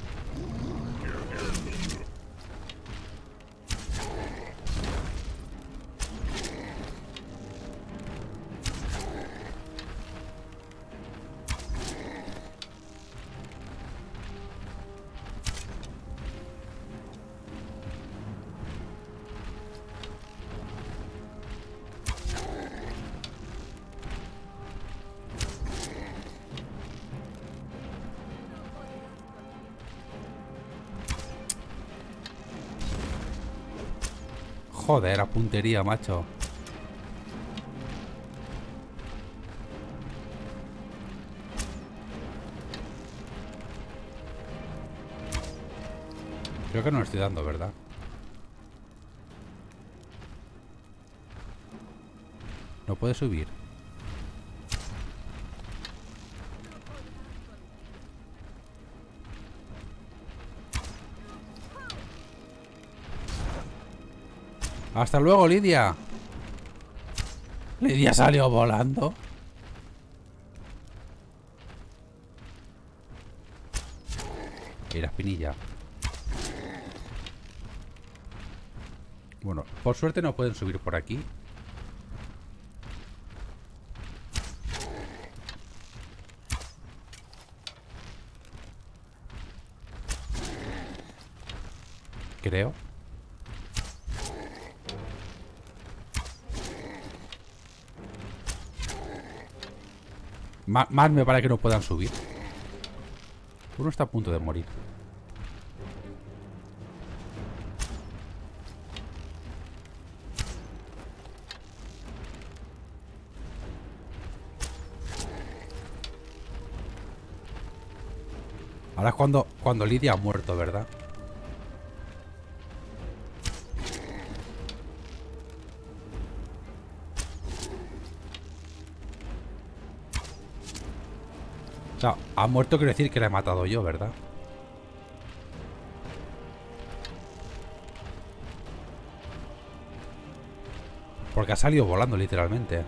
Joder, a puntería, macho. Creo que no lo estoy dando, ¿verdad? No puede subir. Hasta luego, Lidia. Lidia salió volando. Y la espinilla. Bueno, por suerte no pueden subir por aquí. Creo. Má- más me vale que no puedan subir. Uno está a punto de morir. Ahora es cuando, cuando Lidia ha muerto, ¿verdad? O sea, ha muerto quiere decir que la he matado yo, ¿verdad? Porque ha salido volando, literalmente.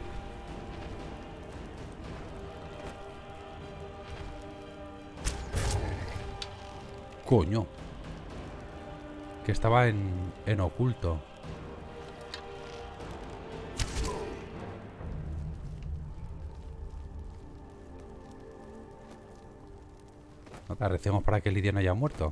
Coño. Que estaba en, en oculto. Nada, recemos para que Lidia no haya muerto.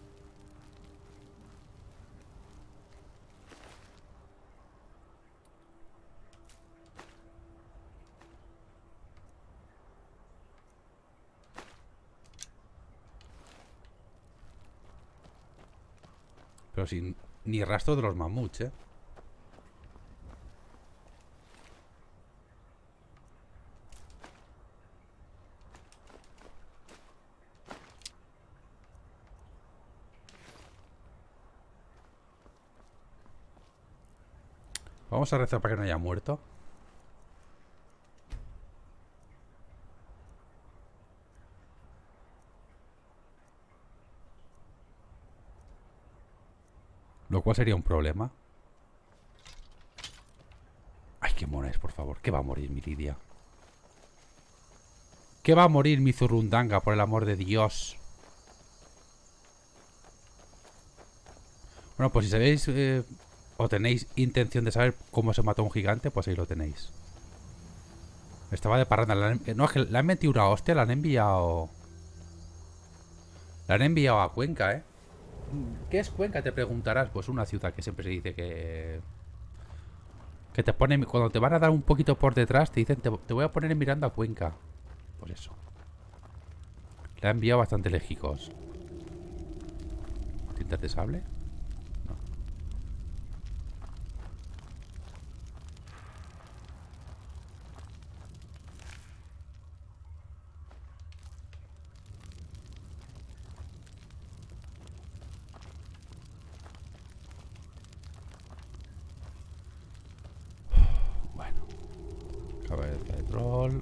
Pero sin ni rastro de los mamuts, ¿eh? Vamos a rezar para que no haya muerto. Lo cual sería un problema. Ay, qué mona es, por favor. ¿Qué va a morir mi Lidia? ¿Qué va a morir mi Zurrundanga, por el amor de Dios? Bueno, pues si sabéis eh, o tenéis intención de saber cómo se mató un gigante, pues ahí lo tenéis. Estaba de parranda. La han, no, es que le han metido una hostia, la han enviado... La han enviado a Cuenca, ¿eh? ¿Qué es Cuenca? Te preguntarás. Pues una ciudad que siempre se dice que... Que te ponen... Cuando te van a dar un poquito por detrás, te dicen, te, te voy a poner mirando a Cuenca. Pues eso. Le ha enviado bastante lejos. ¿Tintas de sable? No. Bueno. Cabeza de troll.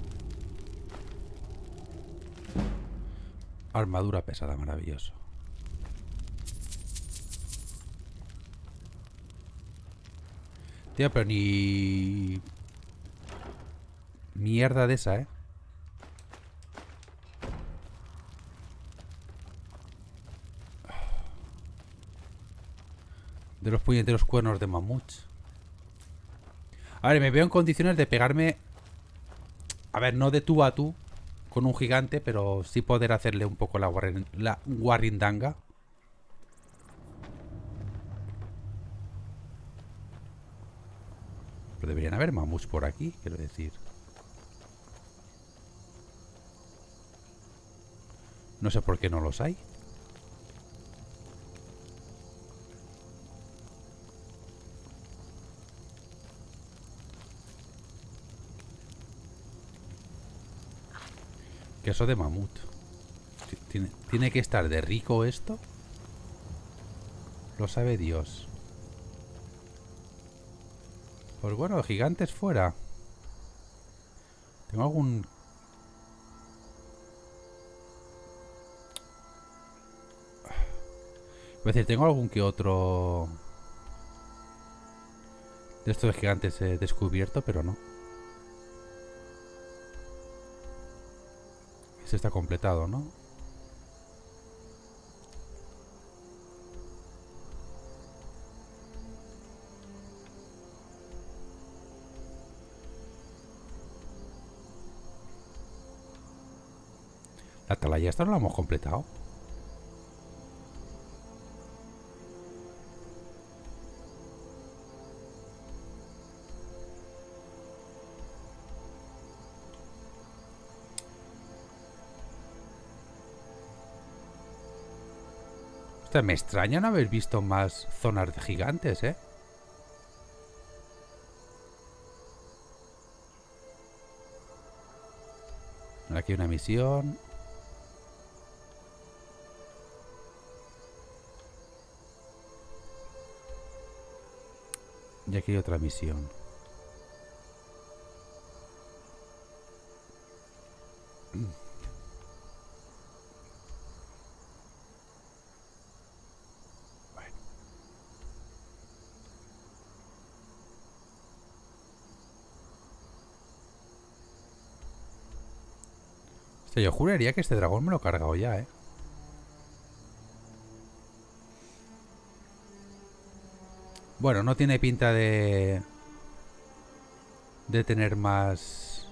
Armadura pesada, maravilloso. Tío, pero ni... Mierda de esa, ¿eh? De los puñeteros cuernos de mamuts. A ver, me veo en condiciones de pegarme... A ver, no de tú a tú con un gigante, pero sí poder hacerle un poco la, guarrin, la guarrindanga. Pero deberían haber mamuts por aquí, quiero decir. No sé por qué no los hay. Queso de mamut. ¿Tiene, ¿Tiene que estar de rico esto? Lo sabe Dios. Pues bueno, gigantes fuera. Tengo algún... Es decir, tengo algún que otro... De estos gigantes he descubierto, pero no. Ese está completado, ¿no? La atalaya esta no la hemos completado. O sea, me extraña no haber visto más zonas de gigantes, ¿eh? Aquí hay una misión. Y aquí hay otra misión. O sea, yo juraría que este dragón me lo he cargado ya, ¿eh? Bueno, no tiene pinta de... de tener más...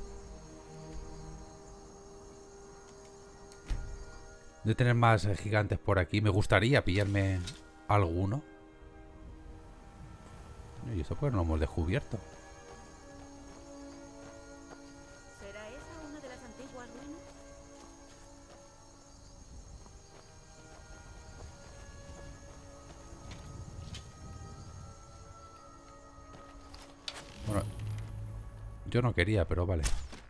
de tener más gigantes por aquí. Me gustaría pillarme alguno. Y eso pues no lo hemos descubierto. ¿Será esa una de las antiguas ruinas? Bueno, yo no quería, pero vale.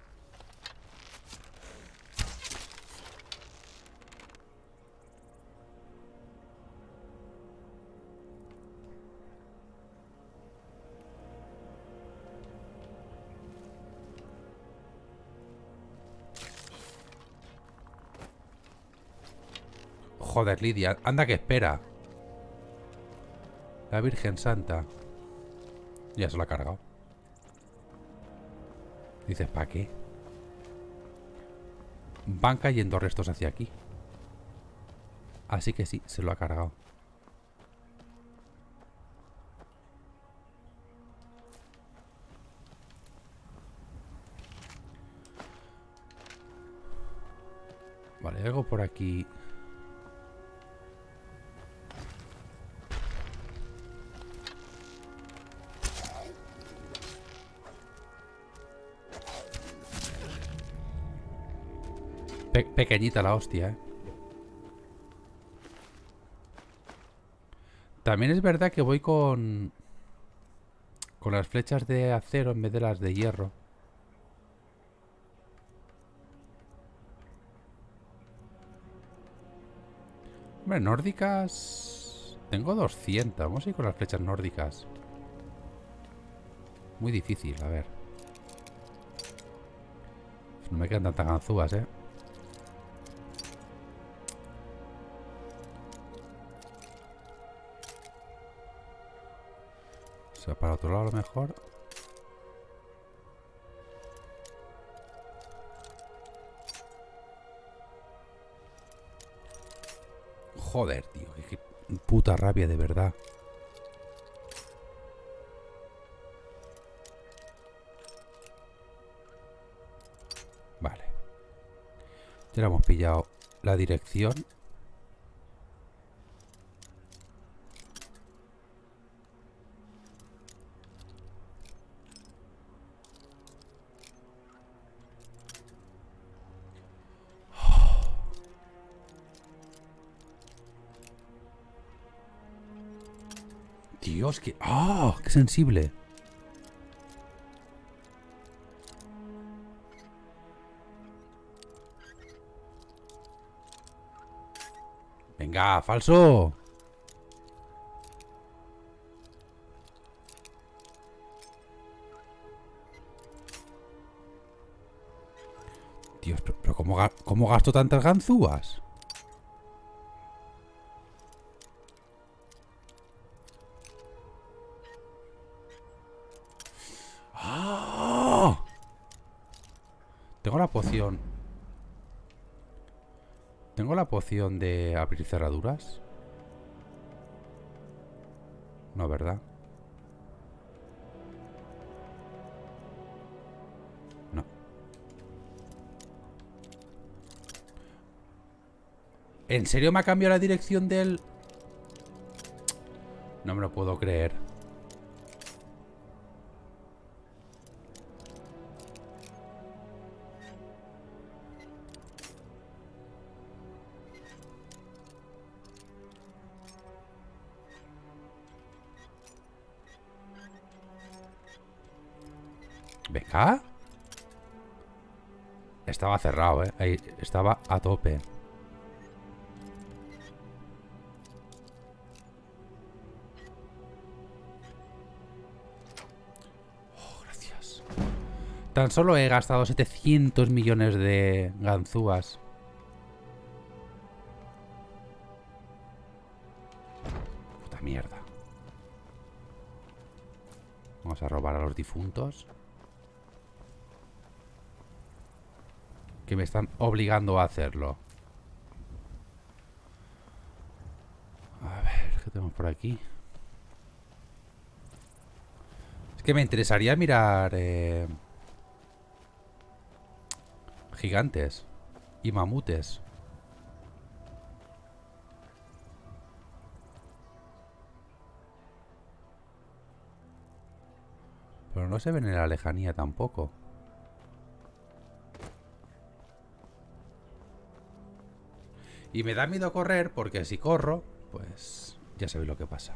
Joder, Lidia, anda que espera. La Virgen Santa. Ya se lo ha cargado. Dices, ¿para qué? Van cayendo restos hacia aquí. Así que sí, se lo ha cargado. Vale, hay algo por aquí. Pe pequeñita la hostia, ¿eh? También es verdad que voy con... con las flechas de acero en vez de las de hierro. Hombre, nórdicas... Tengo doscientas. Vamos a ir con las flechas nórdicas. Muy difícil, a ver. No me quedan tantas ganzúas, ¿eh? O sea, para otro lado a lo mejor. Joder, tío. Qué, qué puta rabia, de verdad. Vale. Ya le hemos pillado la dirección. Dios, que... ¡Ah! ¡Oh, qué sensible! Venga, falso. Dios, pero, pero ¿cómo, ga ¿cómo gasto tantas ganzúas? ¡Oh! Tengo la poción. ¿Tengo la poción de abrir cerraduras? No, ¿verdad? No. ¿En serio me ha cambiado la dirección del...? No me lo puedo creer. Venga. Estaba cerrado, eh. Ahí, estaba a tope. Oh, gracias. Tan solo he gastado setecientos millones de ganzúas. Puta mierda. Vamos a robar a los difuntos. Que me están obligando a hacerlo. A ver, ¿qué tenemos por aquí? Es que me interesaría mirar eh, gigantes y mamutes. Pero no se ven en la lejanía tampoco. Y me da miedo correr porque si corro, pues ya sabéis lo que pasa.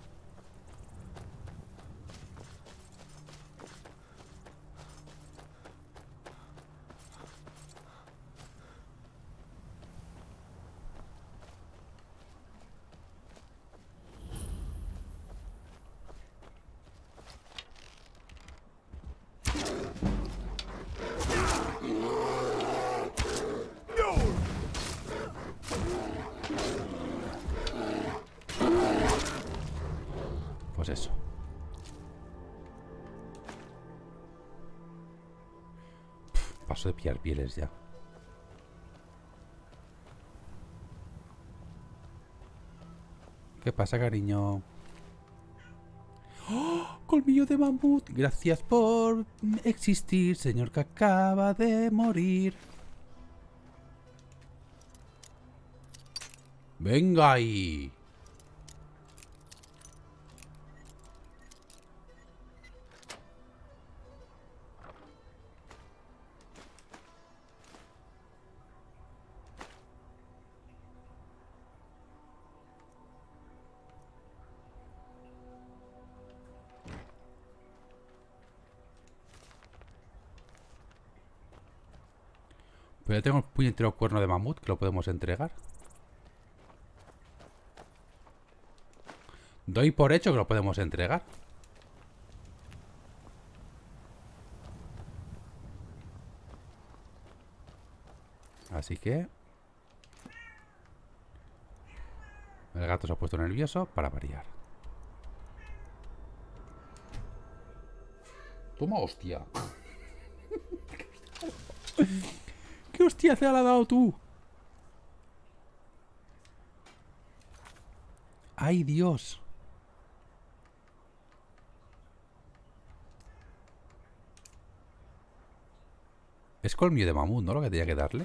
Pues eso. Pff, paso de pillar pieles ya. ¿Qué pasa, cariño? ¡Oh! Colmillo de mamut. Gracias por existir, señor que acaba de morir. Venga ahí. Pero ya tengo el puñetero cuerno de mamut que lo podemos entregar. Doy por hecho que lo podemos entregar. Así que... el gato se ha puesto nervioso para variar. Toma hostia. ¿Qué hostia se la ha dado tú? ¡Ay, Dios! Es colmillo de mamut, ¿no? Lo que tenía que darle.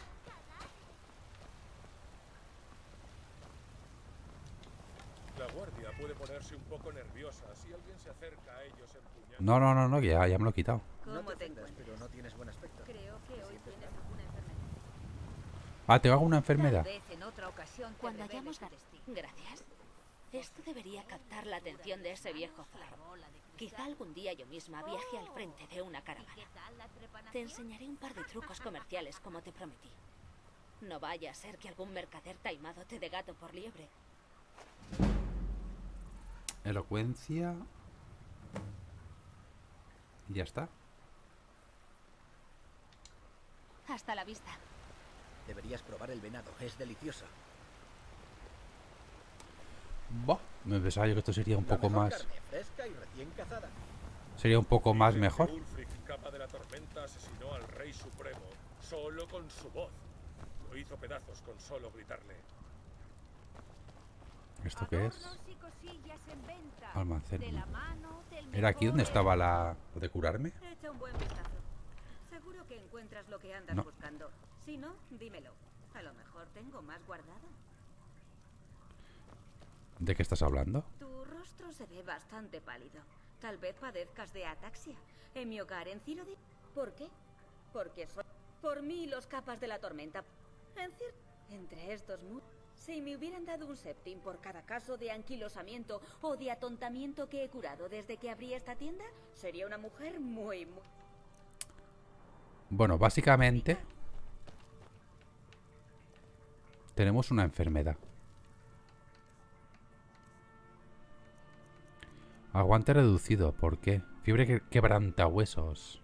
La guardia puede ponerse un poco nerviosa si alguien se acerca a ellos empuñando. No, no, no, no, que ya, ya me lo he quitado. No te ofendas, pero no tienes buen aspecto. Creo que hoy tienes alguna enfermedad. Ah, ¿tengo alguna enfermedad? Tal vez en otra ocasión te Cuando revele hayamos tu ganado. destino. Gracias. Esto debería captar la atención de ese viejo zorro. Quizá algún día yo misma viaje al frente de una caravana. Te enseñaré un par de trucos comerciales como te prometí. No vaya a ser que algún mercader taimado te dé gato por liebre. Elocuencia. Y ya está. Hasta la vista. Deberías probar el venado, es delicioso. Bah, me pensaba yo que esto sería un La poco mejor más... carne, fresca y recién cazada. Sería un poco más Dicen mejor. que Ulfric, capa de la tormenta, asesinó al rey supremo solo con su voz. Lo hizo pedazos con solo gritarle. ¿Esto qué es? Adornos y cosillas en venta. Almacén. De la mano del ¿Era aquí donde mejor estaba la... lo de curarme? Echa un buen vistazo. Seguro que encuentras lo que andas No. buscando. Si no, dímelo. A lo mejor tengo más guardado. ¿De qué estás hablando? Tu rostro se ve bastante pálido. Tal vez padezcas de ataxia. En mi hogar, en Cyrodiil. ¿Por qué? Porque soy... Por mí los capas de la tormenta. En cier- Entre estos mu... Si me hubieran dado un septim por cada caso de anquilosamiento o de atontamiento que he curado desde que abrí esta tienda, sería una mujer muy, muy... Bueno, básicamente tenemos una enfermedad. Aguante reducido, ¿por qué? Fiebre que quebrantahuesos.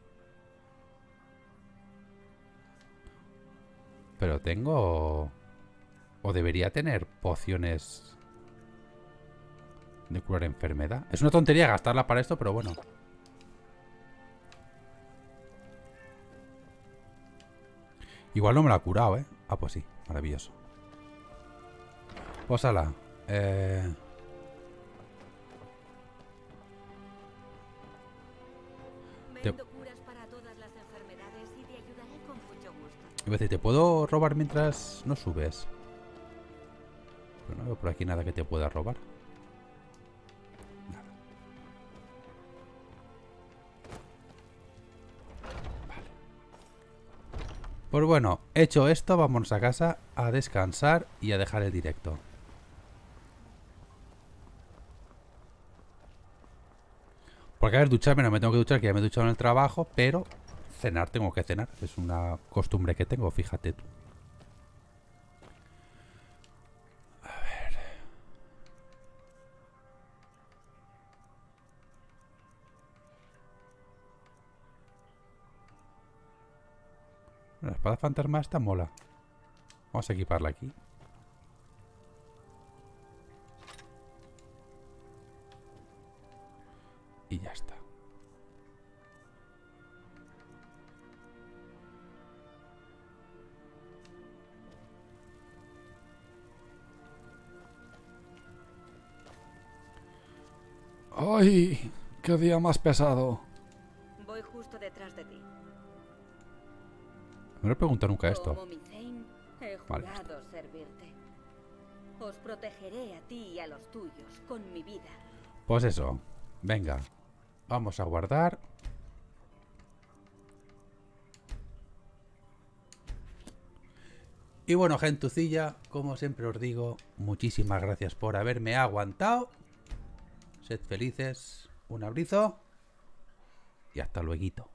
Pero tengo... O debería tener pociones de curar enfermedad. Es una tontería gastarla para esto, pero bueno. Igual no me la ha curado, ¿eh? Ah, pues sí, maravilloso. Pues ala. Eh... Te... Vendo curas para todas las enfermedades y te ayudaré con mucho gusto. Iba a decir, ¿te puedo robar mientras no subes? Pero no veo por aquí nada que te pueda robar. Nada. Vale. Pues bueno, hecho esto, vámonos a casa a descansar y a dejar el directo. Porque a ver, ducharme no me tengo que duchar, que ya me he duchado en el trabajo, pero cenar tengo que cenar. Es una costumbre que tengo, fíjate tú. La espada fantasma esta mola. Vamos a equiparla aquí. Y ya está. ¡Ay! ¡Qué día más pesado! Voy justo detrás de ti. No le pregunto nunca esto. Como mi Thane, he Vale. jurado servirte. Os protegeré a ti y a los tuyos con mi vida. Pues eso. Venga. Vamos a guardar. Y bueno, gentucilla, como siempre os digo, muchísimas gracias por haberme aguantado. Sed felices. Un abrazo. Y hasta luego.